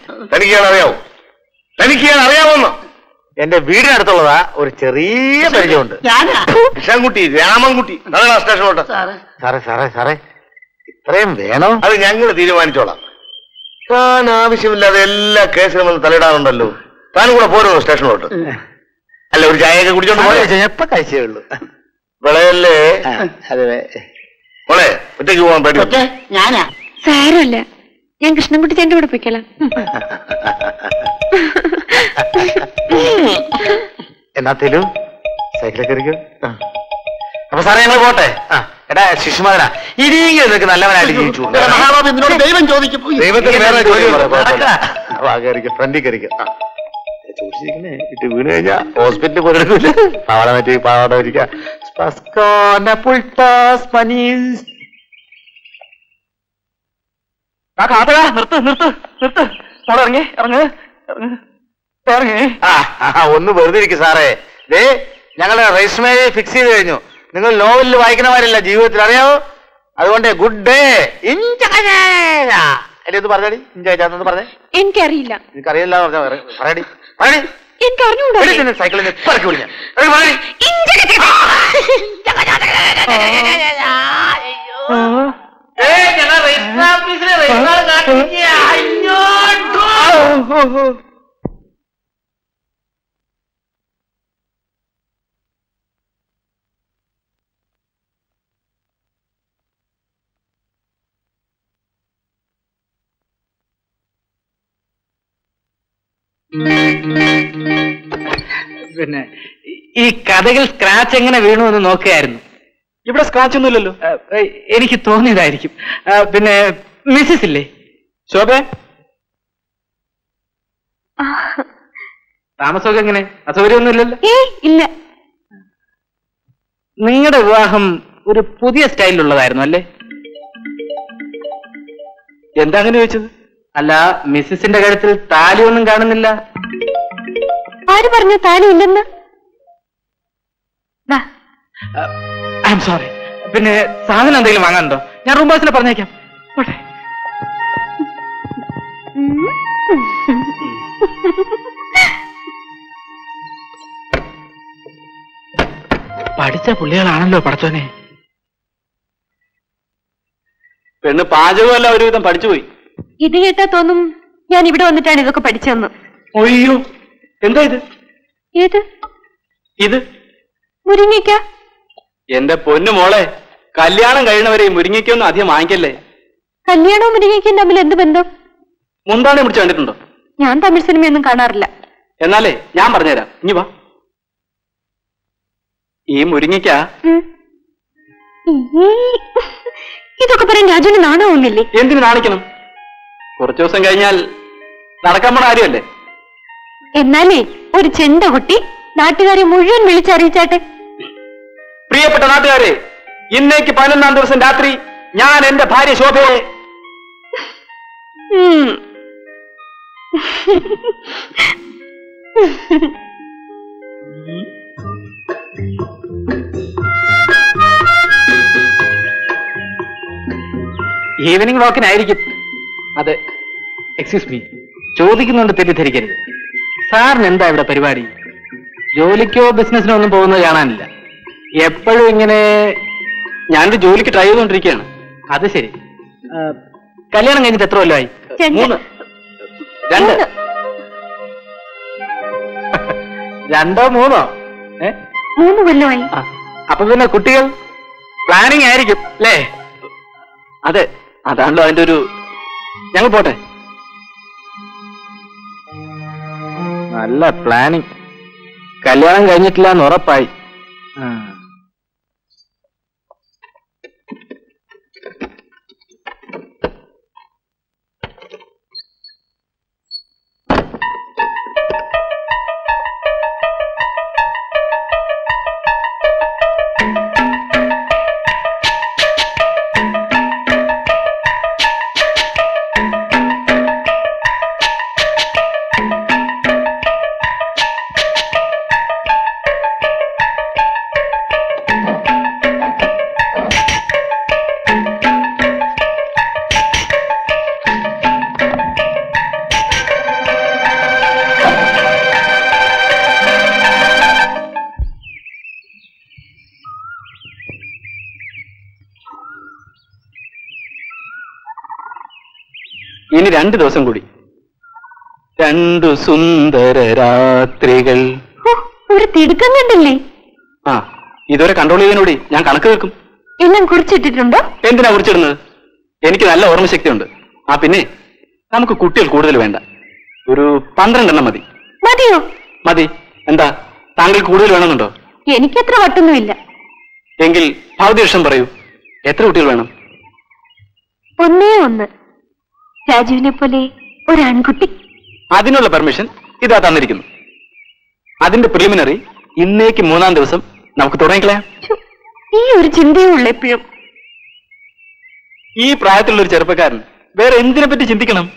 തനിക്ക് അറിയാമോന്ന്? എന്റെ വീടിനടുത്തുള്ളതാ, ഒരു ചെറിയ പരിചയമുണ്ട്. കൃഷ്ണൻകുട്ടി, രാമൻകുട്ടി, സ്റ്റേഷനോട്ട്. സാറേ സാറേ സാറേ, ഇത്രയും വേണോ? അത് ഞങ്ങൾ തീരുമാനിച്ചോളാം. താൻ ആവശ്യമില്ലാതെ എല്ലാ കേസിലും വന്ന് തലയിടാറുണ്ടല്ലോ. താനും കൂടെ പോരുന്നു സ്റ്റേഷനിലോട്ട്. അല്ല, ഒരു ചായയൊക്കെ കുടിച്ചോണ്ട് എപ്പ കഴിച്ചേ ഉള്ളൂ. വിളയല്ലേ? അതെ മോളെ, ഒറ്റയ്ക്ക് പോകാൻ പറ്റും? ഞാനാ. സാരമില്ല, ഞാൻ കൃഷ്ണൻകുട്ടി ചേട്ടൻ്റെ കൂടെ പോയിക്കോളാം. എന്നാത്തേലും സൈക്കിളൊക്കെ ഇരിക്കും. അപ്പൊ സാറേ ഞങ്ങൾ പോട്ടെ. എടാ ശിശുമാനാ, ഇനിയെങ്കിലും നിനക്ക് നല്ലവനായിട്ട് ജീവിച്ചു. ദൈവം ചോദിക്കും. ദൈവത്തിന് ഫ്രണ്ടിൽ കയറിക്കും. ചോദിച്ചിരിക്കുന്നേ ഇട്ട് വീണ് കഴിഞ്ഞാ ഹോസ്പിറ്റലിൽ പോലെടുക്കില്ല. പാവാട മറ്റേ പാവാട ഇരിക്കാം. ഒന്ന് വെറുതെ ഇരിക്കും സാറേ. ദേ, ഞങ്ങള് രജിസ്റ്റർ ഫിക്സ് ചെയ്ത് കഴിഞ്ഞു. നിങ്ങൾ നോവലിൽ വായിക്കണമാരല്ല, ജീവിതത്തിൽ അറിയാവോ? അതുകൊണ്ട് ഗുഡ് ഡേ. എന്റെ പറഞ്ഞാടി, ഇഞ്ചാന്ന് പറഞ്ഞേ. എനിക്കറിയില്ല. എനിക്കറിയില്ല പറയടി. എനിക്ക് അറിഞ്ഞൂടാ. സൈക്കിളിൽ ഇറക്കി വിളിഞ്ഞ പിന്നെ ഈ കഥകൾ സ്ക്രാച്ച് എങ്ങനെ വീണു എന്ന് നോക്കുകയായിരുന്നു. ഇവിടെ സ്ക്രാച്ച് ഒന്നുമില്ലല്ലോ. എനിക്ക് തോന്നിയതായിരിക്കും. പിന്നെ മിസ്സിസ് ഇല്ലേ ശോഭ? താമസമൊക്കെ എങ്ങനെ? അസൗകര്യമൊന്നും ഇല്ലല്ലോ? ഇല്ല. നിങ്ങളുടെ വിവാഹം ഒരു പുതിയ സ്റ്റൈലിലുള്ളതായിരുന്നു അല്ലേ? എന്താ അങ്ങനെ ചോദിച്ചത്? അല്ല, മിസ്സിസിന്റെ കാര്യത്തിൽ താലിയൊന്നും കാണുന്നില്ല. ആര് പറഞ്ഞു താലി ഇല്ലെന്ന്? I'm sorry. പിന്നെ സാധനം എന്തെങ്കിലും വാങ്ങാനുണ്ടോ? ഞാൻ റൂം ബോസിനെ പറഞ്ഞേക്കാം. പഠിച്ച പുള്ളികളാണല്ലോ പടച്ചോനെ. പെണ്ണ് പാചകമല്ല ഒരുവിധം പഠിച്ചുപോയി. ഇത് കേട്ടാ തോന്നും ഞാൻ ഇവിടെ വന്നിട്ടാണ് ഇതൊക്കെ പഠിച്ചതെന്ന്. ഒയ്യോ, എന്താ ഇത്? ഏത്? ഇത് മുരിങ്ങയ്ക്ക. എന്റെ പൊന്നു മോളെ, കല്യാണം കഴിയണവരെ മുരിങ്ങയ്ക്കൊന്നും അധികം വാങ്ങിക്കല്ലേ. കല്യാണവും മുരിങ്ങയ്ക്കും തമ്മിൽ എന്ത് ബന്ധം? മുന്താണെ പിടിച്ച് കണ്ടിട്ടുണ്ടോ? ഞാൻ തമിഴ് സിനിമയൊന്നും കാണാറില്ല. എന്നാലേ ഞാൻ പറഞ്ഞുതരാം, ഇനി വാ. ഈ മുരിങ്ങയ്ക്ക ഇതൊക്കെ പറയാൻ രാജുവിന് നാണമാവുന്നില്ലേ? എന്തിനു നാണിക്കണം? കുറച്ചു ദിവസം കഴിഞ്ഞാൽ നടക്കാൻ പോണ കാര്യമല്ലേ. എന്നാലേ ഒരു ചെണ്ട കുട്ടി നാട്ടുകാരെ മുഴുവൻ വിളിച്ചറിയിച്ചാട്ടെ. പ്രിയപ്പെട്ട നാട്ടുകാരെ, ഇന്നേക്ക് 11-ാം ദിവസം രാത്രി ഞാൻ എന്റെ ഭാര്യ ശോഭയെ ഈവനിങ് വാക്കിനായിരിക്കും. അതെ, എക്സ്ക്യൂസ് മീ, ചോദിക്കുന്നുണ്ട്, തെറ്റിദ്ധരിക്കരുത്. സാറിന് എന്താ ഇവിടെ പരിപാടി? ജോലിക്കോ ബിസിനസിനോ ഒന്നും പോകുന്നത് കാണാനില്ല. എപ്പോഴും ഇങ്ങനെ. ഞാനൊരു ജോലിക്ക് ട്രൈ ചെയ്തുകൊണ്ടിരിക്കുകയാണ്. അത് ശരി. കല്യാണം കഴിഞ്ഞിട്ട് എത്ര കൊല്ലമായി? 3 2 2 3 3 കൊല്ലമായി. അപ്പൊ പിന്നെ കുട്ടികൾ പ്ലാനിങ് ആയിരിക്കും അല്ലേ? അതെ, അതാണല്ലോ അതിന്റെ ഒരു. ഞങ്ങൾ പോട്ടെ. നല്ല പ്ലാനിങ്. കല്യാണം കഴിഞ്ഞിട്ടില്ല എന്ന് ഉറപ്പായി. ഇനി 2 ദിവസം കൂടി. 2 സുന്ദര രാത്രികൾ. ഒരു തിടുക്കം കണ്ടില്ലേ? ആ, ഇതുവരെ കൺട്രോൾ ചെയ്തതിനോടി ഞാൻ കണക്ക് വെക്കും. എല്ലാം കുറിച്ചിട്ടിട്ടുണ്ടോ? എന്തിനാ കുറിച്ചിടുന്നത്? എനിക്ക് നല്ല ഓർമ്മശക്തി ഉണ്ട്. ആ പിന്നെ നമുക്ക് കുട്ടികൾ കൂടുതൽ വേണ്ട. ഒരു 12 എണ്ണം മതി. മതിയോ? മതി. എന്താ, താങ്കൾ കൂടുതൽ വേണമെന്നുണ്ടോ? എനിക്കത്ര വട്ടൊന്നുമില്ല. എങ്കിൽ ഭൗതികം പറയൂ, എത്ര കുട്ടികൾ വേണം? 1 രാജുവിനെ പോലെ ഒരു ആൺകുട്ടി. അതിനുള്ള പെർമിഷൻ ഇതാ തന്നിരിക്കുന്നു. അതിന്റെ പ്രിലിമിനറി ഇന്നേക്ക് 3-ാം ദിവസം നമുക്ക് തുടങ്ങിക്കളയാം. ഈ ഒരു ചിന്തയേ ഉള്ളൂ എപ്പോഴും. ഈ പ്രായത്തിലുള്ള ഒരു ചെറുപ്പക്കാരൻ വേറെ എന്തിനെ പറ്റി ചിന്തിക്കണം?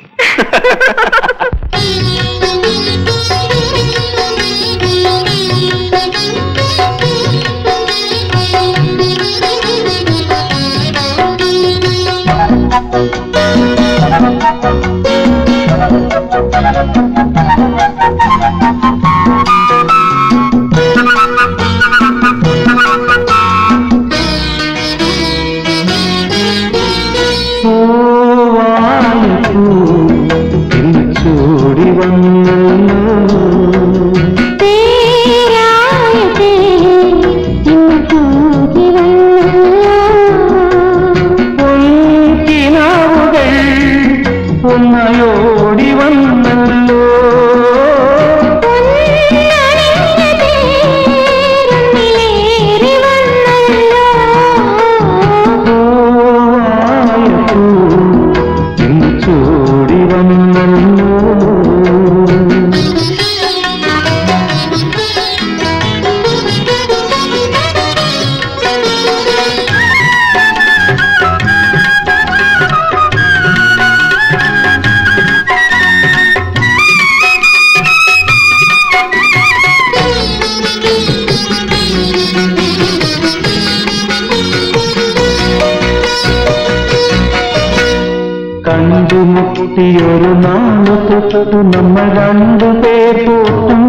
ഒരു നാളു തൊട്ടു നമ്മൾ 2 പേർ കൂട്ടും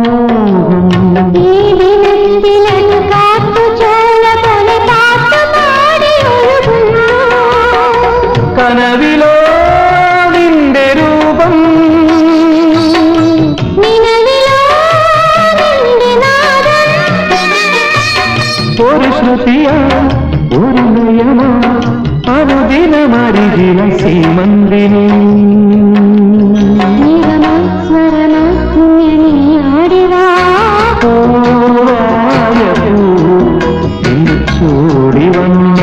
കനവിലോ നിന്റെ രൂപം ഒരു ശ്രുതിയ ഒരു നയന അനുദിനമരികില സീമന്തിനി ചൂടി വന്നു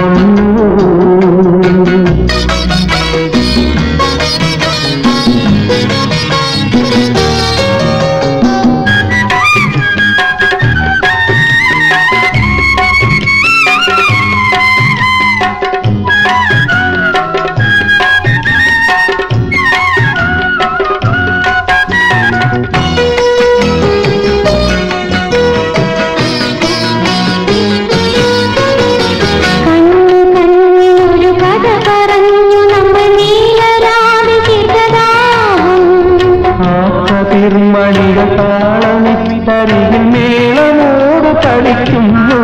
താളമിട്ടരികിൽ മേളമോട് കളിക്കുന്നു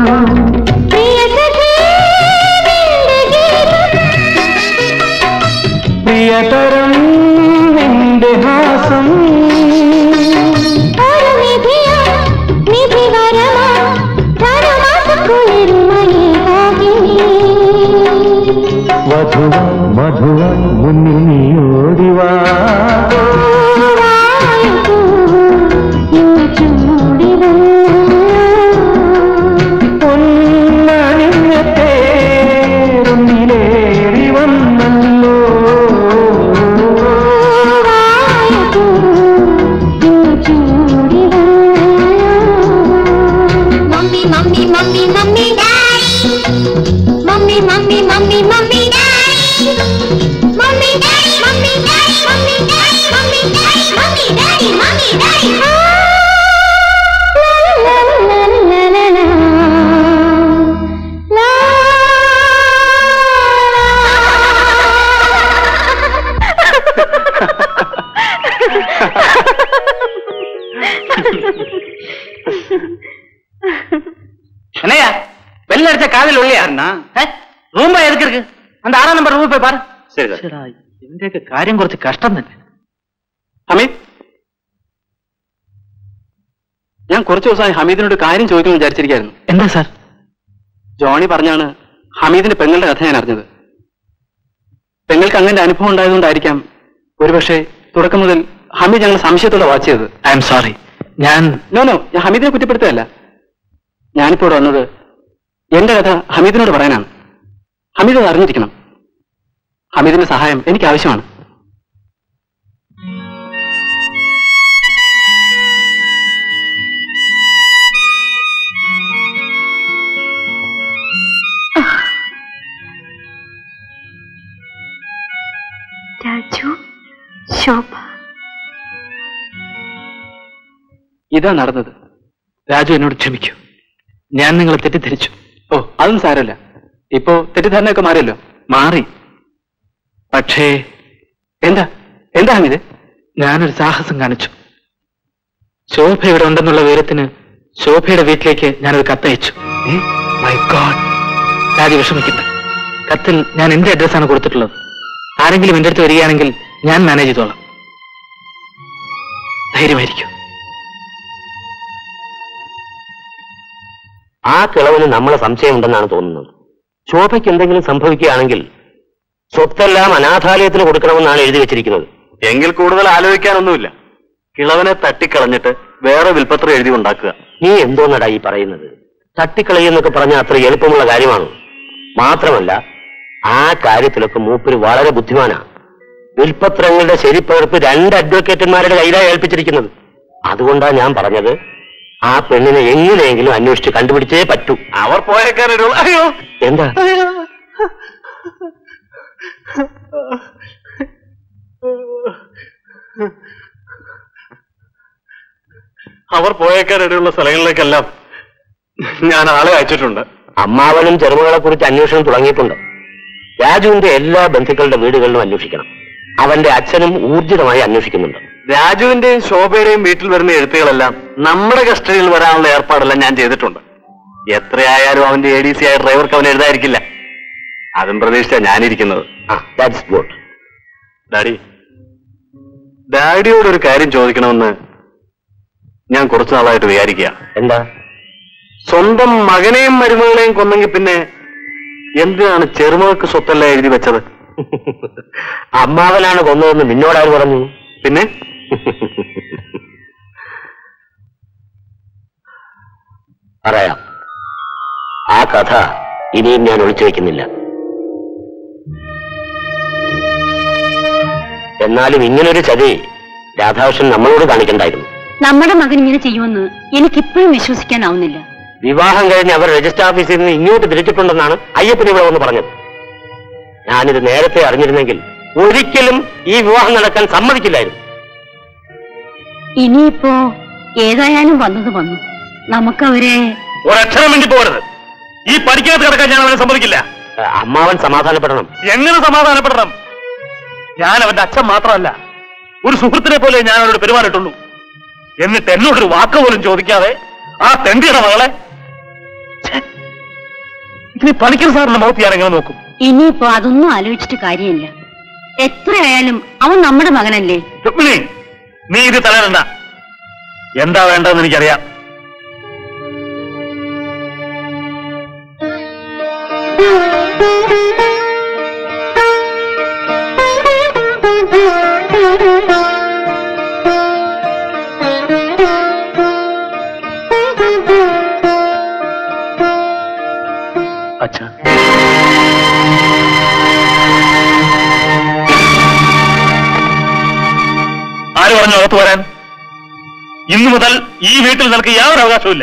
പ്രിയതരം നിന്റെ ഹാസം വധുവ മധുവ മുന്നിൽ നീ ഓടിവാ என்னையா வெள்ள அடிச்ச காதல் உள்ளியா ரூம்பா எதுக்கு இருக்கு அந்த 6ஆம் நம்பர் ரூம் போய் பாரு. சரி. ഇതിന്റെയൊക്കെ കാര്യം കുറച്ച് കഷ്ടം തന്നെ. ഹമീദ്, ഞാൻ കുറച്ചു ദിവസമായി ഹമീദിനോട് കാര്യം ചോദിക്കുമെന്ന് വിചാരിച്ചിരിക്കായിരുന്നു. എന്താ സാർ? ജോണി പറഞ്ഞാണ് ഹമീദിന്റെ പെങ്ങളുടെ കഥ ഞാൻ അറിഞ്ഞത്. പെങ്ങൾക്ക് അങ്ങനെ അനുഭവം ഉണ്ടായതുകൊണ്ടായിരിക്കാം ഒരുപക്ഷെ തുടക്കം മുതൽ ഹമീദ് ഞങ്ങൾ സംശയത്തോടെ വാച്ച് ചെയ്തത്. I'm sorry. ഞാൻ ഹമീദിനെ കുറ്റപ്പെടുത്തുകയല്ല. ഞാനിപ്പോ ഇവിടെ വന്നത് എന്റെ കഥ ഹമീദിനോട് പറയാനാണ്. ഹമീദ് അത് അറിഞ്ഞിരിക്കണം. ഹമീദിന്റെ സഹായം എനിക്ക് ആവശ്യമാണ്. രാജു, ശോഭ, ഇതാ നടന്നത്. രാജു എന്നോട് ക്ഷമിക്കൂ. ഞാൻ നിങ്ങളെ തെറ്റിദ്ധരിച്ചു. ഓ, അതൊന്നും സാരമില്ല. ഇപ്പോ തെറ്റിദ്ധാരണയൊക്കെ മാറിയല്ലോ. മാറി. പക്ഷേ എന്താ ഹമീദ്? ഞാനൊരു സാഹസം കാണിച്ചു. ശോഭ ഇവിടെ ഉണ്ടെന്നുള്ള വിവരത്തിന് ശോഭയുടെ വീട്ടിലേക്ക് ഞാനൊരു കത്തയച്ചു. My god! രാജു വിഷമിക്കട്ടെ. കത്തിൽ ഞാൻ എന്റെ അഡ്രസ്സാണ് കൊടുത്തിട്ടുള്ളത്. ആരെങ്കിലും എന്റെ അടുത്ത് വരികയാണെങ്കിൽ ഞാൻ മാനേജ് ചെയ്തോളാം. ധൈര്യമായിരിക്കും. ആ കിളവന് നമ്മളെ സംശയമുണ്ടെന്നാണ് തോന്നുന്നത്. ശോഭയ്ക്ക് എന്തെങ്കിലും സംഭവിക്കുകയാണെങ്കിൽ സ്വത്തെല്ലാം അനാഥാലയത്തിന് കൊടുക്കണമെന്നാണ് എഴുതി വെച്ചിരിക്കുന്നത്. എങ്കിൽ കൂടുതൽ ആലോചിക്കാനൊന്നുമില്ല. കിളവനെ തട്ടിക്കളഞ്ഞിട്ട് വേറെ വിൽപ്പത്രം എഴുതി ഉണ്ടാക്കുക. നീ എന്തോന്നടാ ഈ പറയുന്നത്? തട്ടിക്കളയെന്നൊക്കെ പറഞ്ഞാൽ അത്ര എളുപ്പമുള്ള കാര്യമാണ്. മാത്രമല്ല, ആ കാര്യത്തിലൊക്കെ മൂപ്പര് വളരെ ബുദ്ധിമാനാ. വിൽപ്പത്രങ്ങളുടെ ശരിപ്പകർപ്പ് 2 അഡ്വക്കേറ്റന്മാരുടെ കയ്യിലാണ് ഏൽപ്പിച്ചിരിക്കുന്നത്. അതുകൊണ്ടാണ് ഞാൻ പറഞ്ഞത്, ആ പെണ്ണിനെ എങ്ങനെയെങ്കിലും അന്വേഷിച്ച് കണ്ടുപിടിച്ചേ പറ്റൂ. അവർ പോയേക്കാരോ? അയ്യോ, എന്താ? അവർ പോയേക്കാരിടയുള്ള സ്ഥലങ്ങളിലേക്കെല്ലാം ഞാൻ ആളെ അയച്ചിട്ടുണ്ട്. അമ്മാവനും ചെറുമകളെ കുറിച്ച് അന്വേഷണം തുടങ്ങിയിട്ടുണ്ട്. രാജുവിന്റെ എല്ലാ ബന്ധുക്കളുടെ വീടുകളിലും അന്വേഷിക്കണം. അവന്റെ അച്ഛനും ഊർജിതമായി അന്വേഷിക്കുന്നുണ്ട്. രാജുവിന്റെയും ശോഭയുടെയും വീട്ടിൽ വരുന്ന എഴുത്തുകളെല്ലാം നമ്മുടെ കസ്റ്റഡിയിൽ വരാനുള്ള ഏർപ്പാടെല്ലാം ഞാൻ ചെയ്തിട്ടുണ്ട്. എത്രയായാലും അവന്റെ ADC ആയ ഡ്രൈവർക്ക് അവൻ എഴുതായിരിക്കില്ല. അതും പ്രതീക്ഷിച്ചാ ഞാനിരിക്കുന്നത്. ഡാഡിയോട് ഒരു കാര്യം ചോദിക്കണമെന്ന് ഞാൻ കുറച്ചു നാളായിട്ട് വിചാരിക്കുക. എന്താ? സ്വന്തം മകനെയും മരുമകളെയും കൊന്നെങ്കിൽ പിന്നെ എന്തിനാണ് ചെറുമകൾക്ക് സ്വത്തെല്ലാം എഴുതി വെച്ചത്? അമ്മാവനാണ് കൊന്നതെന്ന് നിന്നോടാര് പറഞ്ഞു? പിന്നെ പറയാം. ആ കഥ ഇനിയും ഞാൻ ഒളിച്ചു വയ്ക്കുന്നില്ല. എന്നാലും ഇങ്ങനൊരു ചതി രാധാകൃഷ്ണൻ നമ്മളോട് കാണിക്കണ്ടായിരുന്നു. നമ്മുടെ മകൻ ഇങ്ങനെ ചെയ്യുമെന്ന് എനിക്കിപ്പോഴും വിശ്വസിക്കാനാവുന്നില്ല. വിവാഹം കഴിഞ്ഞ് അവർ രജിസ്റ്റർ ഓഫീസിൽ നിന്ന് ഇങ്ങോട്ട് തിരിച്ചിട്ടുണ്ടെന്നാണ് അയ്യപ്പൻ ഇവിടെ വന്ന് പറഞ്ഞത്. ഞാനിത് നേരത്തെ അറിഞ്ഞിരുന്നെങ്കിൽ ഒരിക്കലും ഈ വിവാഹം നടക്കാൻ സമ്മതിക്കില്ലായിരുന്നു. ഇനിയിപ്പോ ഏതായാലും വന്നത് വന്നു. നമുക്കവരെ ഒരക്ഷരം വേണ്ടി പോകരുത്. ഈ പഠിക്കാത്ത കിടക്കാൻ ഞാൻ അവനെ സമ്മതിക്കില്ല. അമ്മാവൻ സമാധാനപ്പെടണം. എങ്ങനെ സമാധാനപ്പെടണം? ഞാൻ അവന്റെ അച്ഛൻ മാത്രമല്ല, ഒരു സുഹൃത്തിനെ പോലെ ഞാൻ അവരോട് പെരുമാറിയിട്ടുള്ളൂ. എന്നിട്ട് എന്നോടൊരു വാക്ക് പോലും ചോദിക്കാതെ ആ തെണ്ടിയുടെ മകളെ ഇനി പണിക്കർ സാറിന്റെ മുഖത്ത് ഞാൻ എങ്ങനെ നോക്കും? ഇനിയിപ്പോ അതൊന്നും ആലോചിച്ചിട്ട് കാര്യമില്ല. എത്രയായാലും അവൻ നമ്മുടെ മകനല്ലേ. രുക്മിണി, നീ ഇത് തളരണ്ട. എന്താ വേണ്ടതെന്ന് എനിക്കറിയാം. അച്ഛാ, ആര് പറഞ്ഞു അകത്ത് വരാൻ? ഇന്നു മുതൽ ഈ വീട്ടിൽ നിനക്ക് യാതൊരു അവകാശവുമില്ല.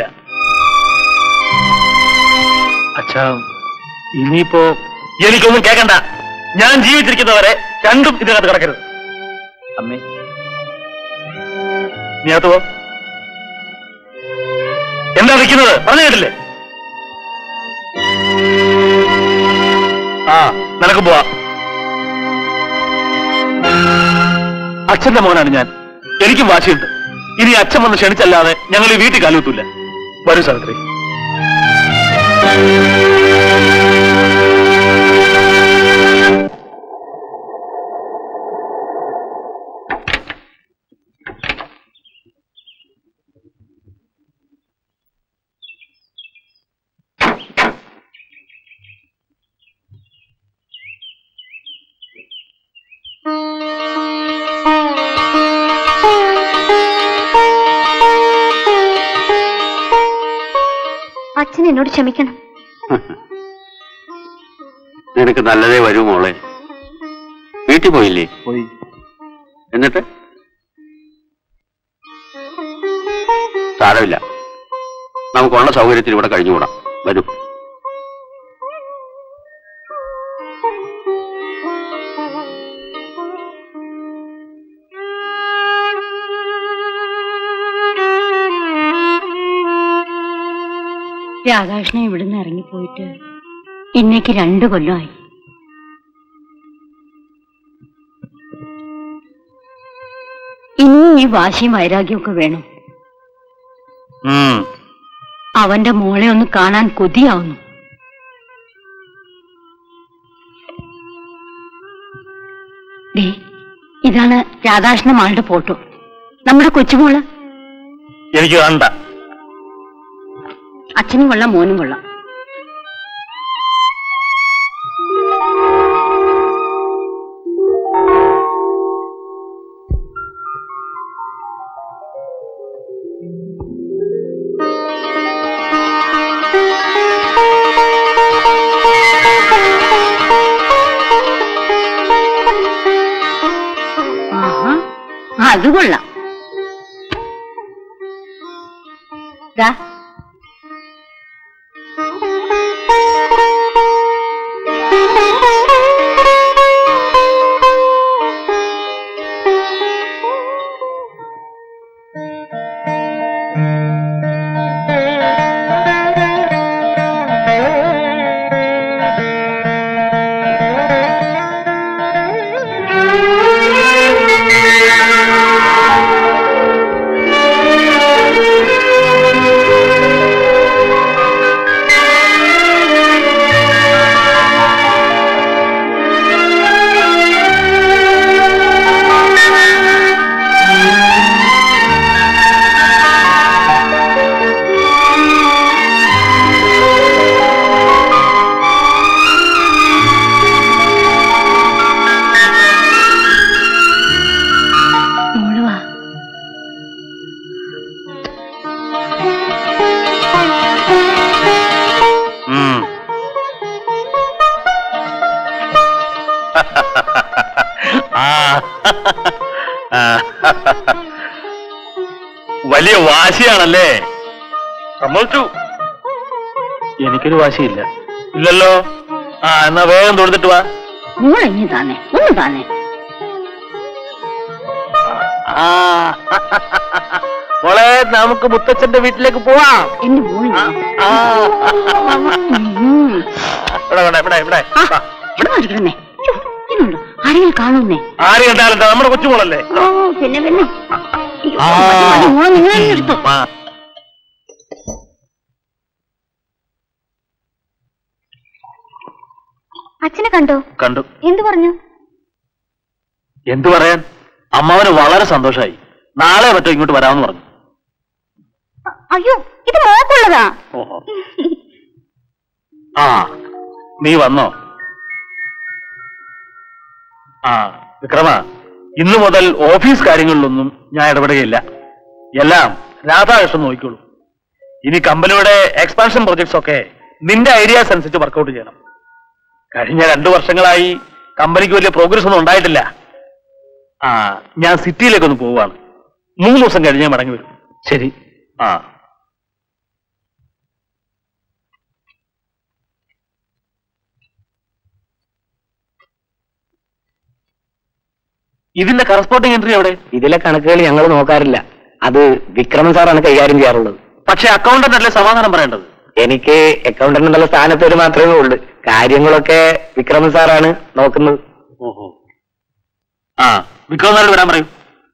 അച്ഛാ, ഇനിയിപ്പോ എനിക്കൊന്നും കേൾക്കണ്ട. ഞാൻ ജീവിച്ചിരിക്കുന്നവരെ രണ്ടും ഇതിനകത്ത് കിടക്കരുത്. അമ്മേ, നീ അകത്ത് പോ. എന്താ നിൽക്കുന്നത്? പറഞ്ഞു കേട്ടില്ലേ? ആ, നിനക്ക് പോവാ. അച്ഛന്റെ മോനാണ് ഞാൻ. എനിക്കും വാശിയുണ്ട്. ഇനി അച്ഛൻ വന്ന് ക്ഷണിച്ചല്ലാതെ ഞങ്ങൾ ഈ വീട്ടിൽ കാലുകുത്തൂല. വരൂ സാവിത്രി. അച്ഛൻ എന്നോട് ക്ഷമിക്കണം. നിനക്ക് നല്ലതേ വരൂ മോളെ. വീട്ടിൽ പോയില്ലേ? പോയി. എന്നിട്ട് സാരമില്ല, നമുക്കുള്ള സൗകര്യത്തിൽ ഇവിടെ കഴിഞ്ഞുകൂടാം. വരൂ. രാധാകൃഷ്ണൻ ഇവിടുന്ന് ഇറങ്ങിപ്പോയിട്ട് ഇന്നേക്ക് 2 കൊല്ലമായി. ഇനിയും ഈ വാശിയും വൈരാഗ്യമൊക്കെ വേണം. അവന്റെ മോളെ ഒന്ന് കാണാൻ കൊതിയാവുന്നു. ഇതാണ് രാധാകൃഷ്ണൻ മാളുടെ ഫോട്ടോ. നമ്മുടെ കൊച്ചുമോള്. എനിക്ക് വേണ്ട. അച്ഛനും കൊള്ളാം, മോനും കൊള്ളാം. അത് കൊള്ളാം. വലിയ വാശിയാണല്ലേ? സമ്മതിച്ചു. എനിക്കൊരു വാശിയില്ല. ഇല്ലല്ലോ. എന്നാ വേഗം തൊടുത്തിട്ട് വാ. മോളെങ്ങി താനേ ഒന്ന് താനേ. മോളെ, നമുക്ക് മുത്തച്ഛന്റെ വീട്ടിലേക്ക് പോവാം. എന്റെ മോളെ ആരെങ്കിലും കാണുന്നേ? ആര് കണ്ടാലും നമ്മുടെ കൊച്ചുമോളല്ലേ? പിന്നെ പിന്നെ നിങ്ങൾ എടുത്തു. അച്ഛനെ കണ്ടോ? കണ്ടു. എന്തു പറഞ്ഞു? എന്തു പറയാൻ, അമ്മാവന് വളരെ സന്തോഷമായി. നാളെ മറ്റോ ഇങ്ങോട്ട് വരാമെന്ന് പറഞ്ഞു. അയ്യോ, ഇത് മോക്കുള്ളതാ. ഓഹോ. നീ വന്നോ? വിക്രമ, ഇന്നു മുതൽ ഓഫീസ് കാര്യങ്ങളിലൊന്നും ഞാൻ ഇടപെടുകയില്ല. എല്ലാം രാധാകൃഷ്ണൻ നോക്കിക്കോളൂ. ഇനി കമ്പനിയുടെ എക്സ്പാൻഷൻ പ്രൊജക്ട്സ് ഒക്കെ നിന്റെ ഐഡിയാസ് അനുസരിച്ച് വർക്കൗട്ട് ചെയ്യണം. കഴിഞ്ഞ 2 വർഷങ്ങളായി കമ്പനിക്ക് വലിയ പ്രോഗ്രസ് ഒന്നും ഉണ്ടായിട്ടില്ല. ഞാൻ സിറ്റിയിലേക്കൊന്ന് പോവുകയാണ്. 3 ദിവസം കഴിഞ്ഞ് ഞാൻ മടങ്ങി വരും. ശരി. ഇതിന്റെ കറസ്പോണ്ടിങ് എൻട്രി എവിടെ? ഇതിലെ കണക്കുകൾ ഞങ്ങൾ നോക്കാറില്ല. അത് വിക്രമൻ സാറാണ് കൈകാര്യം ചെയ്യാറുള്ളത്. പക്ഷെ അക്കൗണ്ടന്റ് അല്ലേ സമാധാനം പറയേണ്ടത്? എനിക്ക് അക്കൗണ്ടന്റ് എന്നുള്ള സ്ഥാനത്ത് മാത്രമേ ഉള്ളൂ. കാര്യങ്ങളൊക്കെ വിക്രമൻ സാറാണ് നോക്കുന്നത്. ഓഹോ. വിക്രമൻ സാറോട് വരാൻ പറയൂ.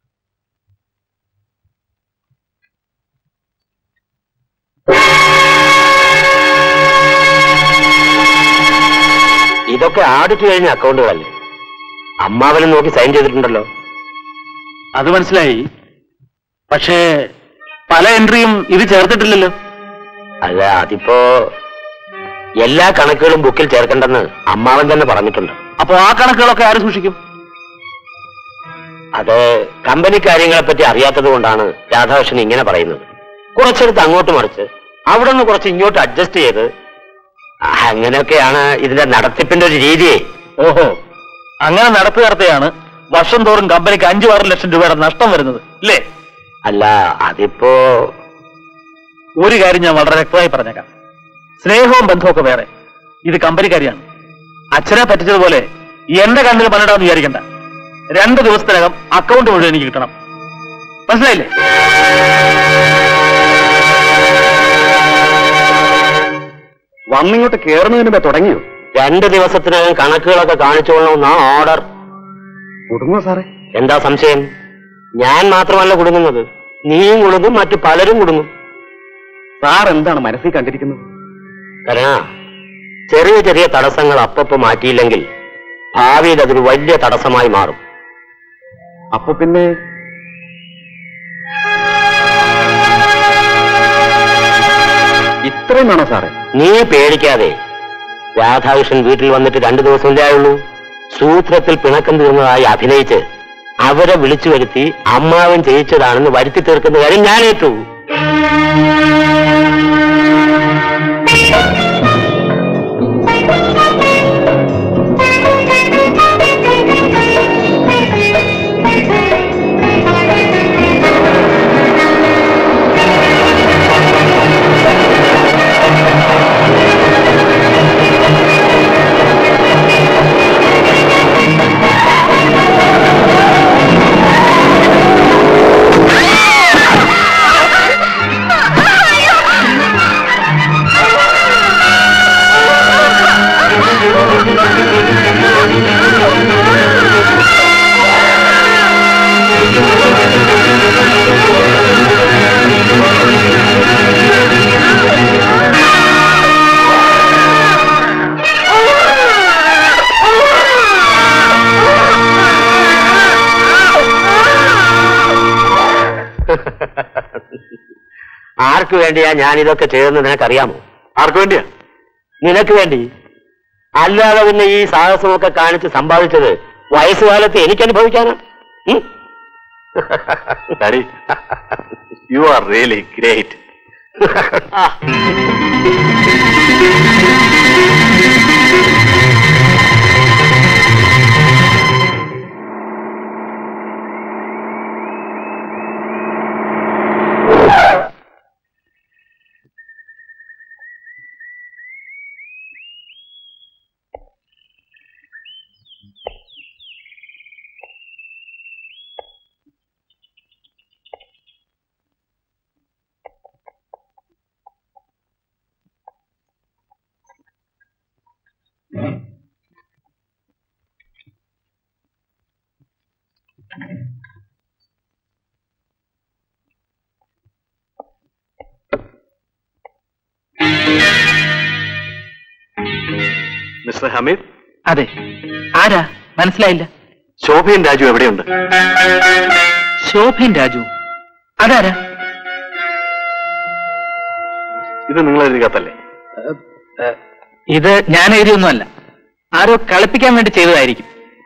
ഇതൊക്കെ ആഡിറ്റ് കഴിഞ്ഞ അക്കൗണ്ടുകളല്ലേ? അമ്മാവനെ നോക്കി സൈൻ ചെയ്തിട്ടുണ്ടല്ലോ. അത് മനസ്സിലായി. പക്ഷേ പല എൻട്രിയും ഇത് ചേർത്തിട്ടില്ലല്ലോ. അല്ല, അതിപ്പോ എല്ലാ കണക്കുകളും ബുക്കിൽ ചേർക്കണ്ടെന്ന് അമ്മാവൻ തന്നെ പറഞ്ഞിട്ടുണ്ട്. അപ്പോ ആ കണക്കുകളൊക്കെ ആര് സൂക്ഷിക്കും? അത് കമ്പനി കാര്യങ്ങളെ പറ്റി അറിയാത്തത് കൊണ്ടാണ് രാധാകൃഷ്ണൻ ഇങ്ങനെ പറയുന്നത്. കുറച്ചെടുത്ത് അങ്ങോട്ട് മറിച്ച് അവിടെ നിന്ന് കുറച്ച് ഇങ്ങോട്ട് അഡ്ജസ്റ്റ് ചെയ്ത് അങ്ങനെയൊക്കെയാണ് ഇതിന്റെ നടത്തിപ്പിന്റെ ഒരു രീതിയെ. ഓഹോ, അങ്ങനെ നടത്തുകയാണ് വർഷം തോറും കമ്പനിക്ക് 5-6 ലക്ഷം രൂപയുടെ നഷ്ടം വരുന്നത് അല്ലേ? അല്ല, അതിപ്പോ ഒരു കാര്യം ഞാൻ വളരെ വ്യക്തമായി പറഞ്ഞേക്കാം. സ്നേഹവും ബന്ധമൊക്കെ വേറെ. ഇത് കമ്പനിക്കാരിയാണ്. അച്ഛനെ പറ്റിച്ചതുപോലെ എന്റെ കണ്ണിൽ പണിടാന്ന് വിചാരിക്കണ്ട. 2 ദിവസത്തിനകം അക്കൗണ്ട് മുഴുവൻ എനിക്ക് കിട്ടണം. മനസ്സിലായില്ലേ? വന്നിങ്ങോട്ട് കേറുന്നതിന് മുമ്പേ തുടങ്ങിയോ? 2 ദിവസത്തിനകം കണക്കുകളൊക്കെ കാണിച്ചോളണമെന്നാ ഓർഡർ. കുടുങ്ങോ സാറേ? എന്താ സംശയം? ഞാൻ മാത്രമല്ല കുടുങ്ങുന്നത്, നീയും കുടുങ്ങും, മറ്റു പലരും കുടുങ്ങും. സാർ എന്താണ് മനസ്സിൽ കണ്ടിരിക്കുന്നത്? ചെറിയ ചെറിയ തടസ്സങ്ങൾ അപ്പപ്പോ മാറ്റിയില്ലെങ്കിൽ ഭാവിയിൽ അതൊരു വലിയ തടസ്സമായി മാറും. അപ്പൊ പിന്നെ ഇത്രയും വേണോ സാറേ? നീ പേടിക്കാതെ. രാധാകൃഷ്ണൻ വീട്ടിൽ വന്നിട്ട് 2 ദിവസമല്ലേ ആയുള്ളൂ. സൂത്രത്തിൽ പിണക്കം തീർന്നതായി അഭിനയിച്ച് അവരെ വിളിച്ചു വരുത്തി അമ്മാവൻ ചെയ്യിച്ചതാണെന്ന് വരുത്തി തീർക്കുന്ന കാര്യം ഞാൻ ഏറ്റു. ആർക്കു വേണ്ടിയാ ഞാൻ ഇതൊക്കെ ചെയ്തെന്ന് നിനക്കറിയാമോ? ആർക്കു വേണ്ടിയാ? നിനക്ക് വേണ്ടി. അല്ലാതെ പിന്നെ ഈ സാഹസമൊക്കെ കാണിച്ച് സമ്പാദിച്ചത് വയസ്സുകാലത്ത് എനിക്ക് അനുഭവിക്കാനാ. Daddy, you are really great. Mister Hameed? അതെ. ആരാ? മനസ്സിലായില്ല. ശോഭയും രാജു എവിടെയുണ്ട്? ശോഭയും രാജു? അതാരാ? ഇത് നിങ്ങൾ എഴുതിയ കത്തല്ലേ? ഇത് ഞാൻ എഴുതിയൊന്നുമല്ല. ആരോ കളിപ്പിക്കാൻ വേണ്ടി ചെയ്തതായിരിക്കും.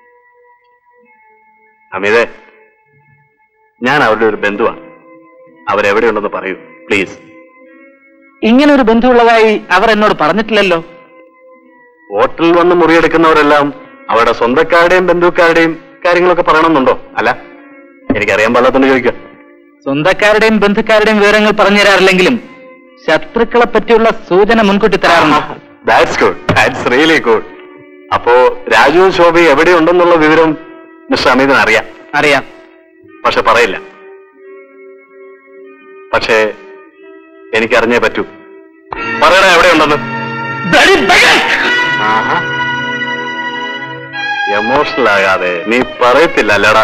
ഹമീദേ, ഞാൻ അവരുടെ ഒരു ബന്ധുവാണ്. അവരെവിടെയുണ്ടെന്ന് പറയൂ പ്ലീസ്. ഇങ്ങനെ ഒരു ബന്ധുവുള്ളതായി അവർ എന്നോട് പറഞ്ഞിട്ടില്ലല്ലോ. ഹോട്ടലിൽ വന്ന് മുറിയെടുക്കുന്നവരെല്ലാം അവരുടെ സ്വന്തക്കാരുടെയും ബന്ധുക്കാരുടെയും കാര്യങ്ങളൊക്കെ പറയണമെന്നുണ്ടോ? അല്ല, എനിക്കറിയാൻ പാടില്ലാത്തോണ്ട് ചോദിക്കാം. സ്വന്തക്കാരുടെയും ബന്ധുക്കാരുടെയും വിവരങ്ങൾ പറഞ്ഞു തരാറില്ലെങ്കിലും ശത്രുക്കളെ പറ്റിയുള്ള സൂചന മുൻകൂട്ടി തരാറുണ്ട്. That's good, that's really good. അപ്പോ രാജുവും ശോഭയും എവിടെയുണ്ടെന്നുള്ള വിവരം മിസ്റ്റർ ഹമീദിന് അറിയാം? അറിയാം. പക്ഷെ പറയില്ല. പക്ഷേ എനിക്കറിഞ്ഞേ പറ്റൂ. പറയണ എവിടെയുണ്ടെന്ന്. എമോഷണൽ ആകാതെ നീ പറയത്തില്ല അല്ലടാ.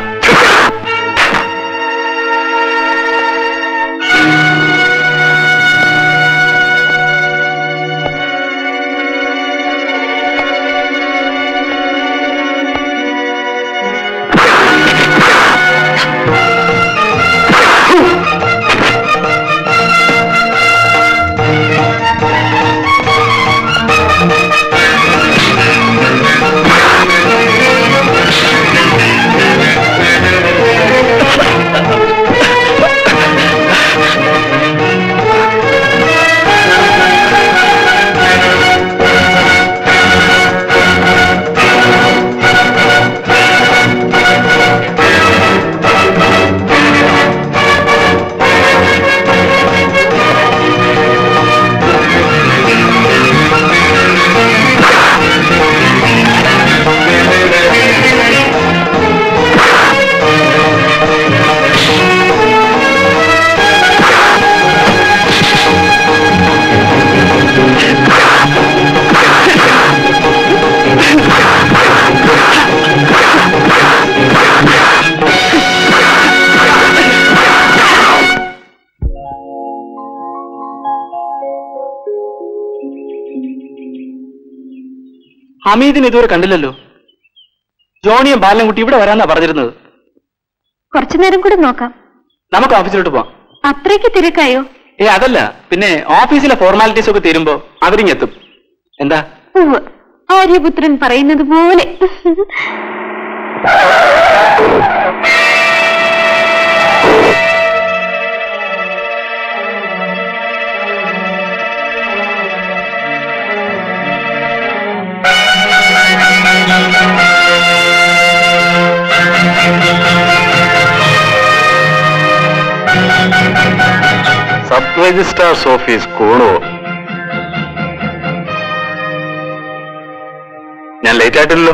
ഹമീദിന് ഇതുവരെ കണ്ടില്ലല്ലോ. ജോണിയും ബാലൻകുട്ടി ഇവിടെ വരാന്നാ പറഞ്ഞിരുന്നത്. കുറച്ചു നേരം കൂടെ നോക്കാം. നമുക്ക് ഓഫീസിലോട്ട് പോവാം. അത്രയ്ക്ക് തിരക്കായോ? അതല്ല, പിന്നെ ഓഫീസിലെ ഫോർമാലിറ്റീസ് ഒക്കെ തീരുമ്പോ അവരിങ്ങെത്തും. എന്താ? ആര്യപുത്രൻ പറയുന്നത് പോലെ. Sub registrar's office Coonoor. ഞാൻ ലേറ്റ് ആയിട്ടില്ലല്ലോ.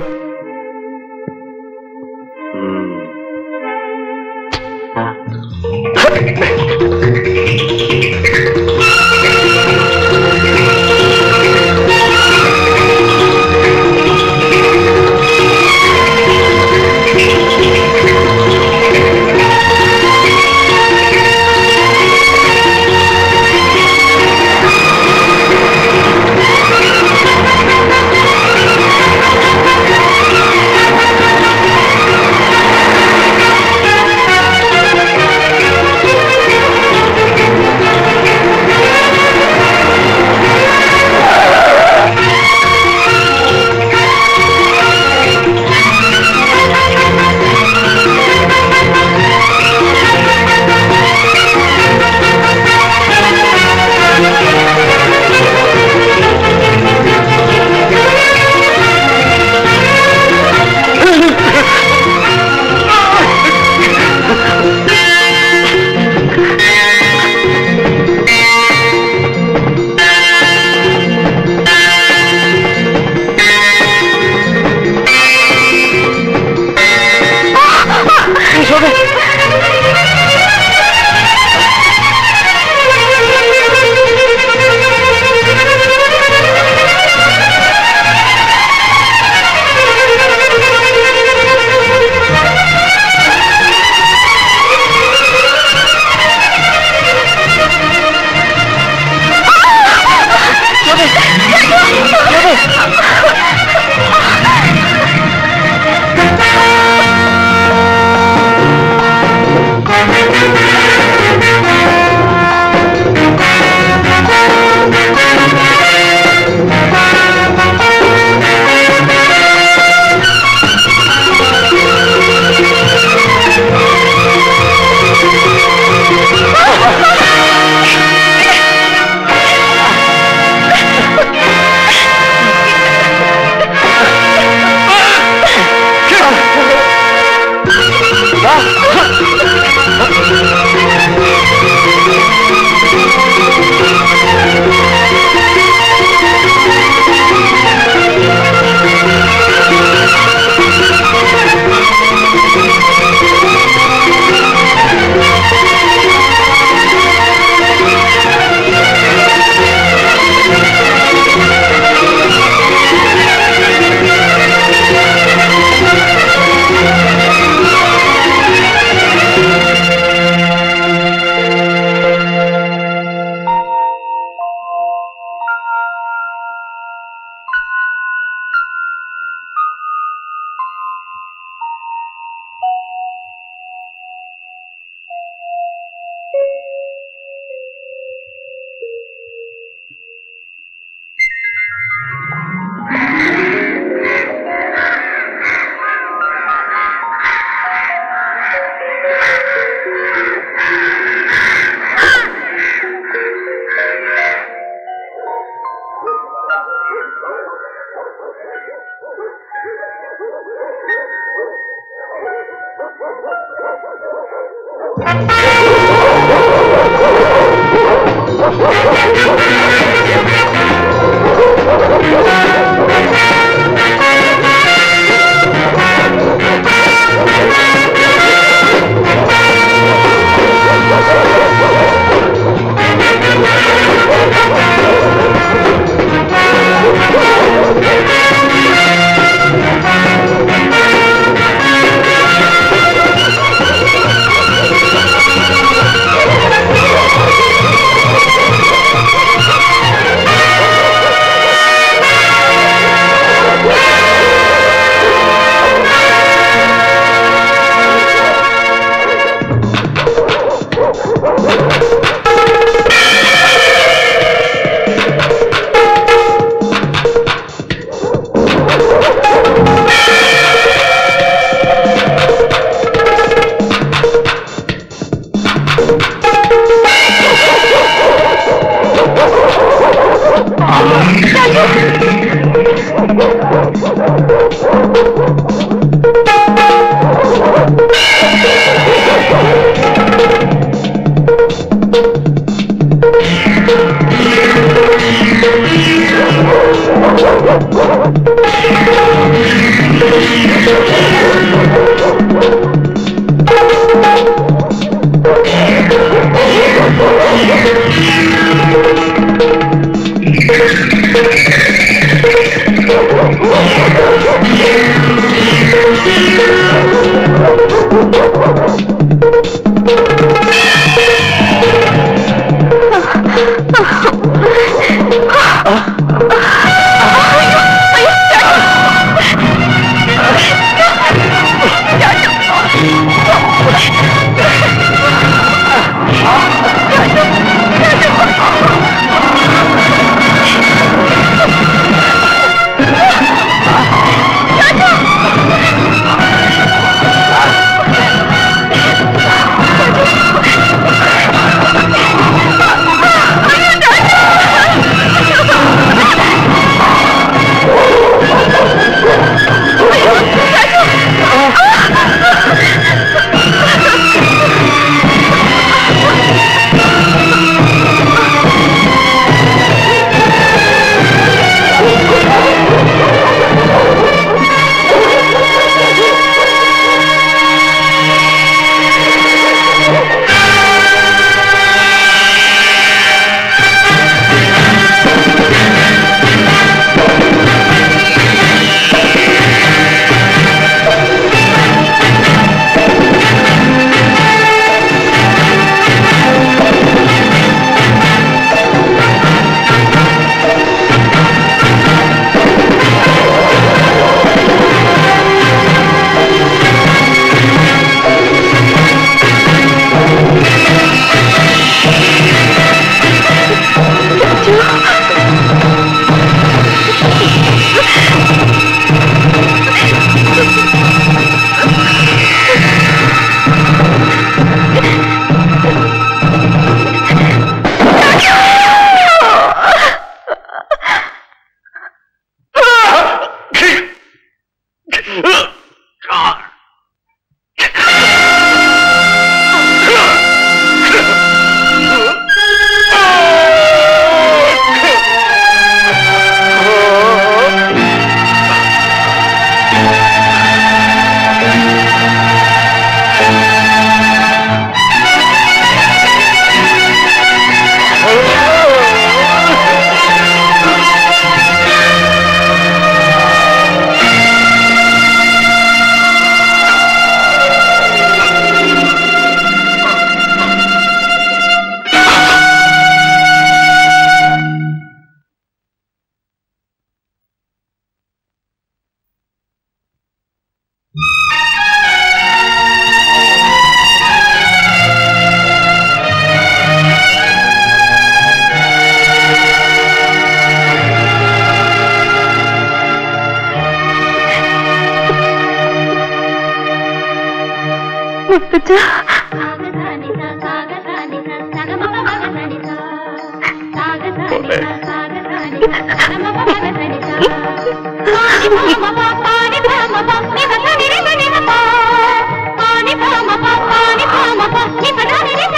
Ni